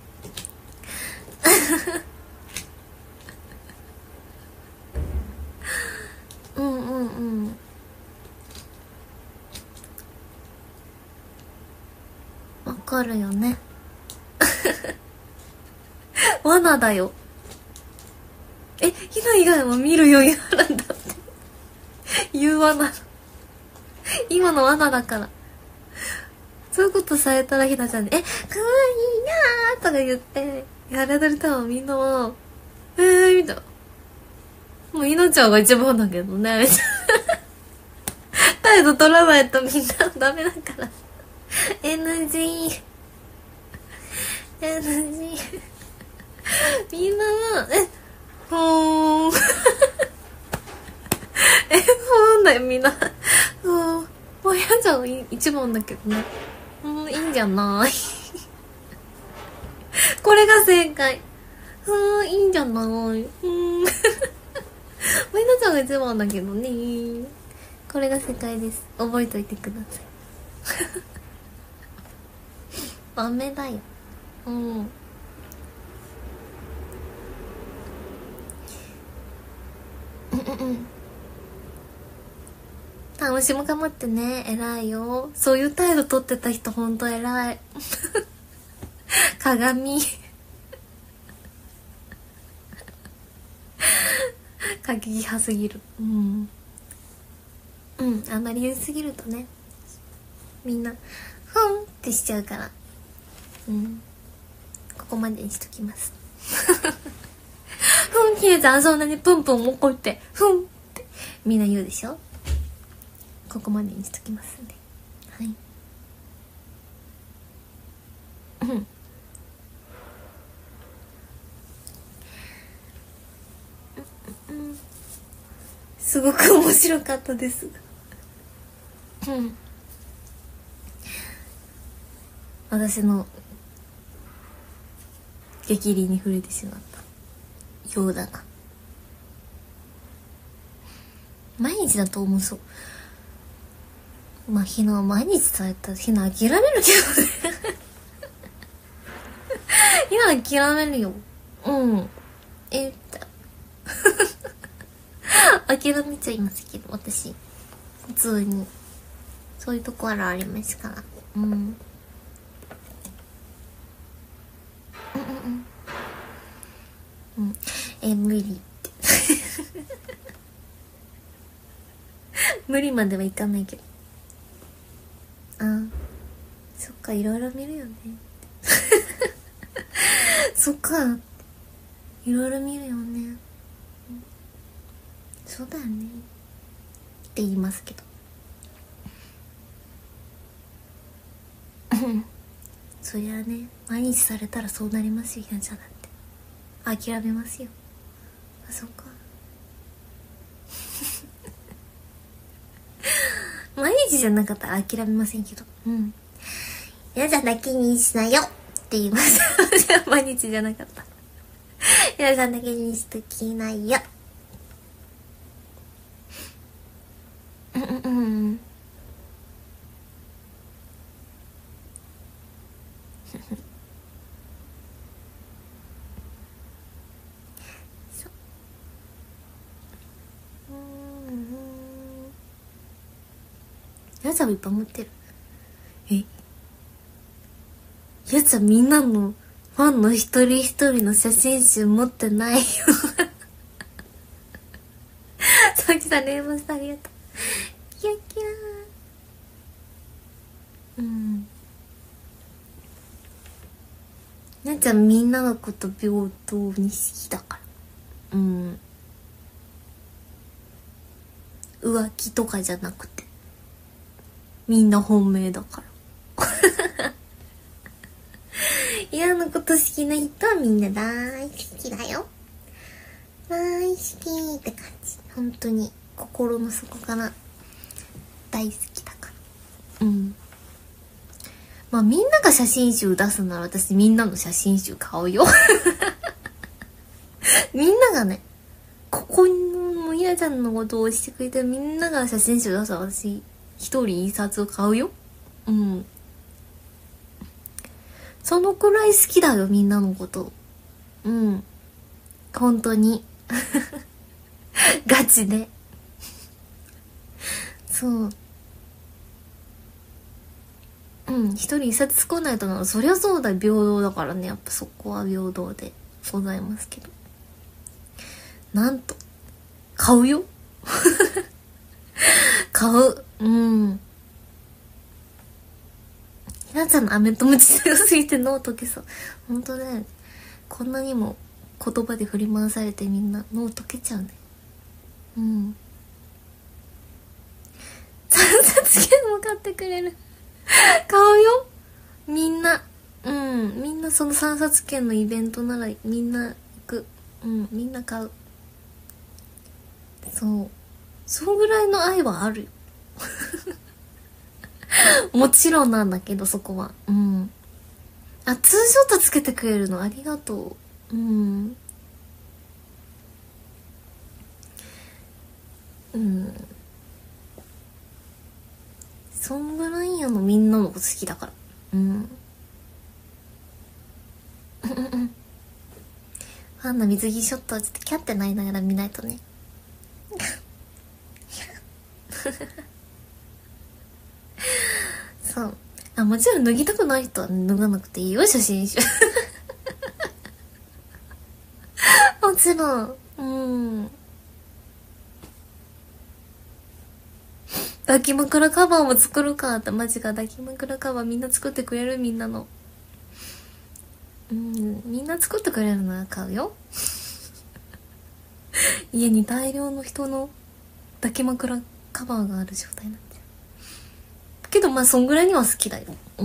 うんうんうん。わかるよね。罠だよ。え、ひな以外は見る余裕あるんだって。言う罠。今の罠だから。そういうことされたらひなちゃんに、え、かわいいなーとか言って、やられたらみんなは、えーみたいな。もうひなちゃんが一番だけどね、みたいな。態度取らないとみんなダメだから。エヌジー。エヌジー。みんなは、え、ほーん。え、ほーんだよ、みんな。ほーん。もうやちゃん一番だけどね。うん、いいんじゃない。これが正解。うん、いいんじゃない。うん。みんなちゃんが一番だけどね。これが正解です。覚えといてください。豆だよ。うん。うんうんうん。楽しもかまってね。偉いよ。そういう態度取ってた人ほんと偉い。鏡。過激派すぎる。うん。うん、あんまり言いすぎるとね。みんな、ふんってしちゃうから。うん。ここまでにしときます。ふん、ひなちゃんそんなにプンプン怒って、ふんってみんな言うでしょ。ここまでにしときますんで。はい。うん。すごく面白かったです。うん。私の激励に触れてしまったようだな。毎日だと思うそう。まあひなは毎日されたらひな諦めるけどね。ひな諦めるよ。うん。えっと諦めちゃいますけど、私普通にそういうところありますから。うん。うんうんうん。うん。え、無理って。無理まではいかないけど。あ、そっか、いろいろ見るよね。そっか、いろいろ見るよね。そうだよねって言いますけど。そりゃあね、毎日されたらそうなりますよ。ひなちゃんだって諦めますよ。あ、そっか。 毎日じゃなかったら諦めませんけど。うん。皆さんだけにしなよって言います。毎日じゃなかった。皆さんだけにしときなよ。うんうんうん。そう。うんうん。やつはいっぱい持ってる。え、やつはみんなのファンの一人一人の写真集持ってないよ。さきさんレーモンスターありがとう。キラキラー。うん。なっちゃんみんなのこと平等に好きだから。うん。浮気とかじゃなくて。みんな本命だから。嫌なこと好きな人はみんな大好きだよ。大好きって感じ。本当に心の底から大好きだから。うん。まあみんなが写真集出すなら私みんなの写真集買うよ。みんながね、ここのみやちゃんのことを押してくれてみんなが写真集出すら私一人一冊を買うよ。うん。そのくらい好きだよみんなのこと。うん。本当に。ガチで。そう。うん、一人一冊作んないとならそりゃそうだ、平等だからね。やっぱそこは平等でございますけど、なんと買うよ。買う。うん。ひなちゃんの飴とムチ強すぎて脳溶けそう。ほんとね、こんなにも言葉で振り回されてみんな脳溶けちゃうね。うん。さんさつ券も買ってくれる。買うよみんな。うん、みんなそのさんさつ券のイベントならみんな行く。うん、みんな買う。そう、そのぐらいの愛はあるよ。もちろんなんだけどそこは。うん。あ、ツーショットつけてくれるのありがとう。うん。うん。そんぐらいやのみんなのこと好きだから。うん。ファンの水着ショットはちょっとキャってないながら見ないとね。そう。あ、もちろん脱ぎたくない人は脱がなくていいよ、写真集。もちろん。うん。抱き枕カバーも作るかって、マジか。抱き枕カバーみんな作ってくれる、みんなの。うん、みんな作ってくれるなら買うよ。家に大量の人の抱き枕カバーがある状態になっちゃうけど、まあそんぐらいには好きだよ。うん。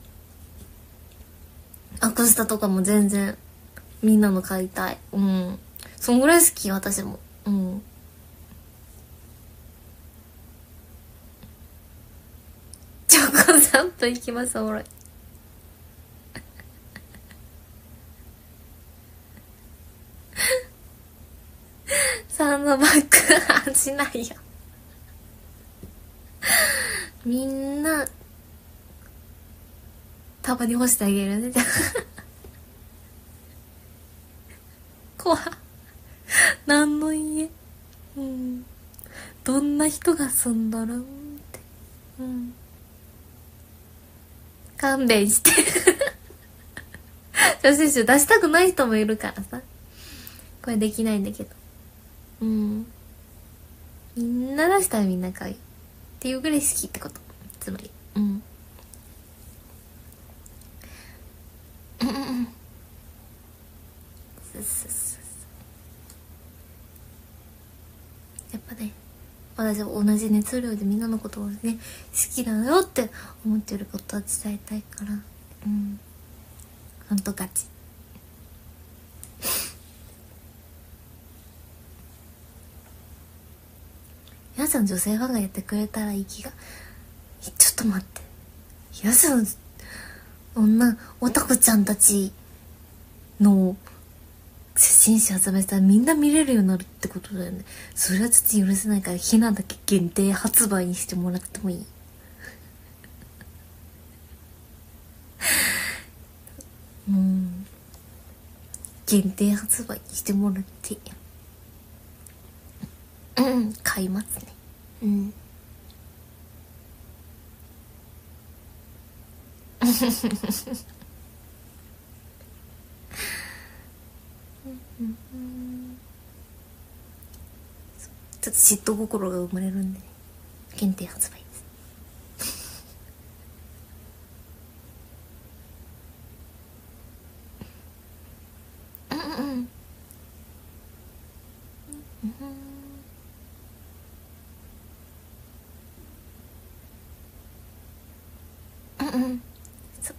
アクスタとかも全然みんなの買いたい。うん。そんぐらい好き、私も。うん。チョコさんと行きます、おもろい。サンドバッグはしないよ。みんな束に干してあげるね。怖っ。何の家。うん。どんな人が住んどるんって。うん。勘弁して。写真集出したくない人もいるからさ。これできないんだけど。うん。みんな出したらみんな買うよ。っていうぐらい好きってこと。つまり。うん。うんうんうん。そうそうそうそう。やっぱね、私は同じ熱量でみんなのことをね、好きだよって思ってることは伝えたいから。うん。ほんとガチ。皆さん女性ファンがやってくれたらいい気が。ちょっと待って、ひなさん女オタクちゃんたちの写真集集めたらみんな見れるようになるってことだよね。それはちょっと許せないから、ひなだけ限定発売にしてもらってもいい？もう限定発売にしてもらって、うん買いますね。うんちょっと嫉妬心が生まれるんでね、限定発売です。うんうんうんうんうんそ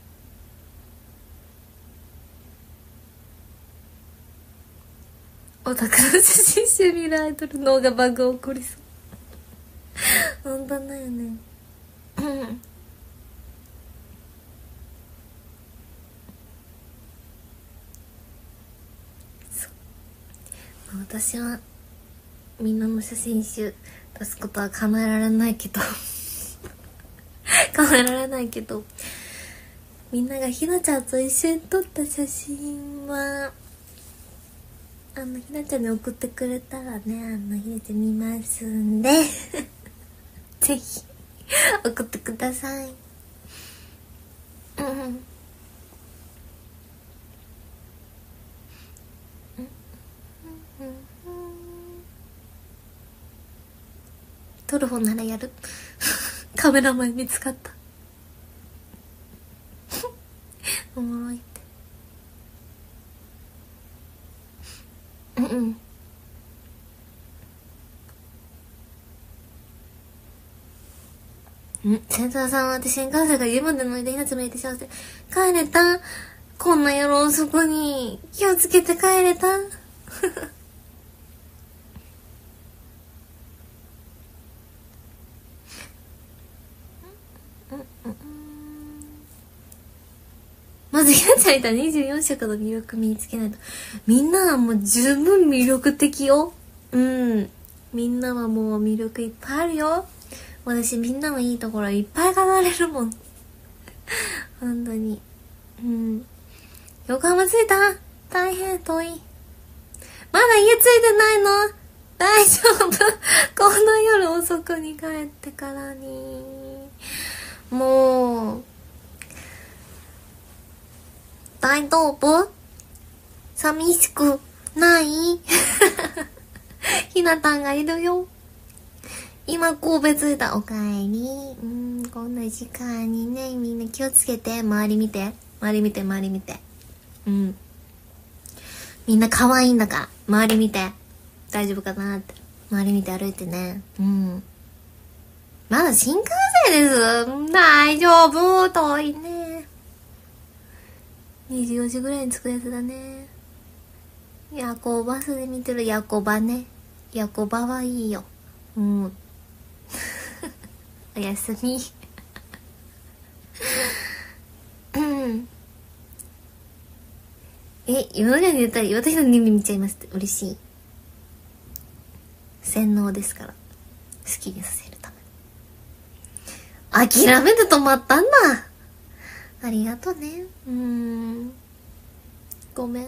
オタクの写真集見るアイドルの方がバグ起こりそう。本当だよね。うん私はみんなの写真集出すことは叶えられないけど叶えられないけど、みんながひなちゃんと一緒に撮った写真はあのひなちゃんに送ってくれたらね、あのひなちゃん見ますんでぜひ送ってください。うん撮る方ならやるカメラマン見つかったおもろいって。うんうんんセンターさんは私新幹線が家までの間に集めて幸せ。帰れた？こんな夜遅くに気をつけて帰れた？まずひなちゃんいたらにじゅうよん色の魅力身につけないと。みんなはもう十分魅力的よ。うんみんなはもう魅力いっぱいあるよ。私みんなのいいところいっぱい語れるもん本当に。うん横浜着いた？大変遠い。まだ家着いてないの？大丈夫こんな夜遅くに帰ってからにもう大丈夫？寂しくないひなたんがいるよ。今神戸着いた。おかえり。うん、こんな時間にね、みんな気をつけて。周り見て。周り見て、周り見て。うん。みんな可愛いんだから。周り見て。大丈夫かなって。周り見て歩いてね。うん。まだ新幹線です。大丈夫。遠いね。にじゅうよじぐらいに着くやつだね。夜行バスで見てる夜行バね。夜行バはいいよ。うん。おやすみうんえ、今までに言ったら私の耳見ちゃいますって嬉しい。洗脳ですから、好きにさせるため。諦めて止まったんだ。ありがとね。うーんごめん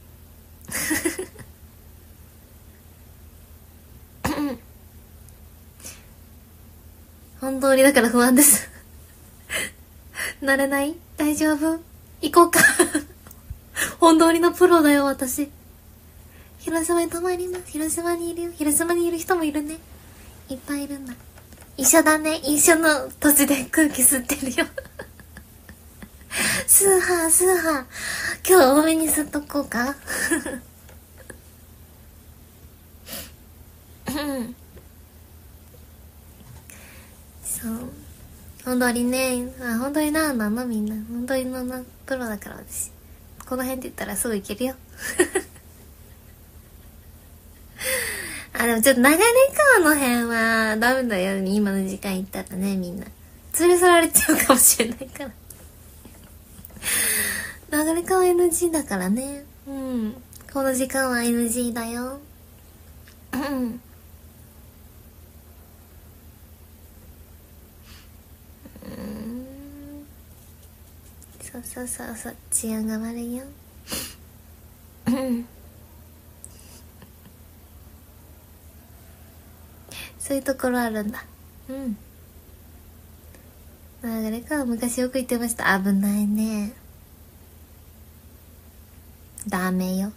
本当にだから不安です慣れない？大丈夫？行こうか本当にのプロだよ私。広島に泊まります。広島にいるよ。広島にいる人もいるね。いっぱいいるんだ。一緒だね。一緒の土地で空気吸ってるよスーハースーハー今日多めに吸っとこうかうんそう本当にね、あ本当になんなのみんな本当にのなプロだから私この辺って言ったらすぐいけるよあ、でもちょっと流れ川の辺はダメだよ。今の時間行ったらね、みんな。連れ去られちゃうかもしれないから。流れ川 エヌジー だからね。うん。この時間は エヌジー だよ。うん。そうそうそうそう、治安が悪いよ。そういうところあるんだ。うん。流れ川昔よく言ってました。危ないね。ダメよ。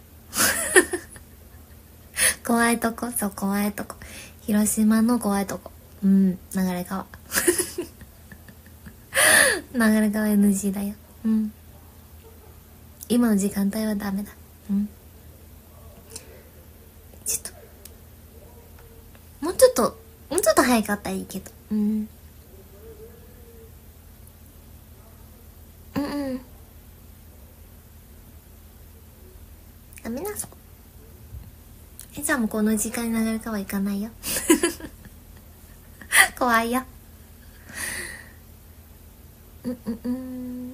怖いとこ、そう、怖いとこ。広島の怖いとこ。うん、流れ川。流れ川 エヌジー だよ。うん。今の時間帯はダメだ。うん。ちょっと。もうちょっと、もうちょっと早かったらいいけど。うん。うんうん。ダメなそこ。え、じゃあもうこの時間に流れ川行かないよ。怖いよ。うんうんうん。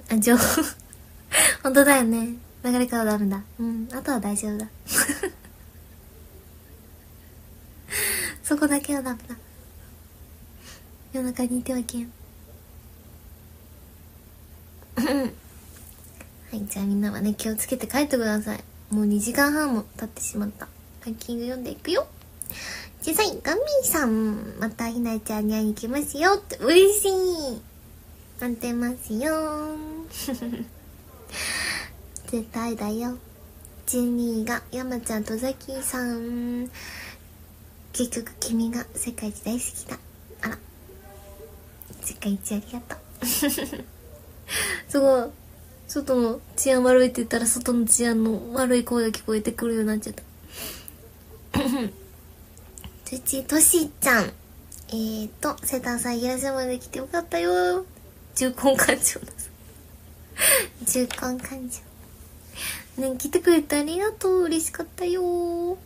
あ、情報。本当だよね。流れ川ダメだ。うん。あとは大丈夫だ。そこだけはダメだ。夜中にいてはけん。はい、じゃあみんなはね、気をつけて帰ってください。もうにじかんはんも経ってしまった。ランキング読んでいくよ。じゃあさい、ガミーさん、またひなちゃんに会いに来ますよって、嬉しい。待ってますよ。絶対だよ。じゅうにいが山ちゃんとザキさん。結局君が世界一大好きだ。あら、世界一ありがとう。すごい、外の治安悪いって言ったら外の治安の悪い声が聞こえてくるようになっちゃった。うちとしちゃん、えーとセタンさん、いらっしゃまで来てよかったよ。重婚感情だ。重婚感情ね、来てくれてありがとう。嬉しかったよ。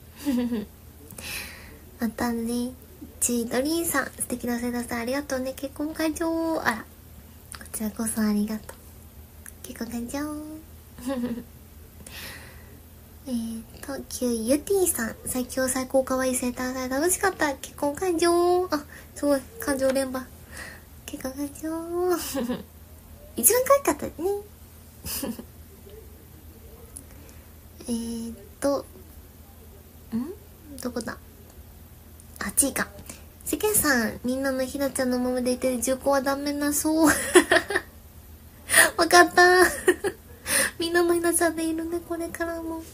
またね。チードリーさん、素敵なセタさんありがとうね。結婚感情。あら、こちらこそありがとう。結婚感情。えーと、キューユティさん、最強最高可愛いセーターさん楽しかった。結婚感情。あ、すごい、感情連番。結婚感情。一番可愛かったね。えーっと、んどこだ、あっちいか。世間さん、みんなのひなちゃんのままでいて重婚はダメなそう。わかった。みんなのひなちゃんでいるね、これからも。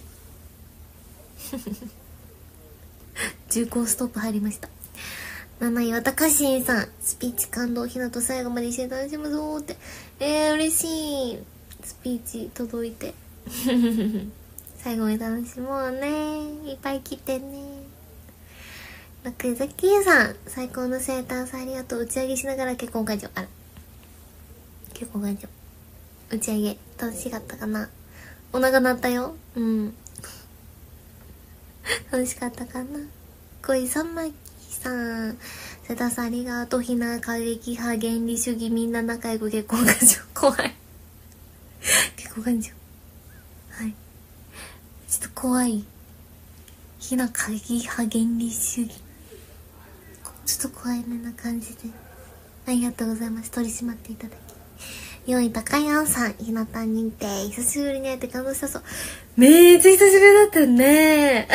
重婚ストップ入りました。なないはたかしんさん、スピーチ感動、ひなと最後まで一緒に楽しむぞーって。えー、嬉しい。スピーチ届いて。最後まで楽しもうね。いっぱい来てね。ラクザキーさん、最高の生誕さんありがとう。打ち上げしながら結婚会場。あら、結婚会場打ち上げ楽しかったかな。お腹鳴ったよ。うん。楽しかったかな。恋さんまきさん、瀬田さんありがとう。ひな過激派原理主義みんな仲良く結婚感情。怖い。結婚感情。はい。ちょっと怖い。ひな過激派原理主義。ちょっと怖いめな感じで。ありがとうございます。取り締まっていただき。よんい、高山さん、ひなたん認定。久しぶりに会えて感動したそう。めっちゃ久しぶりだったよね。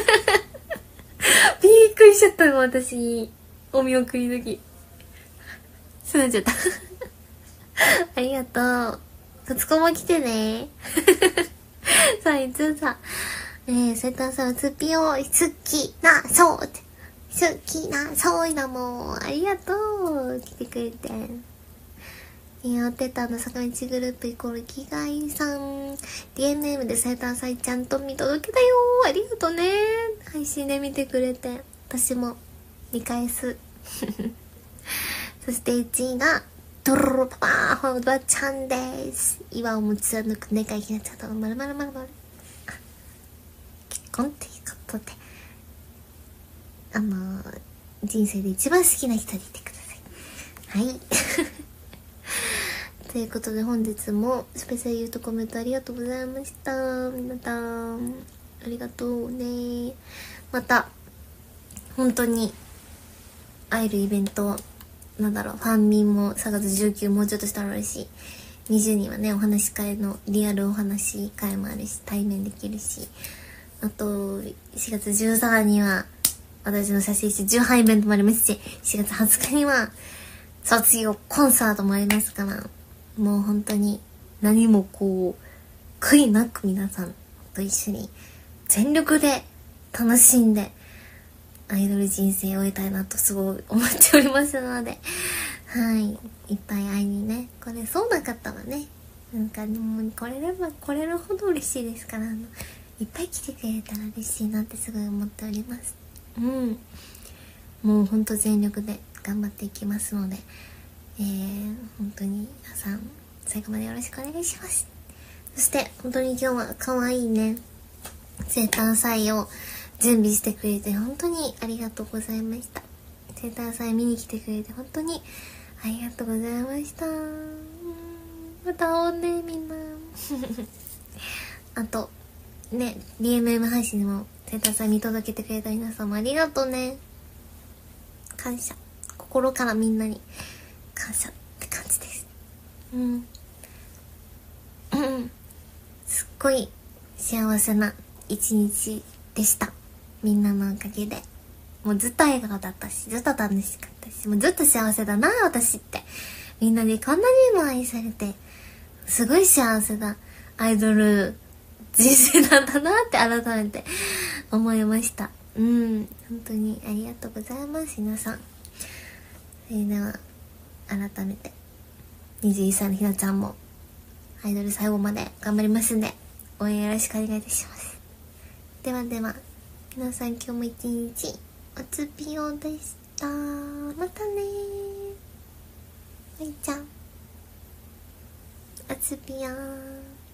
びっくりしちゃったの、私。お見送りの時。そうなっちゃった。ありがとう。ふつかも来てね。さあ、いつさ、えー、セタさん、スピオ、好きな、そうって。好きな、そういなもん。ありがとう。来てくれて。やってたの、坂道グループイコール気概さん。ディーエヌエム でセーターさんちゃんと見届けたよ。ありがとうね。配信で見てくれて。私も見返す。そしていちいが、ドロロパパー、ほんとはちゃんです。岩を持ち抜く願いひなちゃんと、まるまるまるまる。結婚っていうことで。 あのー、人生で一番好きな人でいてください。はいということで本日もスペシャルユートコメントありがとうございました。皆さんありがとうね。また本当に会えるイベント、なんだろう、ファンミンもさんがつじゅうくにちもうちょっとしたらあるし、にじゅうにはねお話し会のリアルお話し会もあるし、対面できるし、あとしがつじゅうさんにちには私の写真集重版イベントもありますし、しがつはつかには卒業コンサートもありますから、もう本当に何もこう悔いなく皆さんと一緒に全力で楽しんでアイドル人生を終えたいなとすごい思っておりますので、はい、いっぱい会いにね来れそうな方はね、なんかもう来れれば来れるほど嬉しいですから、あのいっぱい来てくれたら嬉しいなってすごい思っております。うん、もうほんと全力で頑張っていきますので、えー、本当に皆さん最後までよろしくお願いします。そして本当に今日は可愛いね生誕祭を準備してくれて本当にありがとうございました。生誕祭見に来てくれて本当にありがとうございました。歌おうねみんなあとね ディーエムエム 配信でも生誕祭見届けてくれた皆さんもありがとうね。感謝、心からみんなに感謝って感じです。うん、うん、すっごい幸せな一日でした。みんなのおかげでもうずっと笑顔だったし、ずっと楽しかったし、もうずっと幸せだな私って。みんなにこんなにも愛されてすごい幸せなアイドル人生なんだなって改めて思いました。うん、本当にありがとうございます皆さん。それでは改めてにじゅういっさいのひなちゃんもアイドル最後まで頑張りますんで応援よろしくお願いいたします。ではでは皆さん今日も一日おつぴよでした。またねー。はいちゃんおつぴよー。